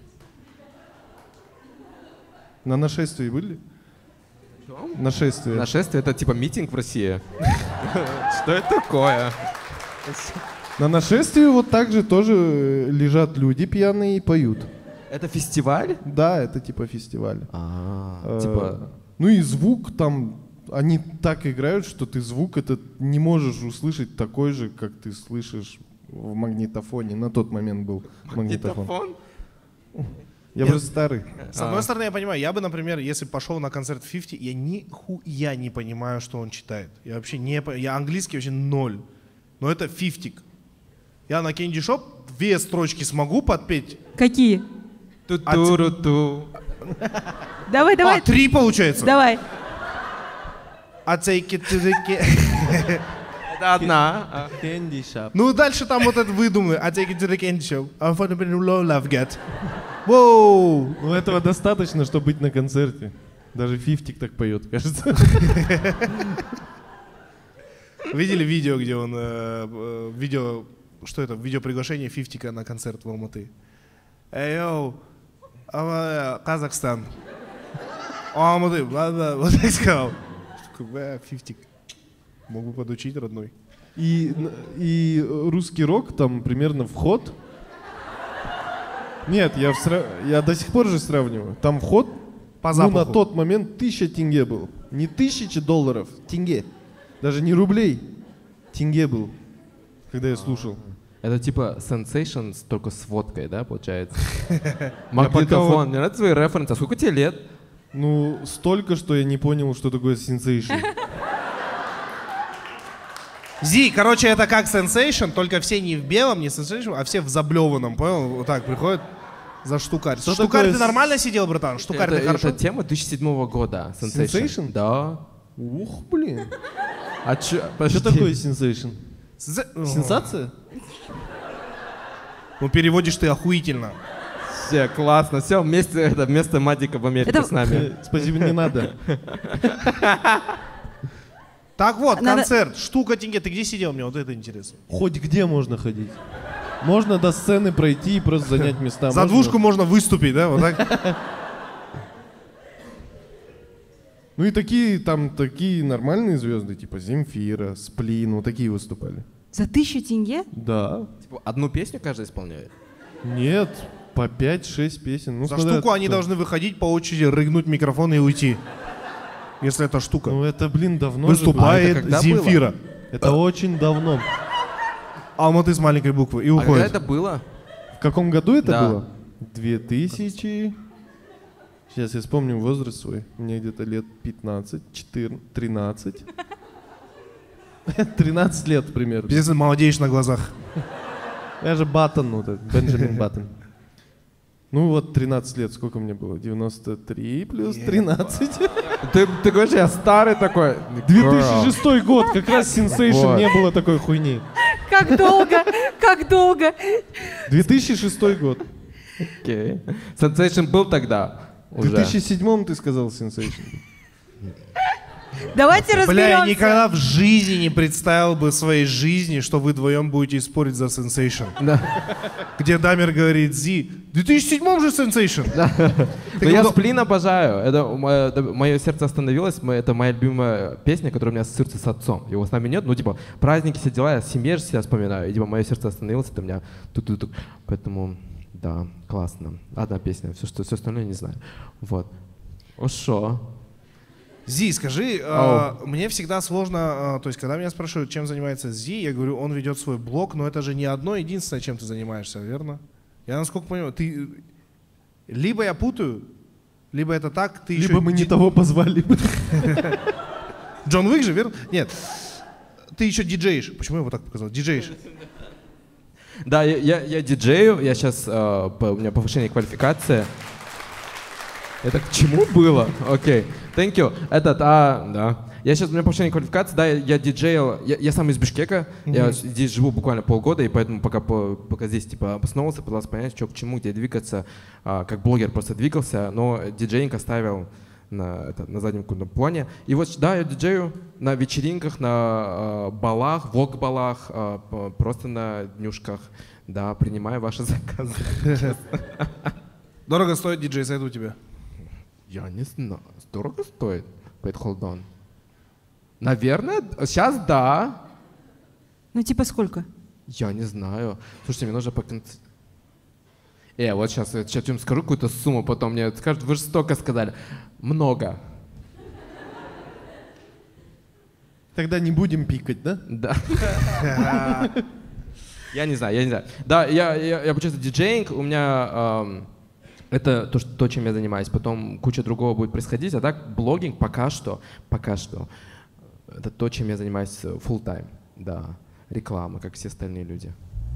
На нашествии были? Нашествие. Нашествие — это типа митинг в России. Что это такое? На нашествии вот так же тоже лежат люди пьяные и поют. Это фестиваль? Да, это типа фестиваль. Типа... Ну и звук там, они так играют, что ты звук этот не можешь услышать такой же, как ты слышишь в магнитофоне. На тот момент был магнитофон. Я просто старый. С одной стороны, я понимаю, я бы, например, если пошел на концерт 50, я нихуя не понимаю, что он читает. Я вообще я английский вообще ноль. Но это 50. Я на Candy Shop 2 строчки смогу подпеть. Какие? Ту-туру-ту. Давай, давай. 3 получается. Давай. I take it to the Это одна. Candy Shop. Ну дальше там вот это выдуманное. I take it to the Candy Shop. I'm for the low love get. Воу. Ну этого достаточно, чтобы быть на концерте. Даже 50 так поет, кажется. Видели видео, где он что это? Видеоприглашение 50 на концерт в Алматы. Эй, йоу, Казахстан. Алматы, ладно, вот так сказал. 50. Мог бы подучить, родной. И русский рок, там примерно вход. Нет, я до сих пор же сравниваю. Там вход, По запаху. на тот момент 1000 тенге был. Не $1000, тенге. Даже не рублей. Тенге был, когда я слушал. Это типа Sensation, только с водкой, да, получается? пока Магнитофон. Мне нравятся твои референсы. А сколько тебе лет? Ну, столько, что я не понял, что такое сенсейшн. Зи, короче, это как Sensation, только все не в белом, не Sensation, а все в заблеванном, понял? Вот так приходят за штукарь. Что Штукарь такое ты нормально сидел, братан? Штукарь ты хорошо? Это тема 2007 года. Sensation? Да. Ух, блин. А чё? Что Подожди. такое сенсейшн? О. Сенсация? Ну, переводишь ты охуительно. Все, классно. Все, вместо Мадика в Америке Это- с нами. Спасибо, не надо. Так вот, Надо- концерт, штука тенге. Ты где сидел? Мне вот это интересно. Хоть где можно ходить. Можно до сцены пройти и просто занять места. За Можно- двушку можно выступить, да? Вот так? Ну и такие нормальные звезды, типа Земфира, Сплин, вот такие выступали. За 1000 тенге? Да. Типа, одну песню каждый исполняет? Нет, по 5-6 песен. Ну, За смотря штуку они кто. должны выходить по очереди, рыгнуть микрофон и уйти. Если это штука. Ну это, блин, давно же Выступает А это когда Земфира. было. Это очень давно. Алматы с маленькой буквы. И А когда уходит. это было? В каком году это Да. было? 2000... Сейчас я вспомню возраст свой. Мне где-то лет 15, 14, 13. 13 лет примерно. Пиздец, молодеешь на глазах. Я же Баттон, вот этот, Бенджамин Баттон. Ну вот 13 лет, сколько мне было? 93 плюс 13. Ты говоришь, я старый такой. 2006 год, как раз Sensation Вот. не было такой хуйни. Как долго? Как долго? 2006 год. Окей. Sensation был тогда В уже. 2007 ты сказал Sensation. Давайте Бля, я разберемся. никогда в жизни не представил бы в своей жизни, что вы вдвоем будете спорить за Sensation. Да. Где Дамер говорит, Зи, в 2007 же Sensation. Но я Сплин обожаю. Это мое сердце остановилось. Это моя любимая песня, которая у меня ассоциируется с отцом. Его с нами нет. Ну, типа, праздники, все дела, я семье же себя вспоминаю. И, типа, мое сердце остановилось, это у меня тук-тук-тук. Поэтому, да, классно. Одна песня, все остальное не знаю. Вот. О, шо? Зи, скажи, мне всегда сложно, то есть, когда меня спрашивают, чем занимается Зи, я говорю, он ведет свой блог, но это же не одно единственное, чем ты занимаешься, верно? Я насколько понимаю, ты... Либо я путаю, либо это так, ты Либо еще... мы не того позвали. Джон Уик же, верно? Нет. Ты еще диджеешь. Почему я его так показал? Диджеешь. Да, я диджею, я сейчас, у меня повышение квалификации. Это к чему было? Окей, thank you. Да. Я сейчас, у меня повышение квалификации, да, я диджейл, я сам из Бишкека, я здесь живу буквально полгода, и поэтому пока здесь, типа, обосновался, пытался понять, что к чему, где двигаться, как блогер просто двигался, но диджеинг оставил на заднем каком-то плане. И вот, да, я диджею на вечеринках, на балах, вок-балах, просто на днюшках, да, принимаю ваши заказы. Дорого стоит диджей, зайду тебя. Я не знаю. Дорого стоит? Wait, hold on. Наверное, сейчас да. Ну, типа сколько? Я не знаю. Слушайте, мне нужно вот сейчас я им скажу какую-то сумму, потом мне скажут, вы же столько сказали. Много. Тогда не будем пикать, да? Да. Я не знаю. Да, я получается диджеинг, у меня Это то, чем я занимаюсь. Потом куча другого будет происходить. А так блогинг пока что, это то, чем я занимаюсь full time. Да, реклама, как все остальные люди.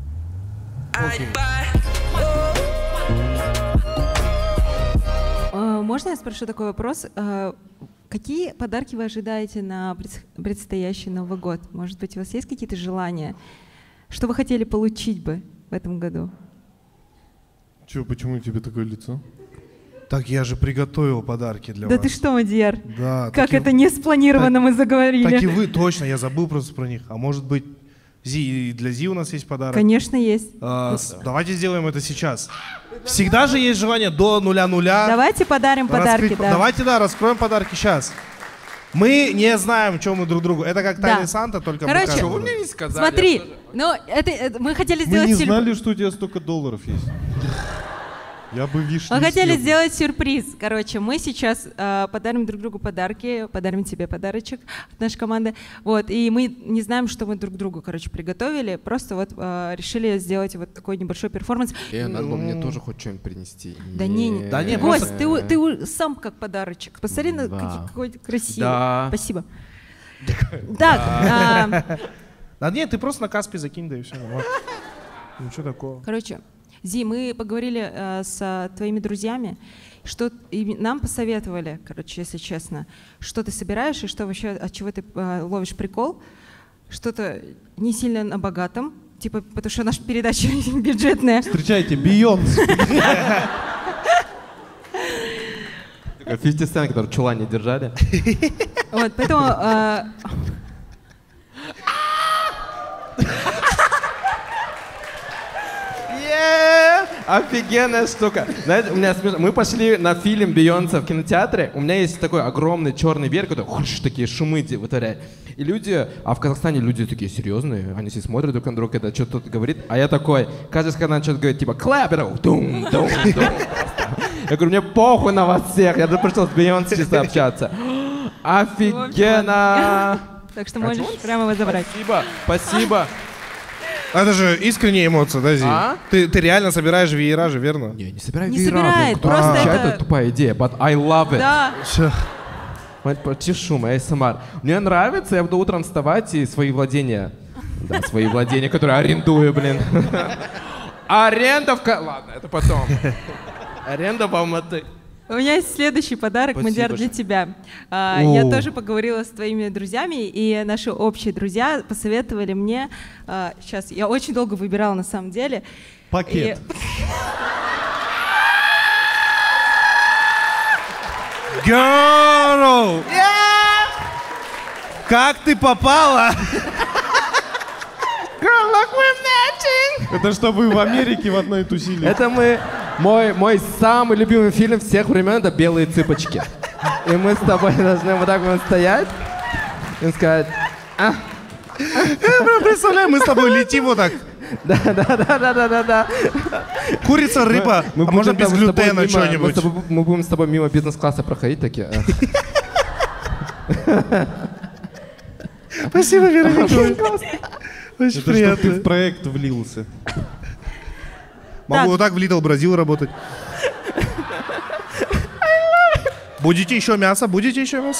Можно я спрошу такой вопрос? Какие подарки вы ожидаете на предстоящий Новый год? Может быть, у вас есть какие-то желания? Что вы хотели получить бы в этом году? Чё, почему у тебя такое лицо? Так я же приготовил подарки для Да вас. ты что, Мадьяр? Да, Как так и- это не спланировано мы заговорили? Так и вы, точно, я забыл просто про них. А может быть, и для Зи у нас есть подарок? Конечно, есть. Давайте сделаем это сейчас. Всегда же есть желание до 0:00. Давайте подарим подарки, да. Давайте, раскроем подарки сейчас. Мы не знаем, что мы друг другу. Это как Да. тайный Санта, только мы Короче, каждый. Вы мне не сказали. Смотри, ну это мы хотели Мы сделать не сюрприз. знали, что у тебя столько долларов есть. Я бы вишни Мы хотели съел. сделать сюрприз. Короче, мы сейчас подарим друг другу подарки, подарим тебе подарочек от нашей команды. Вот, и мы не знаем, что мы друг другу, короче, приготовили. Просто вот решили сделать вот такой небольшой перформанс. Надо было мне тоже хоть что-нибудь принести. Да не, Да не, Гость, просто- ты сам как подарочек. Посмотри, на Да. какой красивый. Да. Спасибо. Так, Да нет, ты просто на Каспи закинь, да и все. Ничего такого. короче, Зи, мы поговорили с твоими друзьями, что и нам посоветовали, короче, если честно, что ты собираешь и что вообще, от чего ты ловишь прикол. Что-то не сильно на богатом, типа, потому что наша передача бюджетная. Встречайте, Бейонс. 50 Cent, который в чулане держали. Вот, поэтому... Офигенная штука. Знаете, у меня смешно. Мы пошли на фильм Бейонсе в кинотеатре. У меня есть такой огромный черный веер, который такие шумы вытворяет. И люди, а в Казахстане люди такие серьезные, они все смотрят друг на друга, когда что-то кто-то говорит. А я такой, каждый раз, когда он что-то говорит, типа clap it up, дум, дум, дум. Я говорю, мне похуй на вас всех, я пришел с Бейонсе чисто общаться. Офигенно! Так что можешь прямо его забрать. Спасибо, спасибо. Это же искренняя эмоция, да, Зи? А? Ты реально собираешь веера же, верно? Не собирай Не веера, собирает, кто просто отвечает, это- тупая идея, but I love it. Да. Все. Мать, шум, ASMR. Мне нравится, я буду утром вставать и свои владения, да, свои владения, которые арендую, блин. Аренда Ладно, это потом. Аренда в Алматы. У меня есть следующий подарок, Спасибо, Мадьяр, для Ша. тебя. Я тоже поговорила с твоими друзьями, и наши общие друзья посоветовали мне... Сейчас, я очень долго выбирала на самом деле. Пакет. Girl! Как ты попала? Это что вы в Америке в одной тусили? Это мой самый любимый фильм всех времен, это «Белые цыпочки». И мы с тобой должны вот так вот стоять и сказать, Представляю, мы с тобой летим вот так. да. Курица, рыба, а можно без глютена что-нибудь. Мы будем с тобой мимо бизнес-класса проходить такие. Спасибо, Вероника. Очень Это что ты приятно. в проект влился. Могу вот так в Little Brazil работать. Будете еще мясо? Будете еще мясо?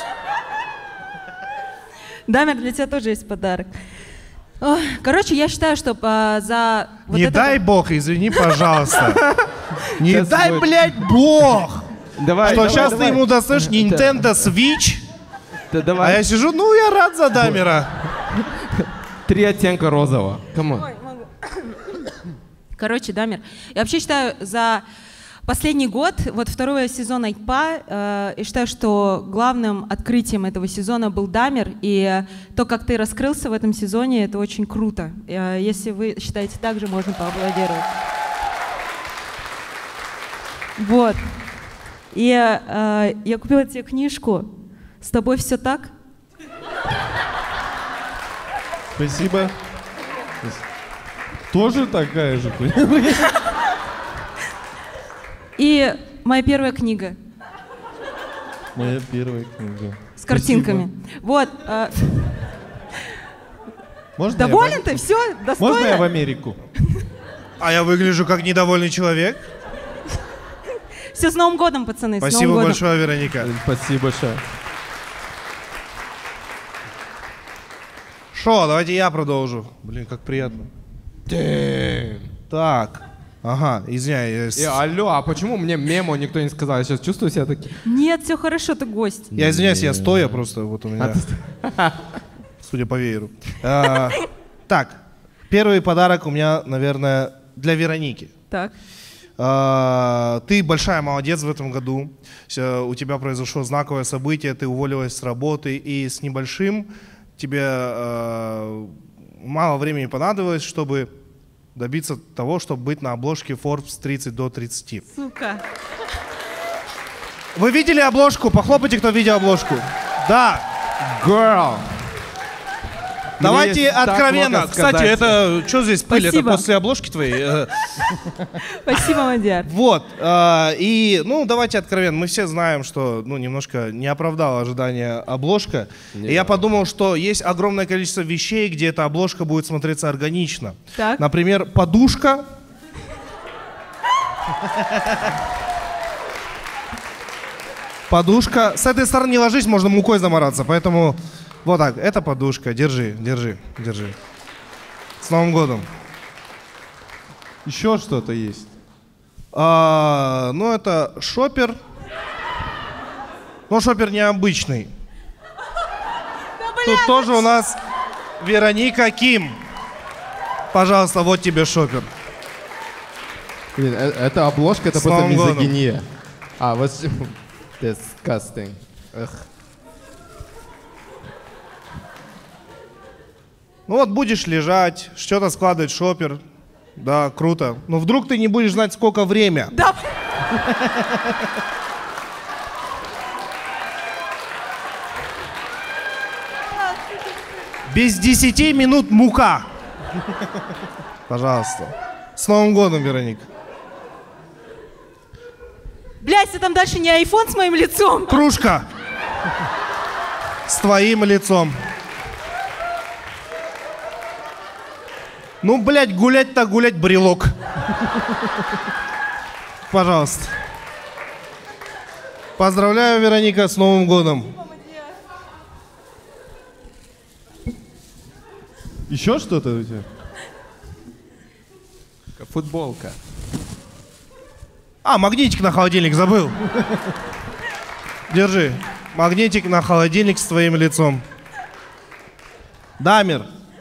Дамир, для тебя тоже есть подарок. Ох, короче, я считаю, что за... вот Не это- дай бог, извини, пожалуйста. Не Сейчас дай, будет. блядь, бог! Давай, Что давай, сейчас ты давай. ему достаешь Nintendo Switch, Да а давай. я сижу, ну я рад за Дамира. 3 оттенка розового. Камон. Короче, Дамир, я вообще считаю, за последний год, вот второй сезон Айкпа, я считаю, что главным открытием этого сезона был Дамир, и то, как ты раскрылся в этом сезоне, это очень круто. Если вы считаете так же, можно поаплодировать. Вот. И я купила тебе книжку «С тобой все так». Спасибо. Тоже такая же. И моя первая книга Моя первая книга. с картинками. Вот. Можно Доволен ты? Все? Достойно? Можно я в Америку? А я выгляжу как недовольный человек? Все, с Новым годом, пацаны, с Спасибо Новым годом. большое, Вероника. Спасибо большое. Шо, давайте я продолжу. Блин, как приятно. Так. Ага, извиняюсь. Алло, а почему мне мемо никто не сказал? Я сейчас чувствую себя таким. Нет, все хорошо, ты гость. Я извиняюсь, я стоя просто, вот у меня, судя по вееру. Так, первый подарок у меня, наверное, для Вероники. Так. Ты большая молодец в этом году. У тебя произошло знаковое событие, ты уволилась с работы, и с небольшим тебе мало времени понадобилось, чтобы добиться того, чтобы быть на обложке Forbes 30 до 30. Сука. Вы видели обложку? Похлопайте, кто видел обложку. Да. Girl. Давайте есть так откровенно. много Кстати, сказать. это что здесь пыль? Спасибо. Это после обложки твоей? Спасибо, Мадяр. Вот. И, ну, давайте откровенно. Мы все знаем, что, ну, немножко не оправдала ожидания обложка. И я подумал, что есть огромное количество вещей, где эта обложка будет смотреться органично. Так. Например, подушка. Подушка. С этой стороны не ложись, можно мукой замораться. Поэтому вот так. Это подушка. Держи, держи, держи. С Новым годом. Еще что-то есть. Ну, это шопер. Но шопер необычный. Тут тоже у нас Вероника Ким. Пожалуйста, вот тебе шопер. Блин, это обложка, это С просто Новым годом. мизогиния. А, вот... Disgusting. Эх. Ну вот будешь лежать, что-то складывать шопер. Да, круто. Но вдруг ты не будешь знать, сколько время. Да. Без 10 минут мука. Пожалуйста. С Новым годом, Вероника. Блядь, а там дальше не айфон с моим лицом. Кружка. С твоим лицом. Ну, блядь, гулять так гулять, брелок. Пожалуйста. Поздравляю, Вероника, с Новым годом. Еще что-то у тебя? Футболка. А, магнитик на холодильник забыл. Держи. Магнитик на холодильник с твоим лицом. Дамир.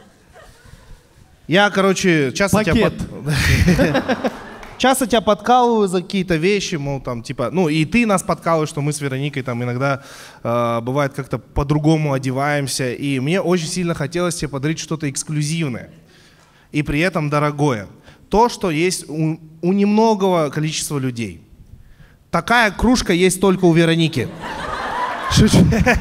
Я, короче, часто Пакет. часто тебя подкалываю за какие-то вещи, мол, там, типа, ну, и ты нас подкалываешь, что мы с Вероникой там иногда, бывает, как-то по-другому одеваемся, и мне очень сильно хотелось тебе подарить что-то эксклюзивное, и при этом дорогое. То, что есть у немногого количества людей. Такая кружка есть только у Вероники. Шучу.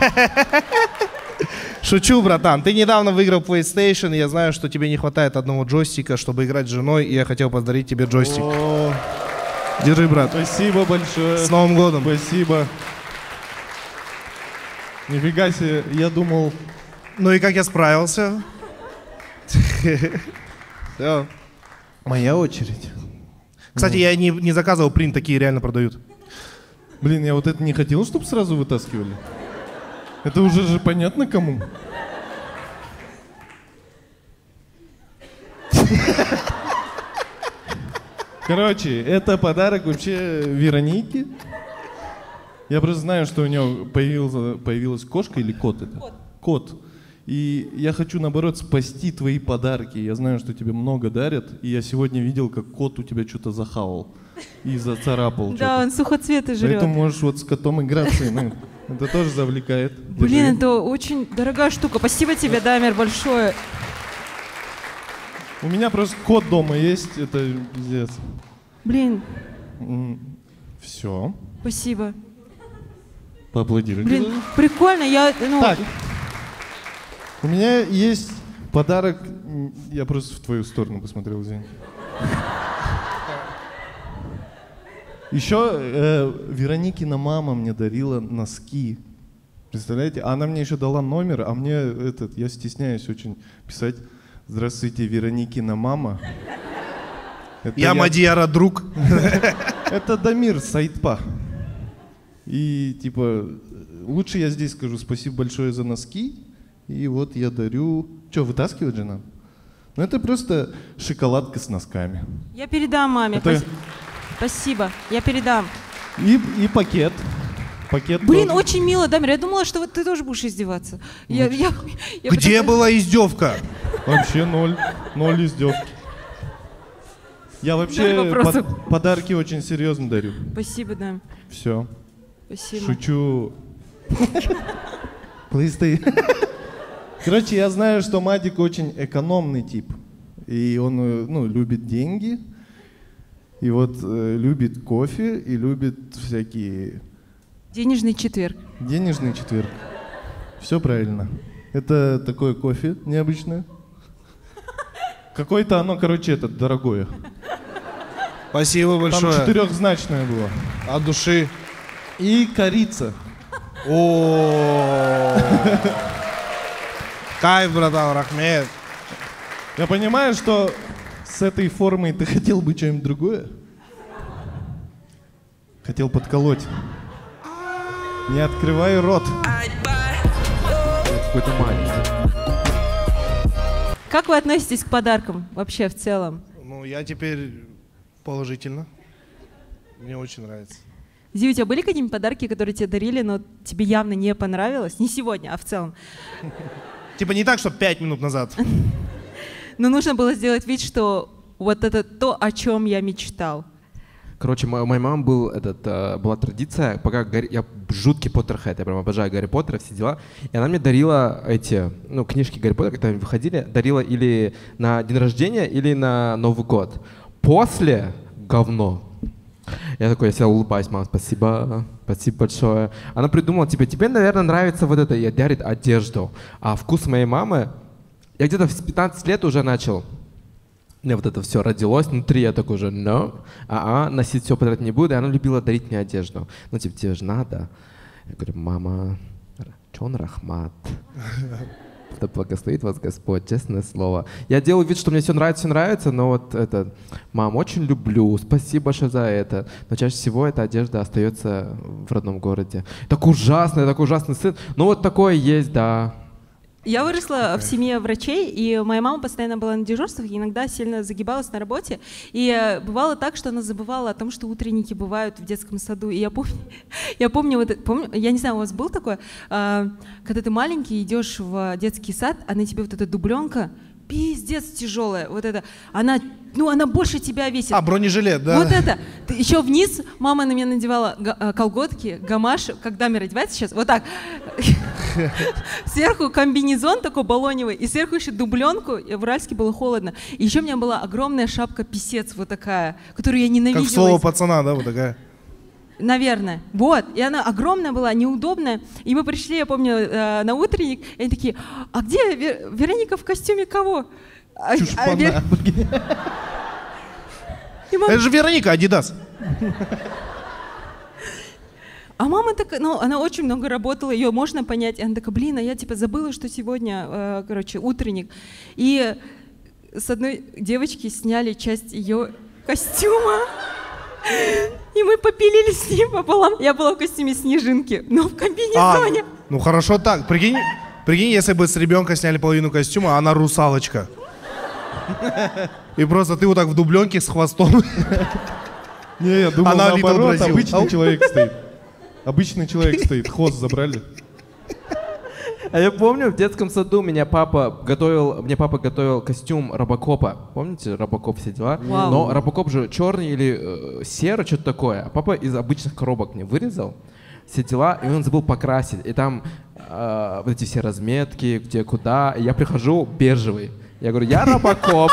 Шучу, братан. Ты недавно выиграл PlayStation, и я знаю, что тебе не хватает одного джойстика, чтобы играть с женой, и я хотел подарить тебе джойстик. О, Держи, брат. спасибо большое. С Новым годом. Спасибо. Нифига себе, я думал... Ну и как я справился? Всё. Моя очередь. Кстати, я не заказывал принт, такие реально продают. Блин, я вот это не хотел, чтобы сразу вытаскивали. Это уже же понятно кому. Короче, это подарок вообще Веронике. Я просто знаю, что у нее появилась кошка или кот это? Кот. И я хочу, наоборот, спасти твои подарки. Я знаю, что тебе много дарят. И я сегодня видел, как кот у тебя что-то захавал. И зацарапал Да, что-то. он сухоцветы жрет. Поэтому можешь вот с котом играться. Ну, это тоже завлекает. Блин, Держи. это очень дорогая штука. Спасибо тебе, Дамир, большое. У меня просто кот дома есть. Это пиздец. Блин, Все. спасибо. Поаплодируйте. Блин, прикольно, я, ну, Так. У меня есть подарок. Я просто в твою сторону посмотрел, извини. Еще Вероникина мама мне дарила носки. Представляете? Она мне еще дала номер, а мне я стесняюсь очень писать: «Здравствуйте, Вероникина мама». Это Я Мадьяра друг. Это Дамир Сайтпа. И типа, лучше я здесь скажу спасибо большое за носки. И вот я дарю... Что, вытаскивать же надо? Ну это просто шоколадка с носками. Я передам маме. Это- Спасибо, я передам. И пакет. Пакет Блин, тоже. очень мило, Дамир. Я думала, что вот ты тоже будешь издеваться. Я Где была издевка? Вообще ноль издевки. Я вообще Ноль вопросов. подарки очень серьезно дарю. Спасибо, да. Все. Спасибо. Шучу. Плысты. Короче, я знаю, что Мадик очень экономный тип. И он, ну, любит деньги. И вот любит кофе и любит всякие... Денежный четверг. Денежный четверг. Все правильно. Это такое кофе необычное. Какое-то оно, короче, это дорогое. Спасибо Там большое. 4-значное было. От души. И корица. О. Кайф, братан, рахмет. Я понимаю, что с этой формой ты хотел бы что-нибудь другое? Хотел подколоть. Не открывай рот. Какой-то маленький. Как вы относитесь к подаркам вообще в целом? Ну, я теперь положительно. Мне очень нравится. Зи, у тебя были какие-нибудь подарки, которые тебе дарили, но тебе явно не понравилось? Не сегодня, а в целом. Типа не так, что 5 минут назад. Но нужно было сделать вид, что вот это то, о чем я мечтал. Короче, у моей мамы была традиция, пока я жуткий Поттерхед, я прям обожаю Гарри Поттера, все дела. И она мне дарила эти, книжки Гарри Поттера, когда они выходили, дарила или на день рождения, или на Новый год. После говно. Я такой, я себя улыбаюсь, мама, спасибо большое. Она придумала, тебе, наверное, нравится вот это, и дарит одежду. А вкус моей мамы, я где-то в 15 лет уже начал. У меня вот это все родилось внутри, я такой уже, носить все подряд не буду. И она любила дарить мне одежду. Тебе же надо. Я говорю, мама, чон рахмат. Да благословит вас Господь, честное слово. Я делаю вид, что мне все нравится, но вот это, мам, очень люблю, спасибо большое за это. Но чаще всего эта одежда остается в родном городе. Такой ужасный сын. Ну вот такое есть, да. Я выросла в семье врачей, и моя мама постоянно была на дежурствах, и иногда сильно загибалась на работе. И бывало так, что она забывала о том, что утренники бывают в детском саду. И я помню, я не знаю, у вас был такое, когда ты маленький, идешь в детский сад, а на тебе вот эта дубленка, пиздец тяжелая, вот это, она больше тебя весит. А, бронежилет, да? Вот это. Еще вниз мама на меня надевала колготки, гамаш, как Дамир одевается сейчас, вот так. Сверху комбинезон такой баллоневый, и сверху еще дубленку, и в Уральске было холодно. И еще у меня была огромная шапка-писец вот такая, которую я ненавидела. Как слово пацана, да, вот такая? Наверное. Вот. И она огромная была, неудобная. И мы пришли, я помню, на утренник, и они такие, а где Вероника в костюме кого? Чушпана. Это же Вероника, Адидас. А мама такая, она очень много работала, ее можно понять. И она такая, блин, а я забыла, что сегодня, утренник. И с одной девочки сняли часть ее костюма. И мы попилили с ним пополам. Я была в костюме Снежинки, но в комбинезоне. Ну хорошо так. Прикинь, если бы с ребенка сняли половину костюма, а она русалочка. И просто ты вот так в дубленке с хвостом. Не, я думал, Она Little наоборот, Brazil. обычный человек стоит. Обычный человек стоит, хвост забрали. А я помню, в детском саду мне папа готовил костюм Робокопа. Помните, Робокоп, все дела? Вау. Но Робокоп же черный или серый, что-то такое. А папа из обычных коробок мне вырезал все дела, и он забыл покрасить. И там вот эти все разметки, где куда. И я прихожу бежевый. Я говорю, я Робокоп.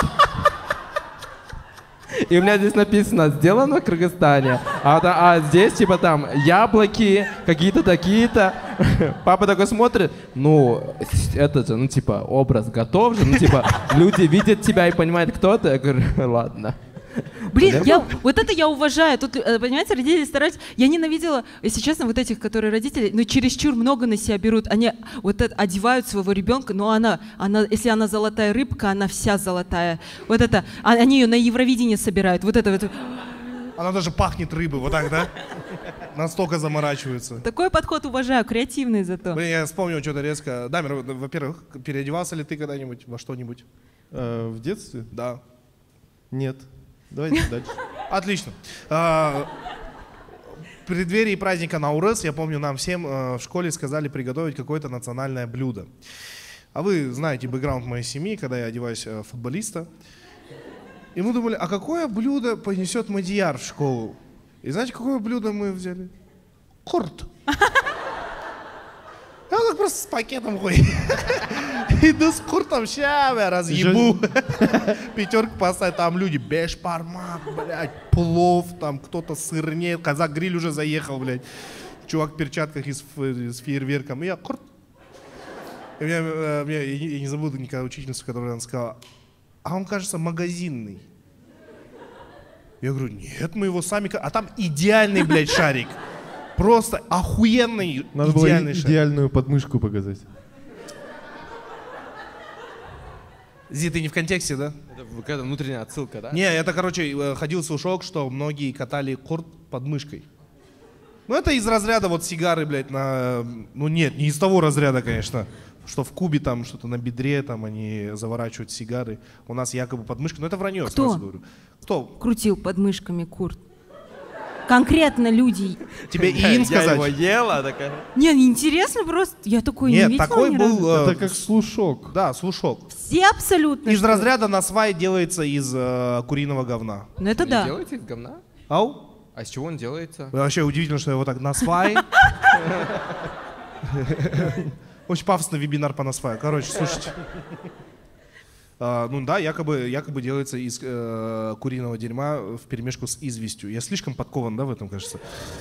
И у меня здесь написано, сделано в Кыргызстане. А здесь типа там яблоки, какие-то такие-то. Папа такой смотрит, это же, образ готов же. Люди видят тебя и понимают, кто ты. Я говорю, ладно. Блин, вот это я уважаю. Тут, понимаете, родители стараются. Я ненавидела, если честно, вот этих, которые родители, чересчур много на себя берут. Они вот это одевают своего ребенка, но она, если она золотая рыбка, она вся золотая. Вот это, они ее на Евровидение собирают. Вот это вот. Она даже пахнет рыбой, вот так, да? Настолько заморачиваются. Такой подход уважаю, креативный зато. Блин, я вспомнил что-то резко. Дамир, во-первых, переодевался ли ты когда-нибудь во что-нибудь? В детстве? Да. Нет. Давайте дальше. Отлично. В преддверии праздника Наурыз, я помню, нам всем в школе сказали приготовить какое-то национальное блюдо. А вы знаете бэкграунд моей семьи, когда я одеваюсь в футболиста. И мы думали, а какое блюдо понесет Мадияр в школу? И знаете, какое блюдо мы взяли? Курт. Я так просто с пакетом ходил. Иду с куртом, ща я разъебу. Пятерку поставить, там люди, бешбармак, блядь, плов, там кто-то сырнее, казак-гриль уже заехал, блядь. Чувак в перчатках и с фейерверком. И я курт. И я не забуду никогда учительницу, которая сказала, а он, кажется, магазинный. Я говорю, нет, мы его сами... А там идеальный, блядь, шарик. Просто охуенный, Надо было идеальный шарик. идеальную подмышку показать. Зи, ты не в контексте, да? Это какая-то внутренняя отсылка, да? Не, это, короче, ходил слушок, что многие катали курт под мышкой. Ну, это из разряда вот сигары, блядь, на... Ну, нет, не из того разряда, конечно. Что в Кубе там что-то на бедре, там они заворачивают сигары. У нас якобы под мышкой. Но это вранье, Кто? сразу говорю. Кто? Крутил под мышками курт. Конкретно люди. Тебе им сказать? Я его ела, такая. Не, интересно просто. Я такой не Нет, видела такой ни был... разу. Это как слушок. Да, слушок. Все абсолютно. Из что ли? разряда насвай делается из куриного говна. Ну это Не да. делаете из говна? Ау? А из чего он делается? Вообще удивительно, что я вот так насвай. Очень пафосный вебинар по насваю. Короче, слушайте. Ну да, якобы делается из куриного дерьма вперемешку с известью. Я слишком подкован, да, в этом, кажется?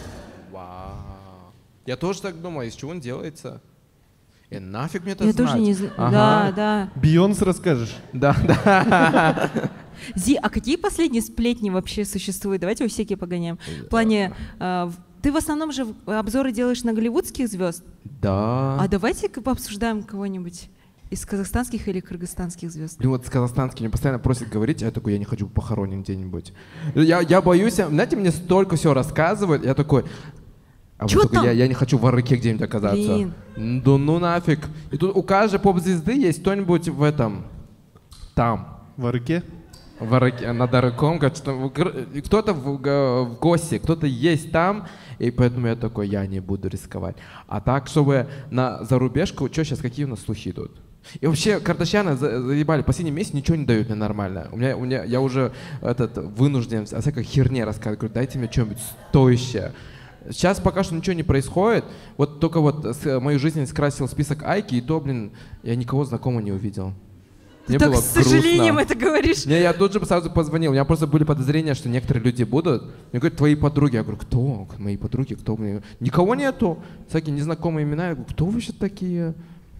Вау. Я тоже так думаю, из чего он делается? И нафиг мне это Я знать? тоже не знаю. Ага. Да, да. Бейонс расскажешь? Да, да. Зи, а какие последние сплетни вообще существуют? Давайте у всякие погоняем. В плане, ты в основном же обзоры делаешь на голливудских звезд. Да. А давайте-ка пообсуждаем кого-нибудь из казахстанских или кыргызстанских звезд. Блин, вот с казахстанскими мне постоянно просят говорить, а я такой, я не хочу похоронен где-нибудь. Я боюсь, знаете, мне столько всего рассказывают, я такой, а Чё вот только там? я не хочу в Арыке где-нибудь оказаться. Блин. Да ну нафиг. И тут у каждой поп-звезды есть кто-нибудь в этом, там. В Арыке? В Арыке, над Арыком, кто-то в гости, кто-то есть там, и поэтому я такой, я не буду рисковать. А так, чтобы на зарубежку, что сейчас, какие у нас слухи идут? И вообще, Кардашьяны заебали, последний месяц ничего не дают мне нормально. Я уже вынужден о всякой херне рассказывать, говорю, дайте мне что-нибудь стоящее. Сейчас пока что ничего не происходит, вот только вот мою жизнь скрасил список Айки, и то, блин, я никого знакомого не увидел. Ты Мне так было с сожалением грустно. это говоришь. Не, я тут же сразу позвонил. У меня просто были подозрения, что некоторые люди будут. Мне говорят, твои подруги. Я говорю, кто? Мои подруги, кто мне? Никого нету. Всякие незнакомые имена. Я говорю, кто вы вообще такие?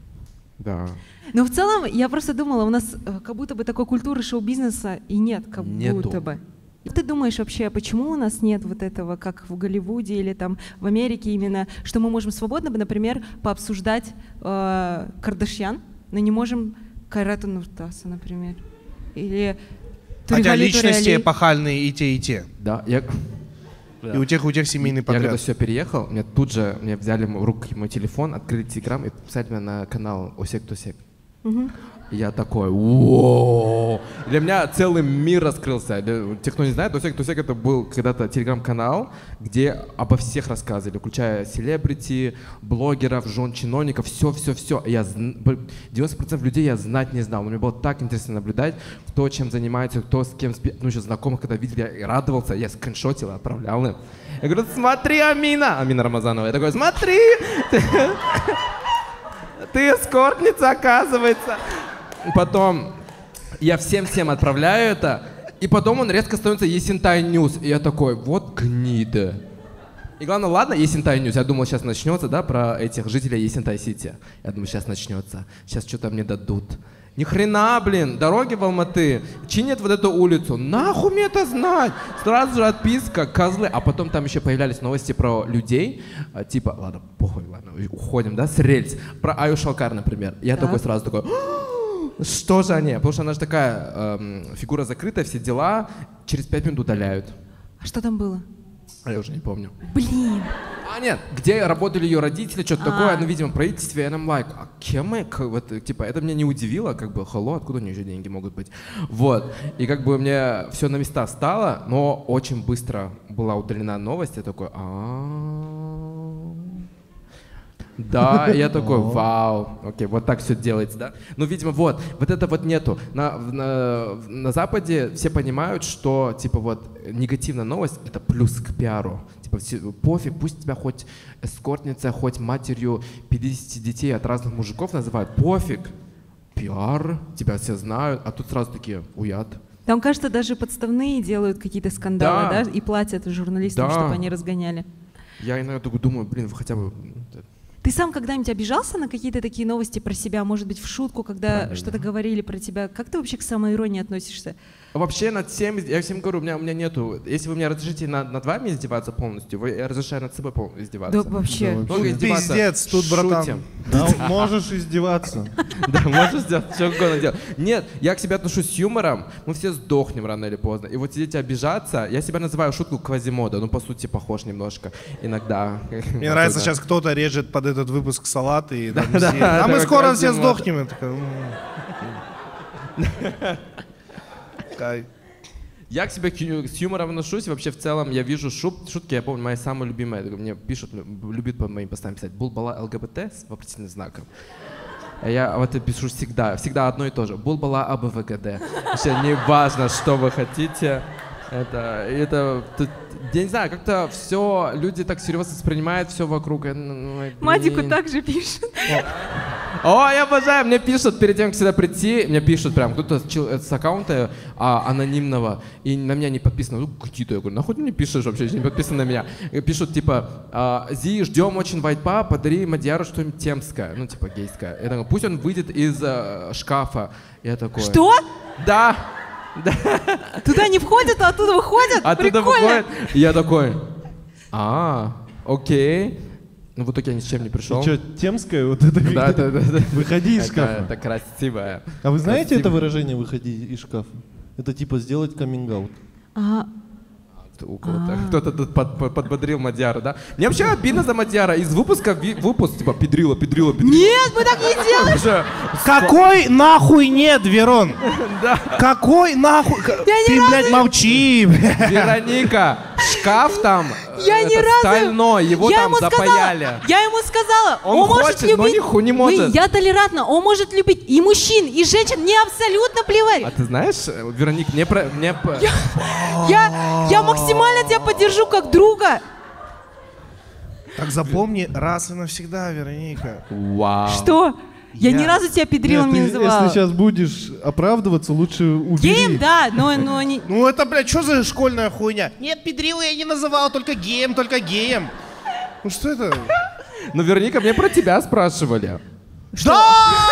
Да. Но в целом, я просто думала, у нас как будто бы такой культуры шоу-бизнеса и нет, как Нету. будто бы. И ты думаешь вообще, почему у нас нет вот этого, как в Голливуде или там в Америке именно, что мы можем свободно, например, пообсуждать Кардашьян, но не можем Кайрата Нуртаса, например, или Хотя Турегали личности Турали. эпохальные и те, и те. Да, И у тех семейный Я когда подряд. все переехал, мне тут же взяли в руки мой телефон, открыли Телеграм и подписали меня на канал Осек Тосек. И я такой, воу! Для меня целый мир раскрылся. Для тех, кто не знает, Осек Тосек это был когда-то телеграм-канал, где обо всех рассказывали, включая селебрити, блогеров, жен чиновников, все. 90% людей я знать не знал. Но мне было так интересно наблюдать, кто чем занимается, кто с кем спит. Ну, еще знакомых, когда видел, я и радовался, я скриншотил, отправлял им. Я говорю, смотри, Амина Рамазанова. Я такой, смотри! Ты эскортница, оказывается. Потом я всем отправляю это, и потом он резко становится Есентай Ньюс. И я такой, вот гнида. И главное, ладно, Есентай Ньюс. Я думал, сейчас начнется, да, про этих жителей Есентай Сити. Я думаю, сейчас начнется. Сейчас что-то мне дадут. Ни хрена, блин, дороги в Алматы, чинят вот эту улицу. Нахуй мне это знать? Сразу же отписка, козлы. А потом там еще появлялись новости про людей. Типа, ладно, похуй, ладно, уходим, да, с рельс. Про Аю Шалкар, например. Я такой сразу такой, что же они? Потому что она же такая фигура закрытая, все дела через 5 минут удаляют. А что там было? А я уже не помню. Блин. А, нет, где работали ее родители, что-то такое, ну, видимо, правительстве, and I'm like, а кем мы, вот, типа, это меня не удивило, как бы, hello, откуда у нее еще деньги могут быть, вот, и как бы мне все на места стало, но очень быстро была удалена новость, я такой, да, я такой, вау, окей, вот так все делается, да? Ну, видимо, вот это вот нету. На Западе все понимают, что, типа, вот, негативная новость — это плюс к пиару. Типа, пофиг, пусть тебя хоть эскортница, хоть матерью 50 детей от разных мужиков называют, пофиг. Пиар, тебя все знают, а тут сразу такие, уят. Там, кажется, даже подставные делают какие-то скандалы, Да. да? И платят журналистам, Да. чтобы они разгоняли. Я иногда такой думаю, блин, вы хотя бы... Ты сам когда-нибудь обижался на какие-то такие новости про себя, может быть, в шутку, когда что-то говорили про тебя? Как ты вообще к самоиронии относишься? Вообще над всем, я всем говорю, у меня нету, если вы мне разрешите над вами издеваться полностью, я разрешаю над собой издеваться. Да вообще. Только издеваться, Пиздец, тут, братан. шутим. Да, можешь издеваться. Да, можешь сделать, что угодно делать. Нет, я к себе отношусь с юмором, мы все сдохнем рано или поздно. И вот сидеть и обижаться, я себя называю шутку Квазимода, ну по сути похож немножко иногда. Мне нравится, сейчас кто-то режет под этот выпуск салат, и там Да, все, да, а мы такой скоро все Квазимода. сдохнем. Я такой, Кай. Я к себе с юмором отношусь, вообще в целом я вижу шутки, я помню, мои самые любимые, мне пишут, любят по моим постам писать, Булбала ЛГБТ с вопросительным знаком. А я вот это пишу всегда одно и то же, Булбала АБВГД. Вообще не важно, что вы хотите, я не знаю, как-то все, люди так серьезно воспринимают все вокруг. Мадику также пишут. О, я обожаю, мне пишут перед тем, как сюда прийти, мне пишут прям кто-то с аккаунта анонимного, и на меня не подписано. Ну, какие-то, я говорю, нахуй ты мне пишешь вообще, не подписан на меня. И пишут типа, Зи, ждем очень вайпа, подари Мадиару что-нибудь темское, ну типа гейское. Я такой, пусть он выйдет из шкафа. Я такой... Что? Да. Туда не входят, а оттуда выходят? Оттуда Прикольно. выходит. И я такой, окей. Ну, в итоге я ни с чем не пришел. И что, темская вот эта Да. Выходи из шкафа. Это красивое. А вы знаете это Красиво. выражение «выходи из шкафа»? Это типа сделать каминг-аут. А, У кого-то. Кто-то тут подбодрил Мадиара, да? Мне вообще обидно за Мадиара. Из выпуска в выпуск, типа, педрила. нет, мы так не делаем. Уже Какой нахуй нет, Верон? Какой нахуй? Ты, блядь, молчи. Вероника, шкаф там Я ни разу... стальной, его Я там ему запаяли. Я ему сказала, Он может хочет, но любить... нихуя не может. Я толерантна, он может любить и мужчин, и женщин, мне абсолютно плевать. А ты знаешь, Вероник, Я максимально тебя поддержу как друга. Так запомни раз и навсегда, Вероника. Вау. Что? Я ни разу тебя педрилом не Нет, ты, называла. если сейчас будешь оправдываться, лучше убери. Геем, да, но не... Ну это, блядь, что за школьная хуйня? Нет, педрила я не называл, только геем, только геем. Ну что это? Ну, Вероника, мне про тебя спрашивали. Да!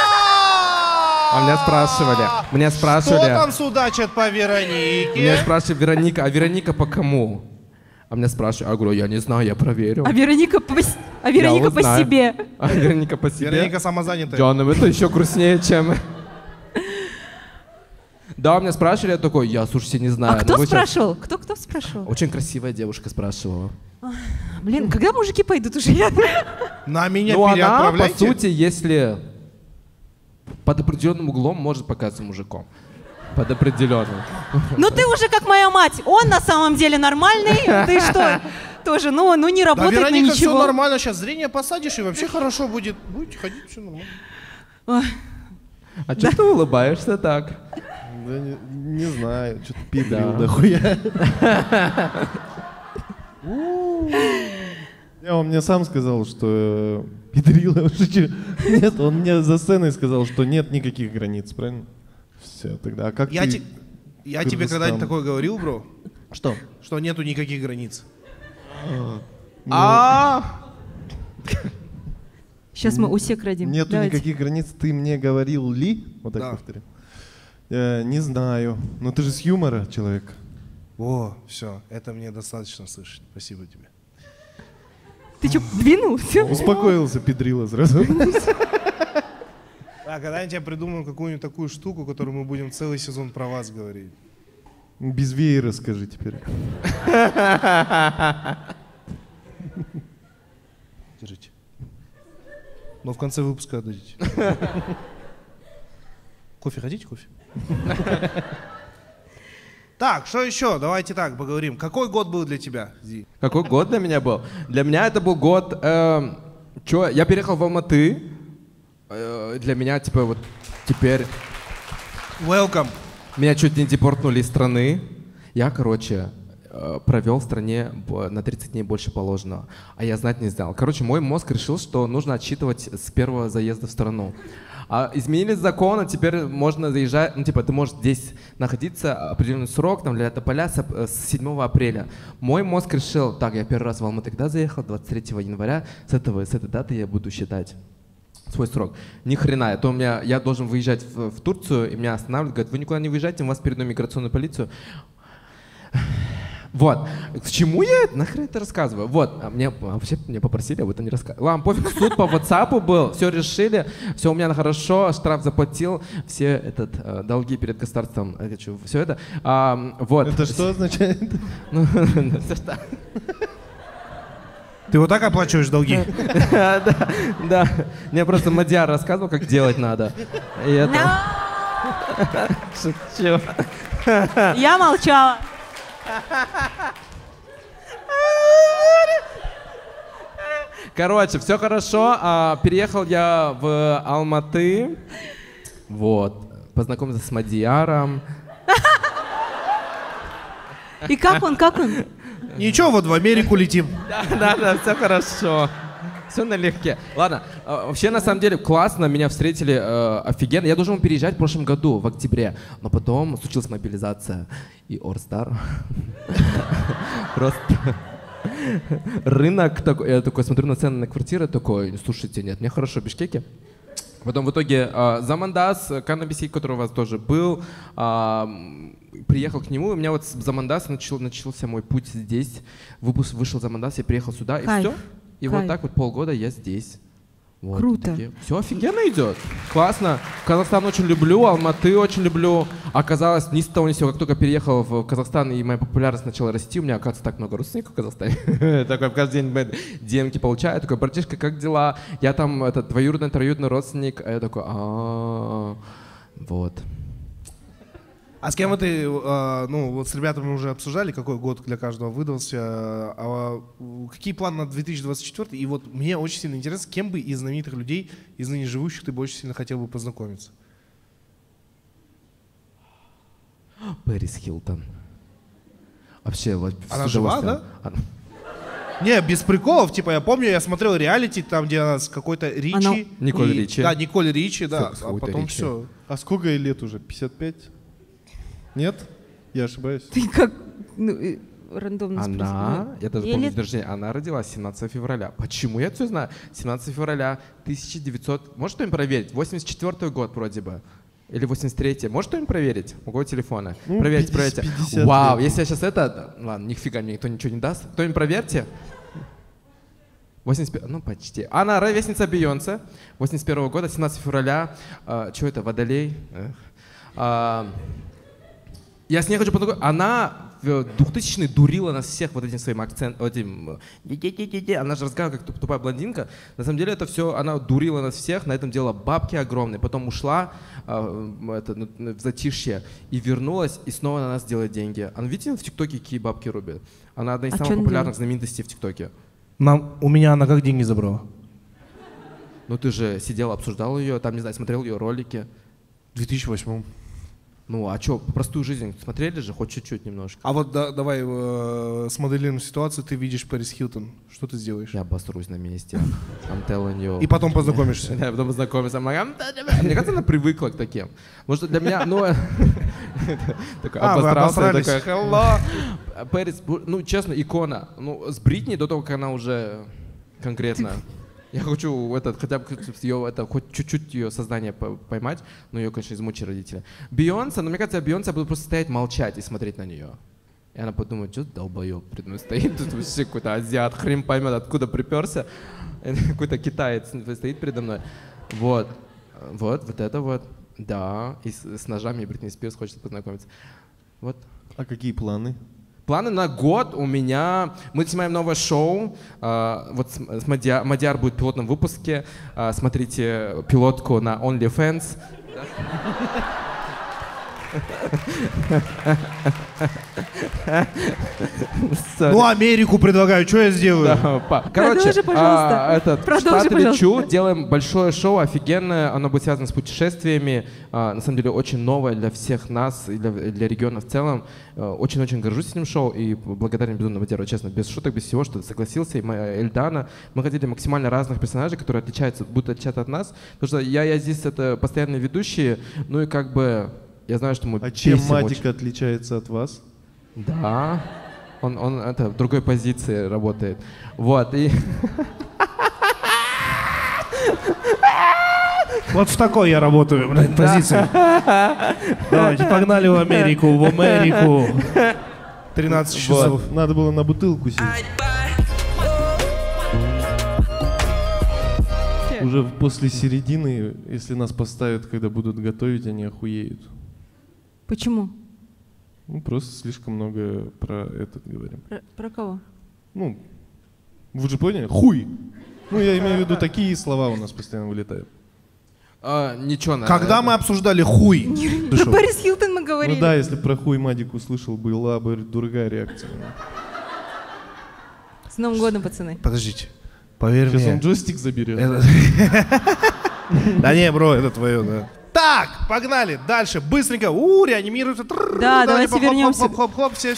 А меня спрашивали. Кто там судачит по Веронике? Меня спрашивали, Вероника, а Вероника по кому? А меня спрашивают, я говорю, я не знаю, я проверю. А Вероника по узнаю. себе. А Вероника по себе? Вероника самозанятая. Да, ну это еще грустнее, чем... Да, меня спрашивали, я такой, я, слушайте, не знаю. А кто ну вы сейчас- спрашивал? Кто спрашивал? Очень красивая девушка спрашивала. Блин, когда мужики пойдут уже? На меня Ну, она, по переотправляйте. сути, если под определенным углом может показаться мужиком. Под определенным. Ну ты уже как моя мать. Он на самом деле нормальный. Ты что? Тоже, ну не Да, работает на Вероника, все ничего. нормально, сейчас зрение посадишь, и вообще хорошо будет. Будете ходить, все нормально. Ой, А что ты улыбаешься так? Да не знаю, что-то педрил Да. дохуя. Он мне сам сказал, что педрила. Шучу. Нет, он мне за сценой сказал, что нет никаких границ, правильно? Все, тогда, а как Я ты? тебе Кыргызстан. когда-нибудь такое говорил, бро? Что? Что нету никаких границ. сейчас мы усек родим. Нету Давайте. никаких границ, ты мне говорил ли? Вот так Да. повторю. Не знаю. Но ты же с юмора человек. О, все, это мне достаточно слышать. Спасибо тебе. Ты что, двинул? Всё? Успокоился, педрила сразу. Так, когда я тебе придумаю какую-нибудь такую штуку, которую мы будем целый сезон про вас говорить. Без веера скажи теперь. Держите. Но в конце выпуска отдадите. Кофе хотите, кофе? Так, что еще? Давайте так поговорим. Какой год был для тебя, Зи? Какой год для меня был? Для меня это был год... я переехал в Алматы. Для меня, типа, вот теперь... Welcome. Меня чуть не депортнули из страны. Я, короче, провел в стране на 30 дней больше положенного. А я знать не знал. Короче, мой мозг решил, что нужно отсчитывать с первого заезда в страну. А изменили законы, теперь можно заезжать, ну типа ты можешь здесь находиться определенный срок, там для тополя с 7 апреля. Мой мозг решил, так, я первый раз в Алматы когда заехал, 23 января, с этой даты я буду считать свой срок. Ни хрена, то я должен выезжать в Турцию, и меня останавливают, говорят, вы никуда не выезжайте, мы вас передаем в миграционную полицию. Вот. К чему я нахрен это рассказываю? Вот. Вообще меня попросили об этом не рассказывать. Ладно, пофиг, суд по WhatsApp был, все решили, все у меня хорошо, штраф заплатил, все долги перед государством, все это. Вот. Это что означает? Ты вот так оплачиваешь долги? Да. Мне просто Мадьяр рассказывал, как делать надо. И это... Шучу. Я молчала. Короче, все хорошо. Переехал я в Алматы. Вот. Познакомился с Мадьяром. И как он? Ничего, вот в Америку летим. Да, все хорошо. Все налегке. Ладно, вообще на самом деле классно, меня встретили офигенно. Я должен был переезжать в прошлом году, в октябре, но потом случилась мобилизация и Орстар. Просто рынок такой, я такой смотрю на цены на квартиры, такой, слушайте, нет, мне хорошо в Бишкеке. Потом в итоге Замандас, Каннабисей, который у вас тоже был, приехал к нему, и у меня вот с Замандаса начался мой путь здесь. Вышел Замандас, я приехал сюда, и все. И вот так вот полгода я здесь. Вот, круто. Все офигенно идет. Классно. Казахстан очень люблю, Алматы очень люблю. Оказалось, ни с того ни с сего, как только переехал в Казахстан, и моя популярность начала расти, у меня, оказывается, так много родственников в Казахстане. Такой каждый день деньги получаю. Такой, братишка, как дела? Я там двоюродный, троюродный родственник. А я такой, вот. А с кем ты, вот с ребятами уже обсуждали, какой год для каждого выдался, какие планы на 2024? И вот мне очень сильно интересно, с кем бы из знаменитых людей, из ныне живущих, ты бы очень сильно хотел бы познакомиться? Пэрис Хилтон. Вообще, вот, она жива, да? Не, без приколов, типа, я помню, я смотрел реалити, там, где она с какой-то Ричи. Николь Ричи. Да, Николь Ричи, да, а потом Ричи. все. А сколько ей лет уже? 55? Нет? Я ошибаюсь. Ты как рандомно Она, я даже помню день рождения, она родилась 17 февраля. Почему я все знаю? 17 февраля 1900, может кто-нибудь проверить? 84 год вроде бы. Или 83-й. Может кто-нибудь проверить? У кого телефона? Ну, Проверьте, 50 проверьте. Вау, лет. если я сейчас ладно, нифига мне никто ничего не даст. Кто-нибудь проверьте. 85, ну почти. Она ровесница Бейонсе. 81 года, 17 февраля. Что это, Водолей? Я с ней хочу познакомиться. Она в 2000-е дурила нас всех вот этим своим акцентом. Она же разговаривала как тупая блондинка. На самом деле это все, она дурила нас всех, на этом делала бабки огромные. Потом ушла в затишье и вернулась, и снова на нас делает деньги. Она, видите, в ТикТоке какие бабки рубит? Она одна из самых популярных знаменитостей в ТикТоке. У меня она как деньги забрала? Ну ты же сидел, обсуждал ее, там, не знаю, смотрел ее ролики. В 2008. Ну, а что, простую жизнь смотрели же, хоть чуть-чуть немножко. А вот давай смоделируем ситуацию, ты видишь Пэрис Хилтон, что ты сделаешь? Я обосрусь на месте. I'm telling you. И потом познакомишься. Да, потом познакомимся. Мне кажется, она привыкла к таким. Может, для меня, такой обосрался, такой, hello. Пэрис, ну, честно, икона. Ну, с Бритни до того, как она уже конкретно... Я хочу хотя бы ее, хоть чуть-чуть ее сознание поймать, но ее, конечно, измучили родители. Бейонсе, но мне кажется, Бейонсе буду просто стоять, молчать и смотреть на нее. И она подумает, что долбоеб перед мной стоит, тут вообще какой-то азиат, хрен поймет, откуда приперся. Какой-то китаец стоит передо мной. Вот это вот, да, и с ножами Бритни Спирс хочет познакомиться. Вот. А какие планы? Планы на год у меня... Мы снимаем новое шоу. Вот Мадиар будет в пилотном выпуске. Смотрите пилотку на OnlyFans. Ну, Америку предлагаю, что я сделаю? Короче, Продолжи, пожалуйста. в Продолжи, Штаты пожалуйста. лечу, делаем большое шоу, офигенное. Оно будет связано с путешествиями. На самом деле очень новое для всех нас и для региона в целом. Очень-очень горжусь этим шоу и благодарен безумно Мадиару, честно, без шуток, без всего, что ты согласился. И Эльдана. Мы хотели максимально разных персонажей, которые будут отличаться от нас. Потому что я здесь это постоянные ведущие, ну и как бы я знаю, что мы А чем бесим Мадик очень. отличается от вас? Да, он это в другой позиции работает. Вот, и... Вот в такой я работаю, блядь, позиции. Давайте, погнали в Америку. 13 часов. Вот. Надо было на бутылку сесть. Уже после середины, если нас поставят, когда будут готовить, они охуеют. Почему? Ну, просто слишком много про это говорим. Про кого? Ну, вы же поняли? Хуй! Ну, я имею в виду, такие слова у нас постоянно вылетают. Ничего, Когда мы обсуждали хуй? Ты Про шо? Пэрис Хилтон мы говорили. Ну да, если про хуй Мадик услышал, была бы другая реакция. С Новым годом, пацаны. Подождите, поверь Сейчас он мне. джойстик заберет. Да не, бро, это твое, да. Так, погнали, дальше, быстренько. Реанимируется. Да, давайте вернемся. Хоп-хоп-хоп, все.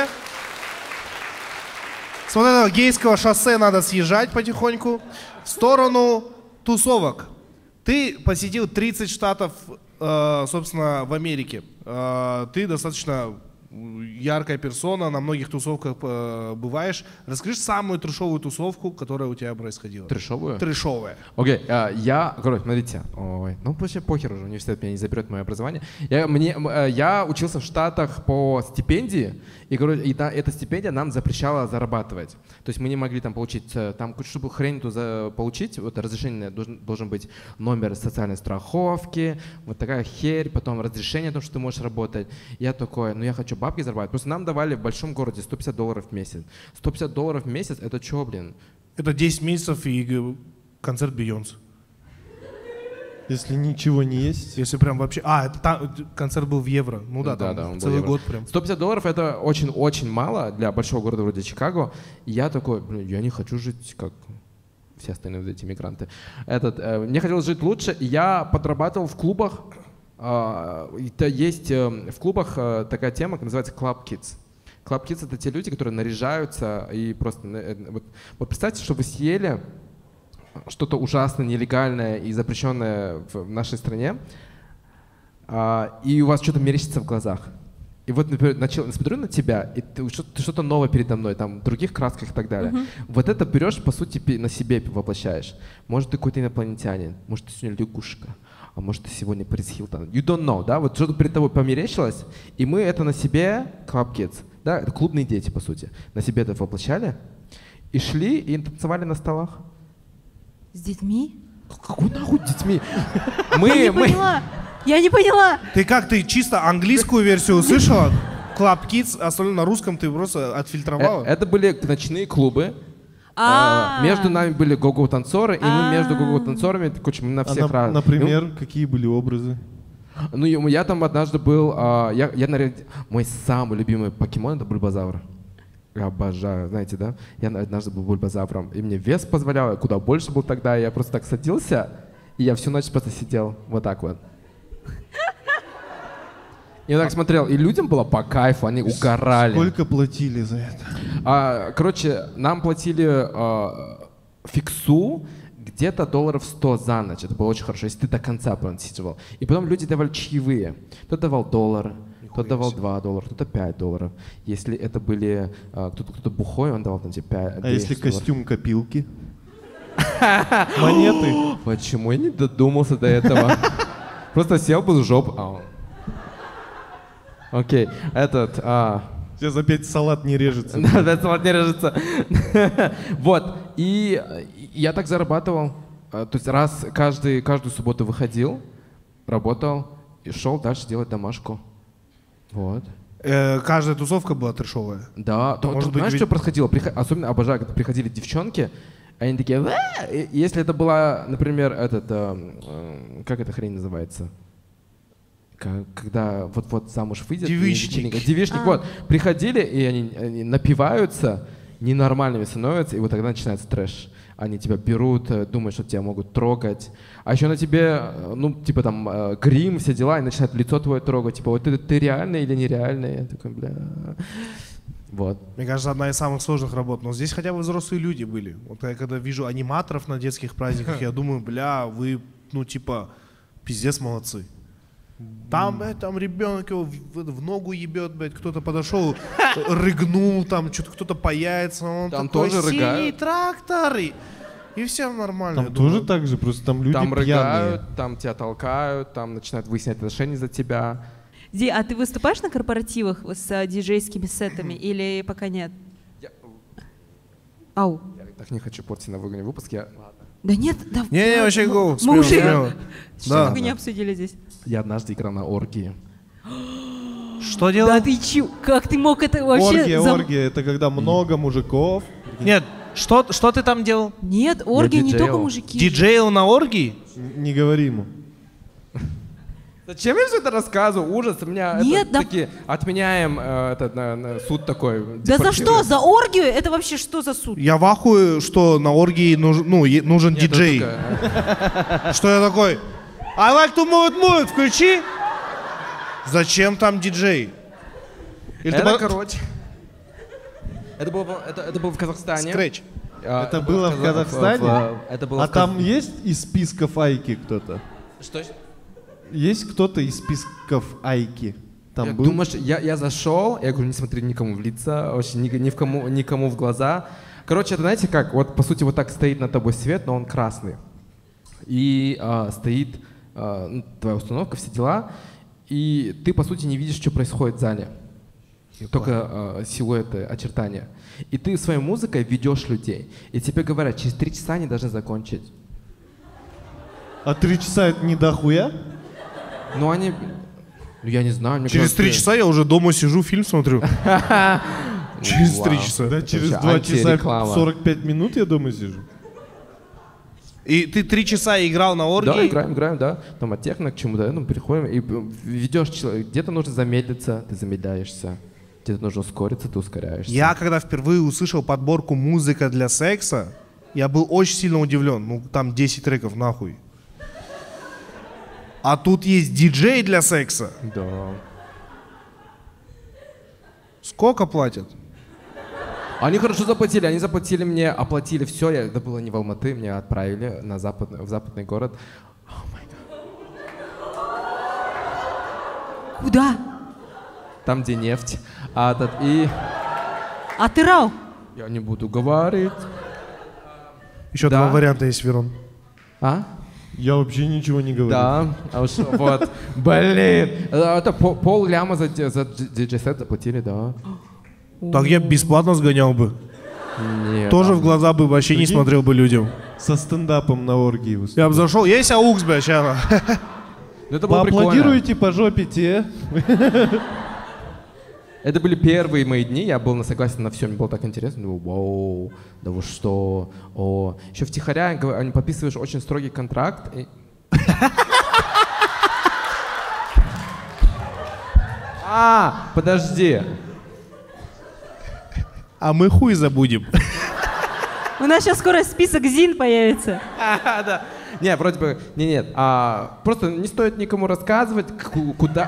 С вот этого гейского шоссе надо съезжать потихоньку в сторону тусовок. Ты посетил 30 штатов, собственно, в Америке. Ты достаточно яркая персона, на многих тусовках бываешь. Расскажи самую трешовую тусовку, которая у тебя происходила. Трешовую? Трешовая. Окей, короче, смотрите. Ой, ну вообще похер уже, университет меня не заберет мое образование. Я учился в Штатах по стипендии, и, короче, эта стипендия нам запрещала зарабатывать. То есть мы не могли там получить, чтобы хрень получить, вот разрешение должен быть номер социальной страховки, вот такая херь, потом разрешение о том, что ты можешь работать. Я такой, ну я хочу бабки зарабатывать. Просто нам давали в большом городе $150 в месяц. $150 в месяц, это что, блин? Это 10 месяцев и концерт Бейонсе. Если ничего не есть. Если прям вообще... это там концерт был в евро. Ну да, там он был целый евро. год прям. $150 это очень-очень мало для большого города вроде Чикаго. И я такой, блин, я не хочу жить как все остальные вот эти мигранты. Мне хотелось жить лучше, и я подрабатывал в клубах. Есть в клубах такая тема, как называется Club Kids. Club Kids — это те люди, которые наряжаются и просто... Вот представьте, что вы съели что-то ужасное, нелегальное и запрещенное в нашей стране, и у вас что-то мерещится в глазах. И вот, например, смотрю на тебя, и ты что-то новое передо мной, там, в других красках и так далее. Вот это берешь, по сути, на себе воплощаешь. Может, ты какой-то инопланетянин, может, ты сегодня лягушка, а может, ты сегодня Пэрис Хилтон. You don't know, да? Вот что-то перед тобой померещилось, и мы это на себе, Club Kids, да, это клубные дети, по сути, на себе это воплощали, и шли, и танцевали на столах. С детьми? Какой нахуй детьми? Я не поняла. Ты чисто английскую версию услышала? Club Kids, остальное на русском ты просто отфильтровала? Это были ночные клубы. Между нами были го-го-танцоры, и мы между го-го-танцорами, мы на всех разных. Например, какие были образы? Ну, я там однажды был, мой самый любимый покемон — это Бульбазавр. Я обожаю, знаете, да? Я однажды был Бульбазавром, и мне вес позволял, я куда больше был тогда, я просто так садился, и я всю ночь просто сидел вот так вот. Я так смотрел, и людям было по кайфу, они угорали. Сколько платили за это? Короче, нам платили фиксу где-то $100 за ночь. Это было очень хорошо, если ты до конца подсиживал. И потом люди давали чаевые. Кто давал $1, кто давал $2, кто-то $5. Если это были кто-то бухой, он давал там тебе 5. А если костюм копилки? Монеты? Почему я не додумался до этого? Просто сел бы в жопу. Окей, Сейчас опять салат не режется. Да, опять салат не режется. Вот, и я так зарабатывал. То есть каждую субботу выходил, работал и шел дальше делать домашку. Вот. Каждая тусовка была трешовая. Да, Может быть, знаешь, ведь- что происходило? Особенно обожаю, когда приходили девчонки, они такие, И если это была, например, как эта хрень называется? Когда вот замуж выйдет. и Девичник. вечеринка. Девичник, вот. Приходили, и они напиваются, ненормальными становятся, и вот тогда начинается трэш. Они тебя берут, думают, что тебя могут трогать. А еще на тебе, типа там, грим, все дела, и начинают лицо твое трогать. Типа, вот ты реальный или нереальный? Я такой, бля. Вот. Мне кажется, одна из самых сложных работ. Но здесь хотя бы взрослые люди были. Вот я когда вижу аниматоров на детских праздниках, я думаю, бля, вы, пиздец молодцы. Там ребенок его в ногу ебет, блядь, кто-то подошел, рыгнул, там что-то кто-то паяется, он Там такой, тоже синий рыгают. трактор, и все нормально. Там тоже так же, просто там люди Там пьяные. рыгают, там тебя толкают, там начинают выяснять отношения за тебя. Ди, а ты выступаешь на корпоративах с диджейскими сетами или пока нет? Ау. Я так не хочу портить новогодний выпуск. Да нет, да. Не, вообще go, Мы уже смело. Да. что-то не обсудили здесь. Я однажды играл на оргии. Что Да делать? ты чё? Как ты мог это вообще... Оргия, это когда много мужиков. Нет, что ты там делал? Нет, оргия не диджейл. только мужики. Диджейл на оргии? Не говори ему. Зачем я все это рассказываю? Ужас. У меня Нет, да- такие отменяем суд такой. Да за что? депортируем. За оргию? Это вообще что за суд? Я в ахуе, что на оргии нужен Нет, диджей. это такая, Что я такой? I like to move it, включи. Зачем там диджей? Или ты Это, по- короче. Это было в Казахстане. Скретч. Это было в Казахстане? Это было А в там есть из списков Айки кто-то? Что? Есть кто-то из списков Айки? Там был? Думаешь, я зашел, я говорю, не смотри никому в лица, вообще никому в глаза. Короче, это знаете как, вот по сути вот так стоит над тобой свет, но он красный. И стоит твоя установка, все дела, и ты по сути не видишь, что происходит в зале. Только силуэты, очертания. И ты своей музыкой ведешь людей. И тебе говорят, через 3 часа они должны закончить. А 3 часа это не дохуя? Ну они... я не знаю. мне Через 3 кажется, часа я уже дома сижу, фильм смотрю. Через 3 Вау. часа. Да, через Вообще 2 часа антиреклама. 45 минут я дома сижу. И ты 3 часа играл на оргии? Да, играем, да. Там от техно к чему-то, переходим. И ведешь человека. Где-то нужно замедлиться, ты замедляешься. Где-то нужно ускориться, ты ускоряешься. Я когда впервые услышал подборку «Музыка для секса», я был очень сильно удивлен. Ну, там 10 треков, нахуй. А тут есть диджей для секса. Да. Сколько платят? Они хорошо заплатили, они заплатили мне, оплатили все. Это было не в Алматы, меня отправили в западный город. Куда? Там, где нефть. Атырау. Я не буду говорить. Еще Да. 2 варианта есть, Верон. А? Я вообще ничего не говорю. Да, вот. Блин. Это пол-ляма за диджей-сет заплатили, да. Так я бесплатно сгонял бы. Нет. Тоже в глаза бы вообще не Прикинь? смотрел бы людям. Со стендапом на оргии Я выступал. бы зашел, есть аукс, бля, ща. Ну, это было прикольно. Поаплодируйте по жопе те. Это были первые мои дни, я был согласен на все, мне было так интересно. Думаю, вау, да вы что? О. Еще втихаря они подписываешь очень строгий контракт. Подожди. А мы хуй забудем. У нас сейчас скоро список ЗИН появится. Да. Не, вроде бы, нет. Просто не стоит никому рассказывать, куда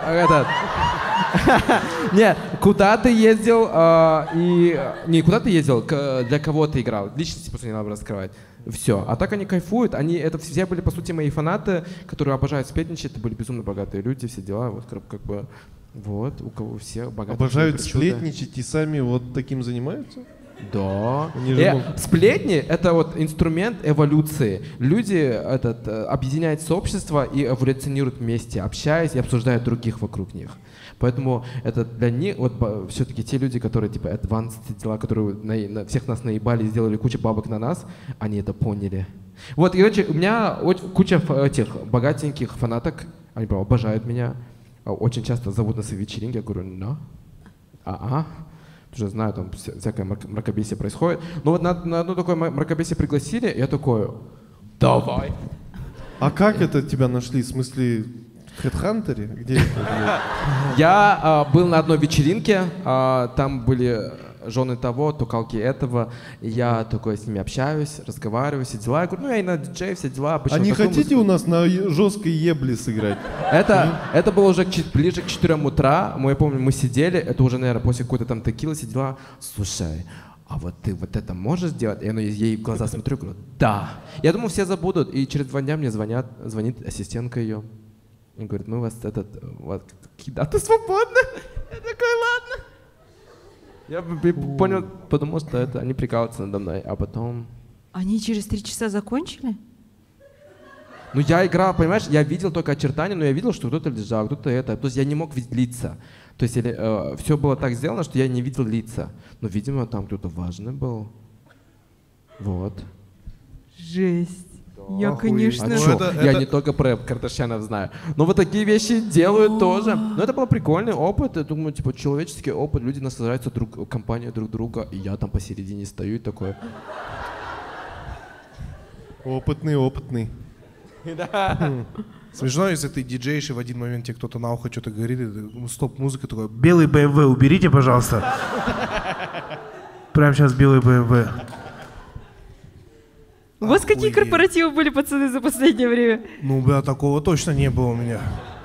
Нет, куда ты ездил и не куда ты ездил, для кого ты играл. Личности просто не надо раскрывать. Все. А так они кайфуют. Это все были по сути мои фанаты, которые обожают сплетничать. Это были безумно богатые люди, все дела. Вот как бы вот у кого все богатые. Обожают причуды. сплетничать и сами вот таким занимаются? Да. Они же могут- Сплетни — это вот инструмент эволюции. Люди объединяют сообщество и эволюционируют вместе, общаясь и обсуждая других вокруг них. Поэтому это для них, вот все-таки те люди, которые типа advanced дела, которые всех нас наебали и сделали кучу бабок на нас, они это поняли. Вот, и короче, у меня куча этих богатеньких фанаток, они прям обожают меня, очень часто зовут на свои вечеринки, я говорю, no. Уже знаю, там всякое мракобесие происходит. Но вот на одно такое мракобесие пригласили, я такой, давай. А как это тебя нашли? В смысле, в Хедхантере? Где это? Я был на одной вечеринке, там были жены того, тукалки этого, и я такой с ними общаюсь, разговариваю, все дела. Я говорю, ну я и на диджей, все дела. А не хотите у нас на жесткой ебле сыграть? Это было уже ближе к 4 утра, я помню, мы сидели, это уже, наверное, после какой-то там текилы сидела. Слушай, а вот ты вот это можешь сделать? Я ей в глаза смотрю, говорю, да. Я думаю, все забудут, и через 2 дня мне звонит ассистентка ее. И говорит, мы вас какие даты свободны? Я такой, ладно. Я понял, потому что это они прикалываются надо мной, а потом... Они через 3 часа закончили? Ну я играл, понимаешь, я видел только очертания, но я видел, что кто-то лежал, кто-то это. То есть я не мог видеть лица. То есть все было так сделано, что я не видел лица. Но, видимо, там кто-то важный был. Вот. Жесть. Я, Охуеть. конечно... А чё? Я не только про Кардашьянов знаю. Но вот такие вещи делают тоже. Но это был прикольный опыт. Я думаю, типа, человеческий опыт. Люди наслаждаются компанией друг друга. И я там посередине стою и такой... Опытный. Смешно, если ты диджеешь, и в один момент тебе кто-то на ухо что-то говорит, и ты, стоп, музыка такой, белый BMW уберите, пожалуйста. Прямо сейчас белый BMW. У вас какие корпоративы были, пацаны, за последнее время? Ну, бля, такого точно не было у меня.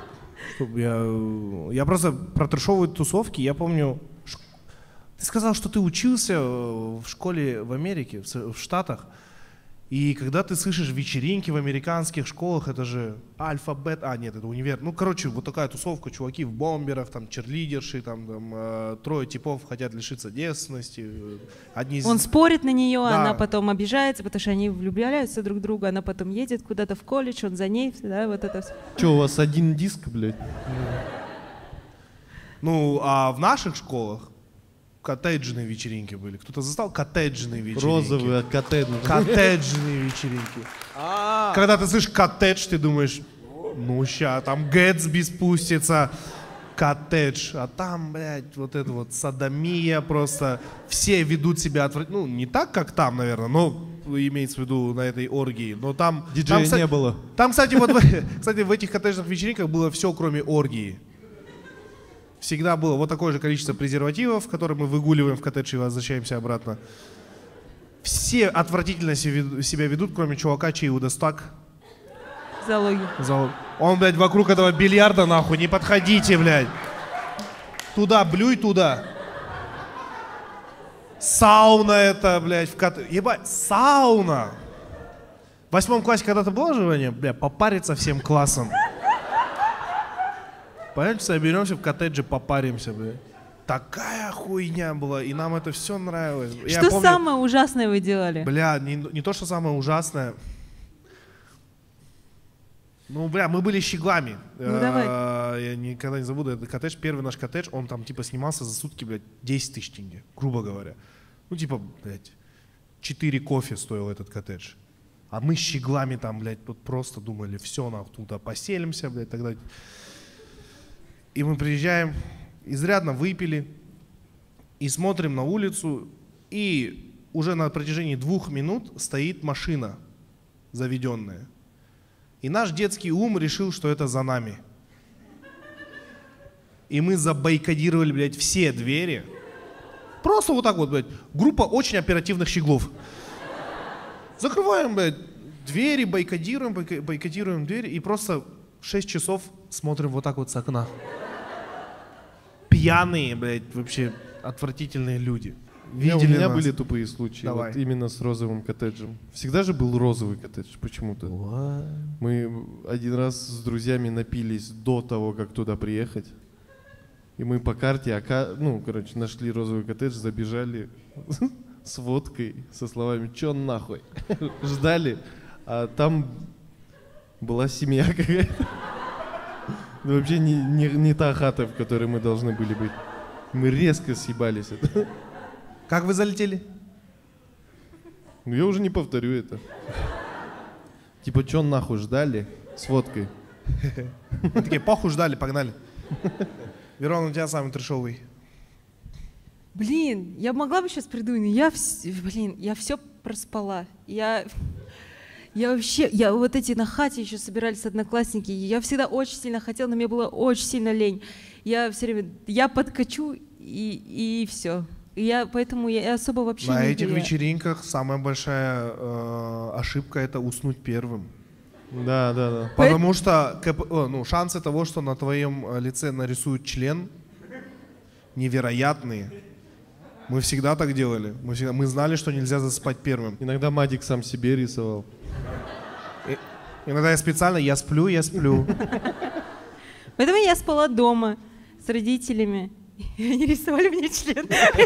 Я просто про трэшовые тусовки, я помню... Ты сказал, что ты учился в школе в Америке, в Штатах. И когда ты слышишь вечеринки в американских школах, это же альфа, бета, нет, это универ. Ну, короче, вот такая тусовка, чуваки в бомберах, там, черлидерши, там 3 типов хотят лишиться девственности. Он спорит на нее, Да. она потом обижается, потому что они влюбляются друг в друга, она потом едет куда-то в колледж, он за ней, да, вот это все. Че, у вас один диск, блядь? Ну, а в наших школах коттеджные вечеринки были. Кто-то застал коттеджные вечеринки? Розовые, коттеджные. Коттеджные вечеринки. Когда ты слышишь коттедж, ты думаешь, ну ща, там Гэтсби спустится, коттедж, а там, блядь, вот это вот садомия просто. Все ведут себя отвратительно. Ну, не так, как там, наверное, но имеется в виду на этой оргии. Но там... Диджея кстати, не было. Там, кстати, кстати, в этих коттеджных вечеринках было все, кроме оргии. Всегда было вот такое же количество презервативов, которые мы выгуливаем в коттедже и возвращаемся обратно. Все отвратительно себя ведут, кроме чувака, чей удостак. Залоги. Он, блядь, вокруг этого бильярда, нахуй, не подходите, блядь. Туда, блюй туда. Сауна это, блядь, ебать, сауна. В 8 классе когда-то было желание, бля, попариться всем классом? Пойдемте соберемся в коттедже, попаримся, бля. Такая хуйня была, и нам это все нравилось. Что самое ужасное вы делали? Бля, не то, что самое ужасное. Ну, бля, мы были щеглами. Ну, давай. Я никогда не забуду этот коттедж. Первый наш коттедж, он там типа снимался за сутки, блядь, 10 тысяч тенге, грубо говоря. Ну, типа, блядь, 4 кофе стоил этот коттедж. А мы щеглами там, блядь, вот просто думали, все, нахуй, туда поселимся, блядь, тогда... И мы приезжаем, изрядно выпили, и смотрим на улицу, и уже на протяжении 2 минут стоит машина заведенная. И наш детский ум решил, что это за нами. И мы забайкадировали, блядь, все двери. Просто вот так вот, блядь, группа очень оперативных щеглов. Закрываем, блядь, двери, байкадируем двери, и просто 6 часов смотрим вот так вот с окна. Пьяные, блядь, вообще отвратительные люди. У меня нас? были тупые случаи, Давай. вот именно с розовым коттеджем. Всегда же был розовый коттедж почему-то. Мы один раз с друзьями напились до того, как туда приехать. И мы по карте, нашли розовый коттедж, забежали с водкой, со словами «Чё нахуй?» Ждали, а там была семья какая-то. Ну, вообще не та хата, в которой мы должны были быть. Мы резко съебались. Как вы залетели? Ну, я уже не повторю это. Типа, чё нахуй ждали с водкой? Мы такие, похуй ждали, погнали. Верон, у тебя самый трешовый. Блин, я могла бы сейчас приду, но я все проспала. Я вот эти на хате еще собирались одноклассники, я всегда очень сильно хотела, но мне было очень сильно лень. Я все время, я подкачу и все. Поэтому я особо вообще На не этих верю. вечеринках самая большая ошибка — это уснуть первым. Да. Потому что шансы того, что на твоем лице нарисуют член, невероятные. Мы всегда так делали. Мы знали, что нельзя засыпать первым. Иногда Мадик сам себе рисовал. Иногда я специально, я сплю. Поэтому я спала дома с родителями. И они рисовали мне член.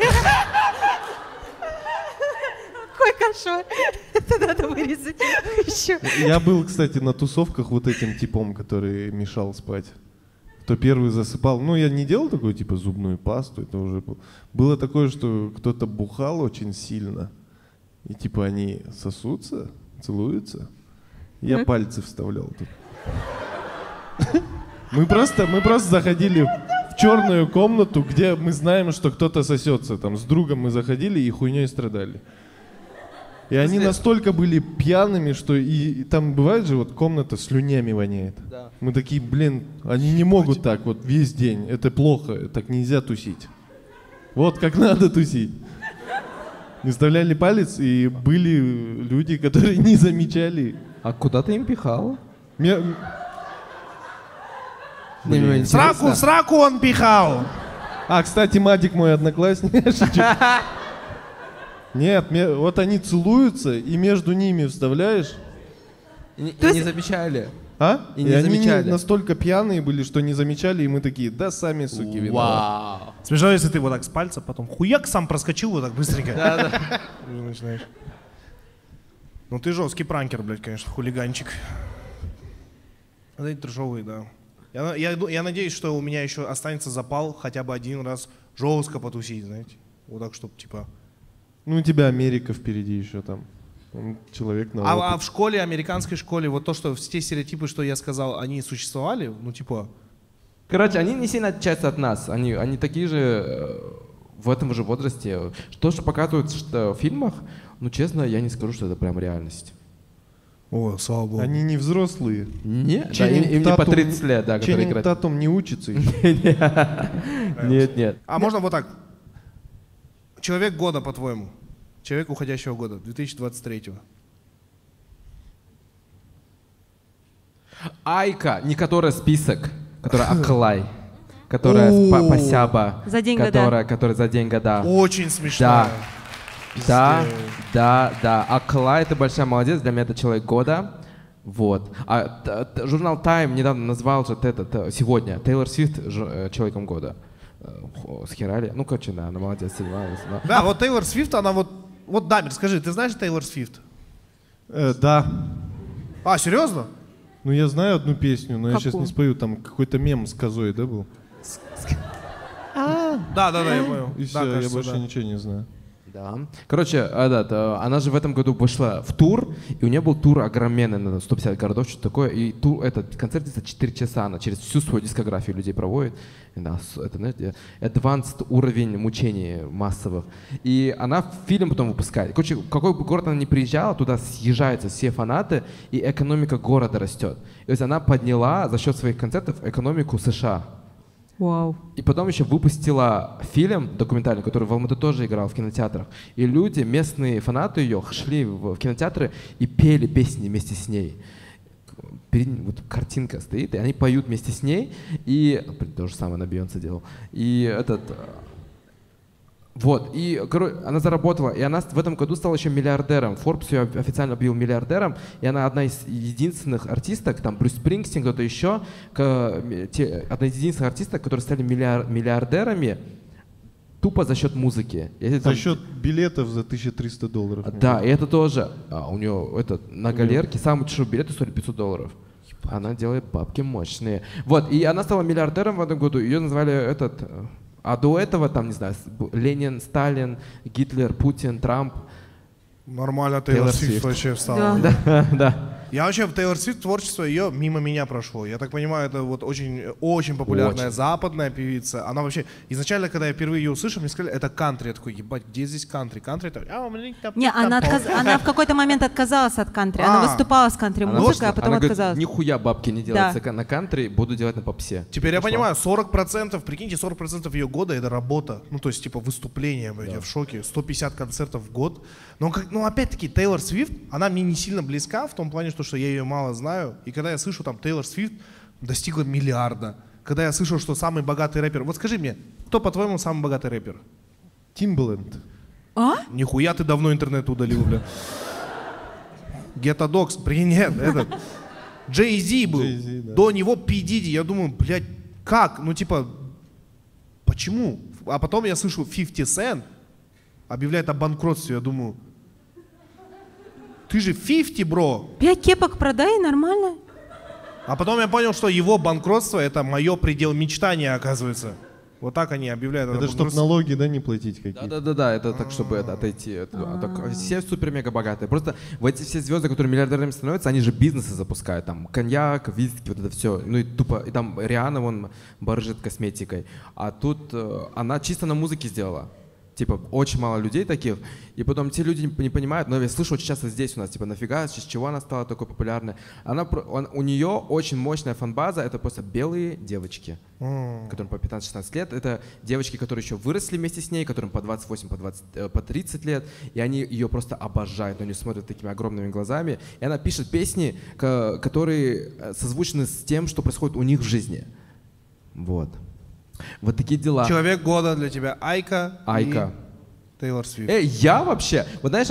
Какой кошмар. Это надо вырезать еще. Я был, кстати, на тусовках вот этим типом, который мешал спать. Кто первый засыпал. Ну, я не делал такой, типа, зубную пасту. Это уже было такое, что кто-то бухал очень сильно. И типа они сосутся, целуются. Я пальцы вставлял тут. Мы просто заходили в черную комнату, где мы знаем, что кто-то сосется. Там с другом мы заходили и хуйней страдали. И они настолько были пьяными, что и там бывает же вот комната слюнями воняет. Да. Мы такие, блин, они не могут так вот весь день. Это плохо, так нельзя тусить. Вот как надо тусить. Не вставляли палец, и были люди, которые не замечали. А куда ты им пихал? Сраку он пихал. А, кстати, Мадик мой одноклассник. Нет, вот они целуются, и между ними вставляешь. И не замечали. А? И не они замечали. настолько пьяные были, что не замечали, и мы такие, да сами, суки, виноваты. Вау. Смешно, если ты вот так с пальца, потом хуяк сам проскочил вот так быстренько. Да. Уже начинаешь. Ну ты жесткий пранкер, блядь, конечно, хулиганчик. Это эти трешовые, да. Я надеюсь, что у меня еще останется запал хотя бы один раз жестко потусить, знаете. Вот так, чтобы типа... Ну, у тебя Америка впереди еще там. Он человек на А опыт. в школе, американской школе, вот то, что те стереотипы, что я сказал, они существовали, ну типа... Короче, они не сильно отличаются от нас. Они такие же в этом же возрасте. То, что показывают в фильмах, ну, честно, я не скажу, что это прям реальность. О, слава богу. Они не взрослые. Нет, да, Ченнинг им не по Татум- 30 лет, да, которые Ченнинг играют. Татум не учится еще. Нет. А можно вот так? Человек года, по-твоему? Человек уходящего года, 2023-го. Айка, не которая список, которая Аклай, которая Пасяба, За день года. которая за день года. Очень смешно. Да. Аклай — это большая молодец, для меня это человек года. Вот. Журнал Time недавно назвал же сегодня Тейлор Свифт человеком года. Схерали. Ну, короче, да, она молодец, снималась. Да, вот Тейлор Свифт, она вот... Вот, Дамир, скажи, ты знаешь Тейлор Свифт? Да. А, серьезно? Ну, я знаю одну песню, но я сейчас Какую? не спою. Там какой-то мем с козой, да, был? Да, я понял. И Да, все, я кажется, больше да. ничего не знаю. Да. Короче, она же в этом году вышла в тур, и у нее был тур огроменный на 150 городов, что-то такое. И этот концерт длится 4 часа, она через всю свою дискографию людей проводит. Да, это, знаете, advanced уровень мучений массовых. И она фильм потом выпускает. Короче, в какой бы город она ни приезжала, туда съезжаются все фанаты, и экономика города растет. То есть она подняла за счет своих концертов экономику США. Вау. И потом еще выпустила фильм документальный, который в Алматы тоже играл в кинотеатрах. И люди, местные фанаты ее, шли в кинотеатры и пели песни вместе с ней. Перед ним вот картинка стоит, и они поют вместе с ней. И то же самое на Бейонсе делал. И вот, и она заработала, и она в этом году стала еще миллиардером. Forbes ее официально объявил миллиардером, и она одна из единственных артисток, там Брюс Спрингстин, кто-то еще, одна из единственных артисток, которые стали миллиардерами тупо за счет музыки. За счет билетов за $1300. Да, и это тоже. У нее на галерке самый дешевый билет стоит $500. Она делает бабки мощные. Вот, и она стала миллиардером в этом году. Ее назвали А до этого, там, не знаю, Ленин, Сталин, Гитлер, Путин, Трамп. Нормально Тейлор Свифт вообще встала. Да. Да. Я вообще в Тейлор Свифт творчество ее мимо меня прошло. Я так понимаю, это вот очень популярная западная певица. Она вообще, изначально, когда я впервые ее услышал, мне сказали, это кантри. Я такой, ебать, где здесь кантри? Кантри это... Не, она в какой-то момент отказалась от кантри. Она выступала с кантри-музыкой, а потом она отказалась. говорит, нихуя бабки не делается на кантри, буду делать на попсе. Теперь я понимаю, 40%, прикиньте, 40% ее года это работа. Ну, то есть, типа, выступление, блядь, я в шоке. 150 концертов в год. Но опять-таки, Тейлор Свифт, она мне не сильно близка в том плане, что я ее мало знаю. И когда я слышу, там, Тейлор Свифт достигла миллиарда. Когда я слышал, что самый богатый рэпер... Вот скажи мне, кто, по-твоему, самый богатый рэпер? Timbaland. А? Нихуя ты давно интернет удалил, бля. Ghetto Dogs, прикинь, нет, этот... Jay-Z был, Jay-Z, да. до него P. Diddy, я думаю, блядь, как? Ну, типа, почему? А потом я слышу 50 Cent объявляет о банкротстве, я думаю, ты же 50, бро. 5 кепок продай, нормально. А потом я понял, что его банкротство это мое предел мечтания, оказывается. Вот так они объявляют. Это чтобы налоги, да, не платить какие-то. Да, это так, чтобы отойти. Все супер-мега богатые. Просто вот эти все звезды, которые миллиардерами становятся, они же бизнесы запускают. Там коньяк, виски, вот это все. Ну и тупо, и там Риhanna вон барыжит косметикой. А тут она чисто на музыке сделала. Типа, очень мало людей таких, и потом те люди не понимают, но я слышу очень часто здесь у нас, типа, нафига, с чего она стала такой популярной. У нее очень мощная фан-база, это просто белые девочки, которым по 15-16 лет. Это девочки, которые еще выросли вместе с ней, которым по 28, по 30 лет, и они ее просто обожают, они смотрят такими огромными глазами, и она пишет песни, которые созвучны с тем, что происходит у них в жизни. Вот. Вот такие дела. Человек года для тебя Айка. И Тейлор Свифт. Я вообще, вот знаешь,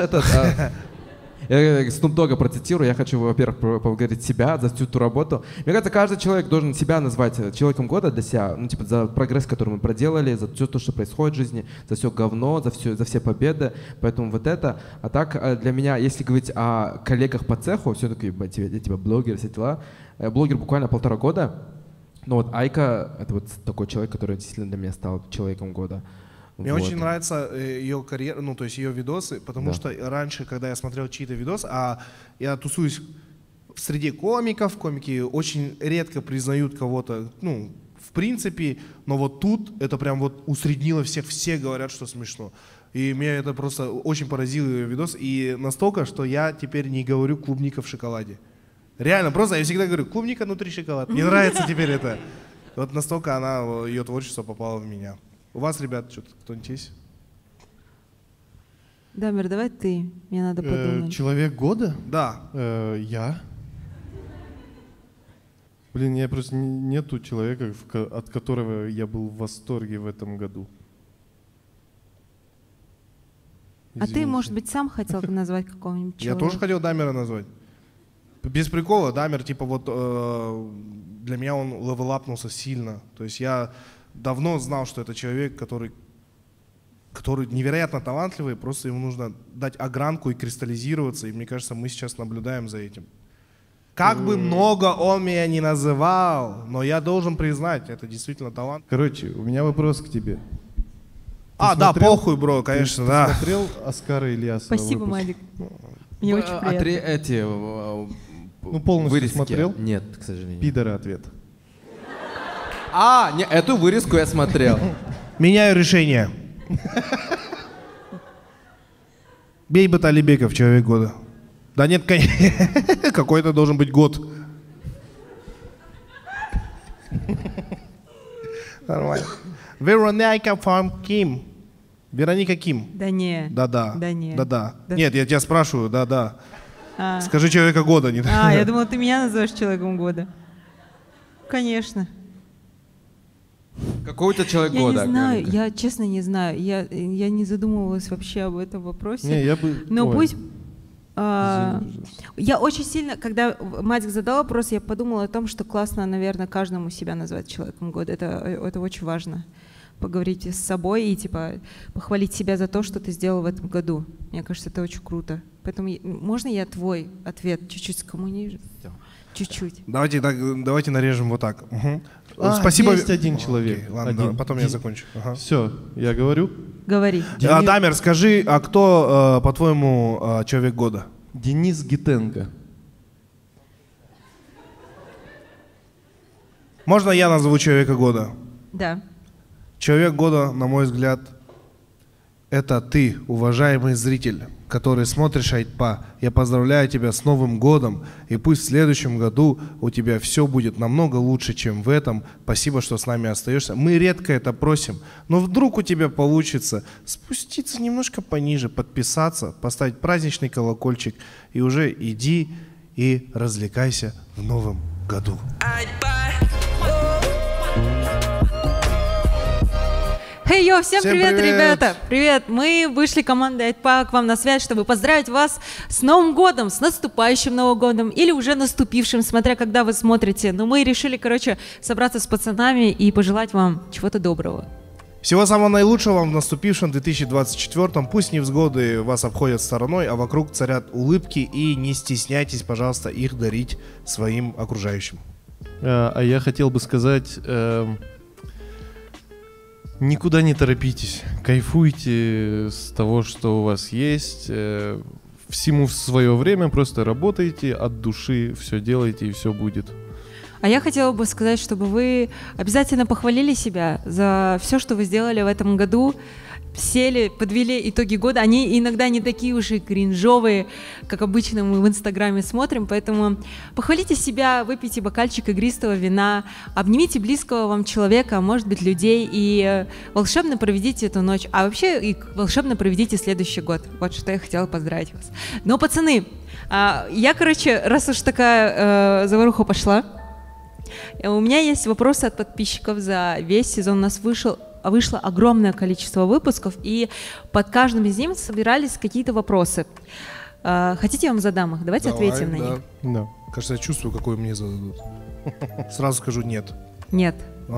я Snoop Dogg процитирую, я хочу, во-первых, поблагодарить себя за всю ту работу. Мне кажется, каждый человек должен себя назвать человеком года для себя, ну, типа, за прогресс, который мы проделали, за все то, что происходит в жизни, за все говно, за все победы, поэтому вот это. А так, для меня, если говорить о коллегах по цеху, все-таки, типа, блогер, все дела, блогер буквально 1,5 года. Ну вот Айка — это вот такой человек, который действительно для меня стал человеком года. Мне очень нравится ее карьера, ну то есть ее видосы, потому что раньше, когда я смотрел чьи-то видосы, а я тусуюсь в среде комиков, комики очень редко признают кого-то, ну в принципе, но вот тут это прям вот усреднило всех, все говорят, что смешно. И меня это просто очень поразило ее видос, и настолько, что я теперь не говорю клубника в шоколаде. Реально, просто я всегда говорю, клубника внутри шоколада. Мне нравится теперь это. Вот настолько ее творчество попало в меня. У вас, ребят, что-то кто-нибудь есть? Дамир, давай ты. Мне надо подумать. Человек года? Да. Я? Блин, я просто нету человека, от которого я был в восторге в этом году. А ты, может быть, сам хотел назвать какого-нибудь человека? Я тоже хотел Дамира назвать. Без прикола, Дамир, типа вот для меня он левелапнулся сильно. То есть я давно знал, что это человек, который невероятно талантливый, просто ему нужно дать огранку и кристаллизироваться, и мне кажется, мы сейчас наблюдаем за этим. Как бы много он меня не называл, но я должен признать, это действительно талант. Короче, у меня вопрос к тебе. Да, похуй, бро, конечно, да. Ты смотрел Оскара Ильясова? Спасибо, Малик. Мне очень приятно. Ну, полностью вырезки. смотрел? Нет, к сожалению. Пидора ответ. Эту вырезку я смотрел. Меняю решение. Бейбат Алибеков, человек года. Да нет, конечно, какой-то должен быть год. Нормально. Вероника Ким. Вероника Ким. Да не. Да-да. Да не. Да-да. Да. Нет, я тебя спрашиваю, да-да. Скажи человека года. Не я думала, ты меня называешь человеком года. Конечно. Какой у тебя человек Я года? не знаю, я честно не знаю. Я не задумывалась вообще об этом вопросе. Не, я бы... Но Ой. пусть... Извини, я очень сильно, когда Мадик задал вопрос, я подумала о том, что классно, наверное, каждому себя назвать человеком года. Это очень важно. Поговорить с собой и типа похвалить себя за то, что ты сделал в этом году. Мне кажется, это очень круто. Поэтому можно я твой ответ чуть-чуть скоммунизирую? Чуть-чуть. Давайте нарежем вот так. Угу. Спасибо. Есть один человек. Окей, ладно, потом я закончу. Ага. Все, я говорю. Говори. Дамир, скажи, а кто, по-твоему, человек года? Денис Гитенко. Можно я назову человека года? Да. Человек года, на мой взгляд, это ты, уважаемый зритель, который смотришь Айтпа. Я поздравляю тебя с Новым годом, и пусть в следующем году у тебя все будет намного лучше, чем в этом. Спасибо, что с нами остаешься. Мы редко это просим, но вдруг у тебя получится спуститься немножко пониже, подписаться, поставить праздничный колокольчик, и уже иди и развлекайся в Новом году. Хей-йо, всем Всем привет, привет! ребята! Привет! Мы вышли командой Айтпа к вам на связь, чтобы поздравить вас с Новым годом, с наступающим Новым годом или уже наступившим, смотря когда вы смотрите. Но мы решили, собраться с пацанами и пожелать вам чего-то доброго. Всего самого наилучшего вам в наступившем 2024. Пусть невзгоды вас обходят стороной, а вокруг царят улыбки, и не стесняйтесь, пожалуйста, их дарить своим окружающим. А я хотел бы сказать, никуда не торопитесь, кайфуйте с того, что у вас есть, всему в свое время, просто работайте от души, все делайте, и все будет. А я хотела бы сказать, чтобы вы обязательно похвалили себя за все, что вы сделали в этом году, сели, подвели итоги года. Они иногда не такие уж и кринжовые, как обычно мы в Инстаграме смотрим, поэтому похвалите себя, выпейте бокальчик игристого вина, обнимите близкого вам человека, а может быть людей, и волшебно проведите эту ночь, а вообще и волшебно проведите следующий год. Вот что я хотела поздравить вас. Но, пацаны, я, раз уж такая заваруха пошла, у меня есть вопросы от подписчиков. За весь сезон у нас вышло огромное количество выпусков, и под каждым из них собирались какие-то вопросы. Хотите, я вам задам их? Давайте ответим на них. Да. Кажется, я чувствую, какой мне зададут. Сразу скажу нет. Нет.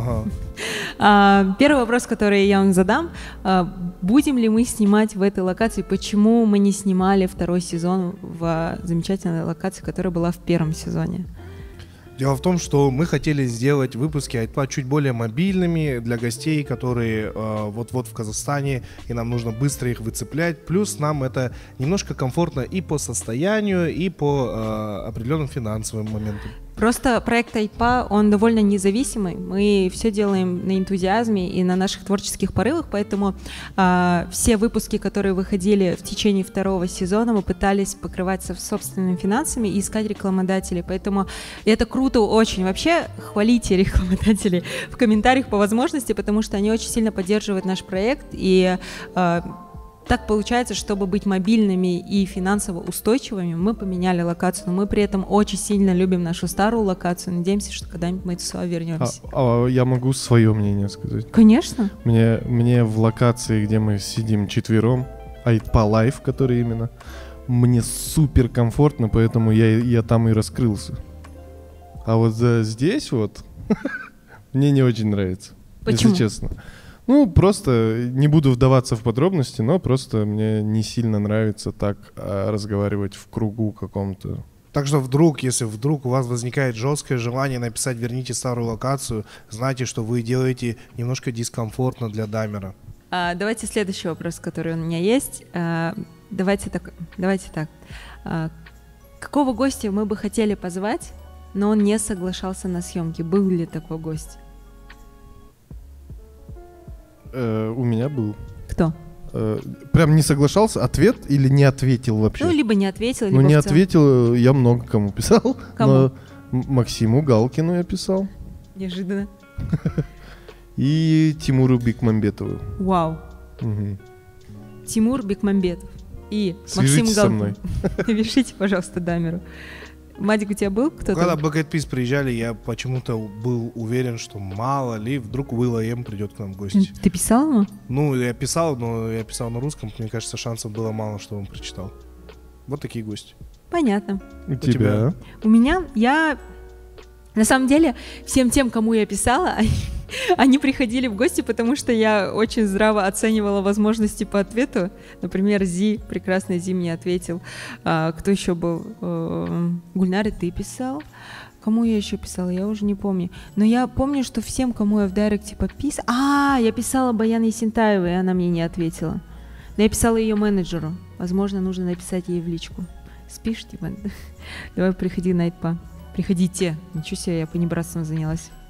Ага. Первый вопрос, который я вам задам. Будем ли мы снимать в этой локации? Почему мы не снимали второй сезон в замечательной локации, которая была в первом сезоне? Дело в том, что мы хотели сделать выпуски Айтпа чуть более мобильными для гостей, которые вот-вот в Казахстане, и нам нужно быстро их выцеплять. Плюс нам это немножко комфортно и по состоянию, и по определенным финансовым моментам. Просто проект Айтпа, он довольно независимый. Мы все делаем на энтузиазме и на наших творческих порывах, поэтому все выпуски, которые выходили в течение второго сезона, мы пытались покрывать собственными финансами и искать рекламодателей. Поэтому это круто очень. Вообще, хвалите рекламодателей в комментариях по возможности, потому что они очень сильно поддерживают наш проект, и так получается, чтобы быть мобильными и финансово устойчивыми, мы поменяли локацию, но мы при этом очень сильно любим нашу старую локацию. Надеемся, что когда-нибудь мы сюда вернемся. Я могу свое мнение сказать. Конечно. Мне в локации, где мы сидим четвером, Айтпа Лайф, который именно, мне супер комфортно, поэтому я там и раскрылся. А вот здесь вот мне не очень нравится. Почему? Если честно. Ну, просто не буду вдаваться в подробности, но просто мне не сильно нравится так разговаривать в кругу каком-то. Так что если вдруг у вас возникает жесткое желание написать «верните старую локацию», знайте, что вы делаете немножко дискомфортно для дамера. Давайте следующий вопрос, который у меня есть. Давайте так. Какого гостя мы бы хотели позвать, но он не соглашался на съемки? Был ли такой гость? У меня был. Кто? Прям не соглашался? Ответ или не ответил вообще? Ну, либо не ответил, либо Ну, не в целом. ответил, я много кому писал. Кому? Но Максиму Галкину я писал. Неожиданно. И Тимуру Бекмамбетову. Вау. Угу. Тимур Бекмамбетов и Свяжитесь Максим со мной. Галкин. Напишите, пожалуйста, дамеру. Мадик, у тебя был кто-то? Когда Black Eyed Peas приезжали, я почему-то был уверен, что мало ли, вдруг will.i.am придет к нам в гости. Ты писал ему? Ну, я писал, но я писал на русском. Мне кажется, шансов было мало, что он прочитал. Вот такие гости. Понятно. У тебя? У меня, на самом деле, всем тем, кому я писала, они приходили в гости, потому что я очень здраво оценивала возможности по ответу. Например, прекрасный Зи мне ответил. Кто еще был? Гульнаре, ты писал? Кому я еще писала? Я уже не помню. Но я помню, что всем, кому я в директе подписала... я писала Баяне Есентаевой, и она мне не ответила. Но я писала ее менеджеру. Возможно, нужно написать ей в личку. Спишь, типа? Давай приходи на Айтпа. Приходите. Ничего себе, я понебратством занялась.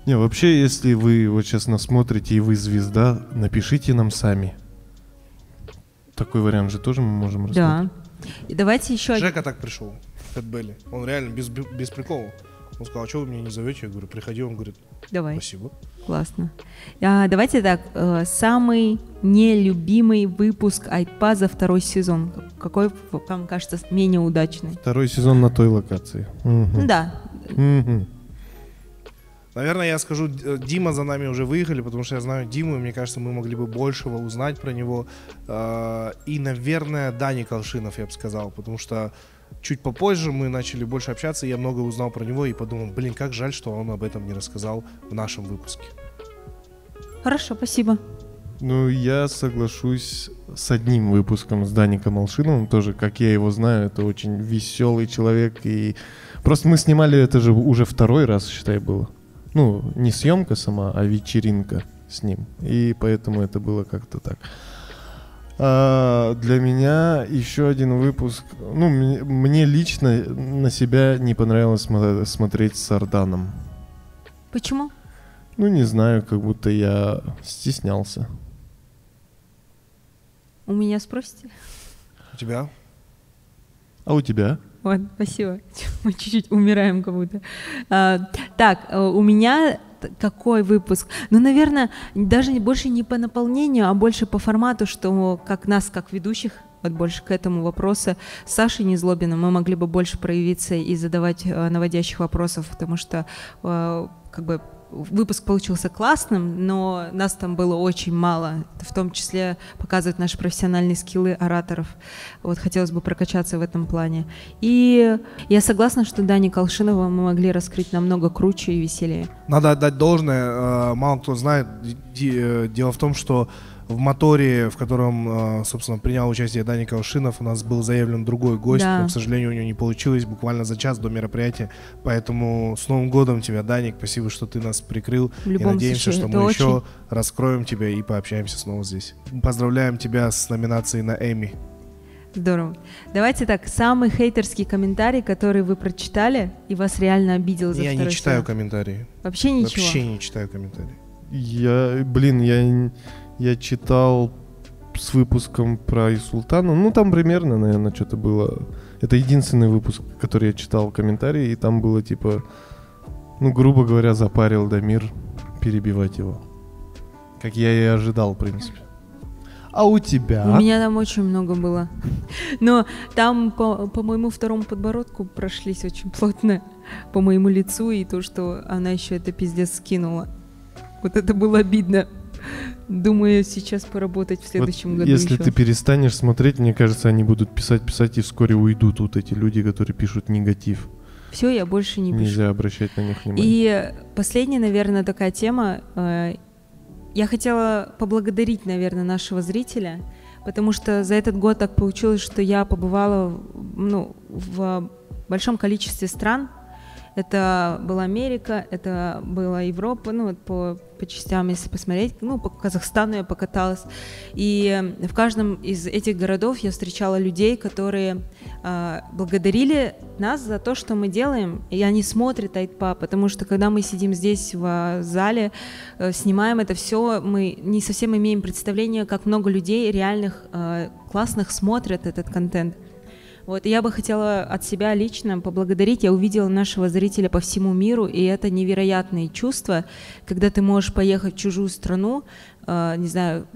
Не, вообще, если вы вот сейчас нас смотрите и вы звезда, напишите нам сами. Такой вариант же тоже мы можем рассмотреть. Да. И давайте еще один. Жека так пришел, Фэт Белли. Он реально без приколов. Он сказал, а что вы меня не зовете? Я говорю, приходи. Он говорит, Давай. спасибо. Классно. Давайте так. Самый нелюбимый выпуск Айпа за второй сезон. Какой вам кажется менее удачный? Второй сезон на той локации. Мгм. Да. Мгм. Наверное, я скажу, Дима за нами уже выехали, потому что я знаю Диму, и мне кажется, мы могли бы большего узнать про него. И, наверное, Дани Колшинов, я бы сказал, потому что чуть попозже мы начали больше общаться, и я много узнал про него и подумал, блин, как жаль, что он об этом не рассказал в нашем выпуске. Хорошо, спасибо. Ну, я соглашусь с одним выпуском с Даником Алшиновым, тоже, как я его знаю, это очень веселый человек, и просто мы снимали это же уже второй раз, считай, было. Ну, не съемка сама, а вечеринка с ним, и поэтому это было как-то так. А для меня еще один выпуск, ну, мне лично на себя не понравилось смотреть с Арданом. Почему? Ну, не знаю, как будто я стеснялся. У меня спросите? У тебя? А у тебя? Вот, спасибо. Мы чуть-чуть умираем как будто. Так, у меня какой выпуск? Ну, наверное, даже больше не по наполнению, а больше по формату, что как нас, как ведущих, вот больше к этому вопросу, с Сашей Незлобиным мы могли бы больше проявиться и задавать наводящих вопросов, потому что как бы выпуск получился классным, но нас там было очень мало. Это в том числе показывает наши профессиональные скиллы ораторов. Вот хотелось бы прокачаться в этом плане. И я согласна, что Дани Колшинова мы могли раскрыть намного круче и веселее. Надо отдать должное, мало кто знает, дело в том, что в моторе, в котором, собственно, принял участие Дани Колшинов, у нас был заявлен другой гость, Да. но, к сожалению, у него не получилось буквально за час до мероприятия. Поэтому с Новым годом тебя, Даник, спасибо, что ты нас прикрыл. В И любом надеемся, случае, что это мы еще очень- раскроем тебя и пообщаемся снова здесь. Поздравляем тебя с номинацией на Эмми. Здорово. Давайте так, самый хейтерский комментарий, который вы прочитали и вас реально обидел за Я второй не читаю сезон. комментарии. Вообще ничего? Вообще не читаю комментарии. Я читал с выпуском про Исултана, ну там примерно, наверное, что-то было. Это единственный выпуск, который я читал комментарии, и там было типа, ну, грубо говоря, запарил Дамир перебивать его. Как я и ожидал, в принципе. А у тебя? У меня там очень много было. Но там по моему второму подбородку прошлись очень плотно, по моему лицу, и то, что она еще это пиздец скинула. Вот это было обидно. Думаю, сейчас поработать в следующем Вот году если еще. ты перестанешь смотреть, мне кажется, они будут писать, и вскоре уйдут вот эти люди, которые пишут негатив. Все, я больше не пишу. Нельзя обращать на них внимание. И последняя, наверное, такая тема. Я хотела поблагодарить, наверное, нашего зрителя, потому что за этот год так получилось, что я побывала в большом количестве стран. Это была Америка, это была Европа, ну вот по частям, если посмотреть, ну по Казахстану я покаталась. И в каждом из этих городов я встречала людей, которые благодарили нас за то, что мы делаем, и они смотрят Айтпа, потому что когда мы сидим здесь в зале, снимаем это все, мы не совсем имеем представление, как много людей реальных, классных смотрят этот контент. Вот, и я бы хотела от себя лично поблагодарить. Я увидела нашего зрителя по всему миру, и это невероятные чувства, когда ты можешь поехать в чужую страну, не знаю,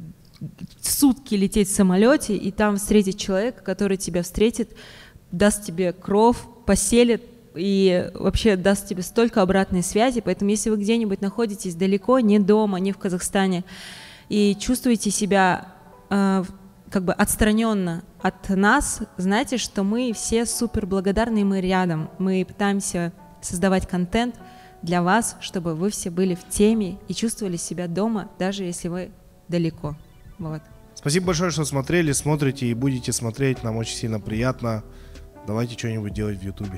сутки лететь в самолете, и там встретить человека, который тебя встретит, даст тебе кров, поселит и вообще даст тебе столько обратной связи. Поэтому если вы где-нибудь находитесь далеко, не дома, не в Казахстане, и чувствуете себя как бы отстраненно от нас, знайте, что мы все супер благодарны, и мы рядом. Мы пытаемся создавать контент для вас, чтобы вы все были в теме и чувствовали себя дома, даже если вы далеко. Вот. Спасибо большое, что смотрели, смотрите и будете смотреть. Нам очень сильно приятно. Давайте что-нибудь делать в Ютубе.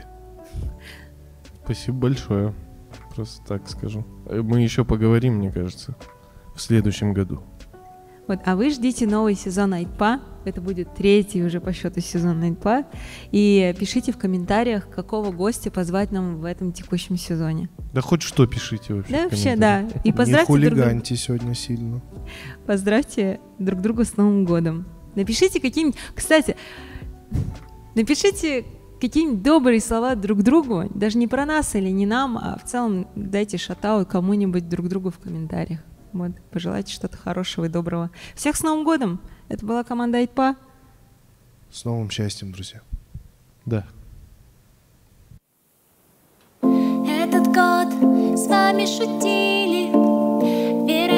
Спасибо большое. Просто так скажу. Мы еще поговорим, мне кажется, в следующем году. Вот, а вы ждите новый сезон Айтпа. Это будет 3-й уже по счету сезон Айтпа. И пишите в комментариях, какого гостя позвать нам в этом текущем сезоне. Да хоть что пишите вообще. Да, в вообще, комментариях. да. И поздравьте Не друг друга. хулиганьте сегодня сильно. Поздравьте друг друга с Новым годом. Напишите какие-нибудь... Кстати, напишите какие-нибудь добрые слова друг другу, даже не про нас или не нам, а в целом дайте шатаут кому-нибудь друг другу в комментариях. Вот, пожелайте что-то хорошего и доброго. Всех с Новым годом! Это была команда Айтпа. С новым счастьем, друзья. Да. Этот год с вами шутили, вероятно.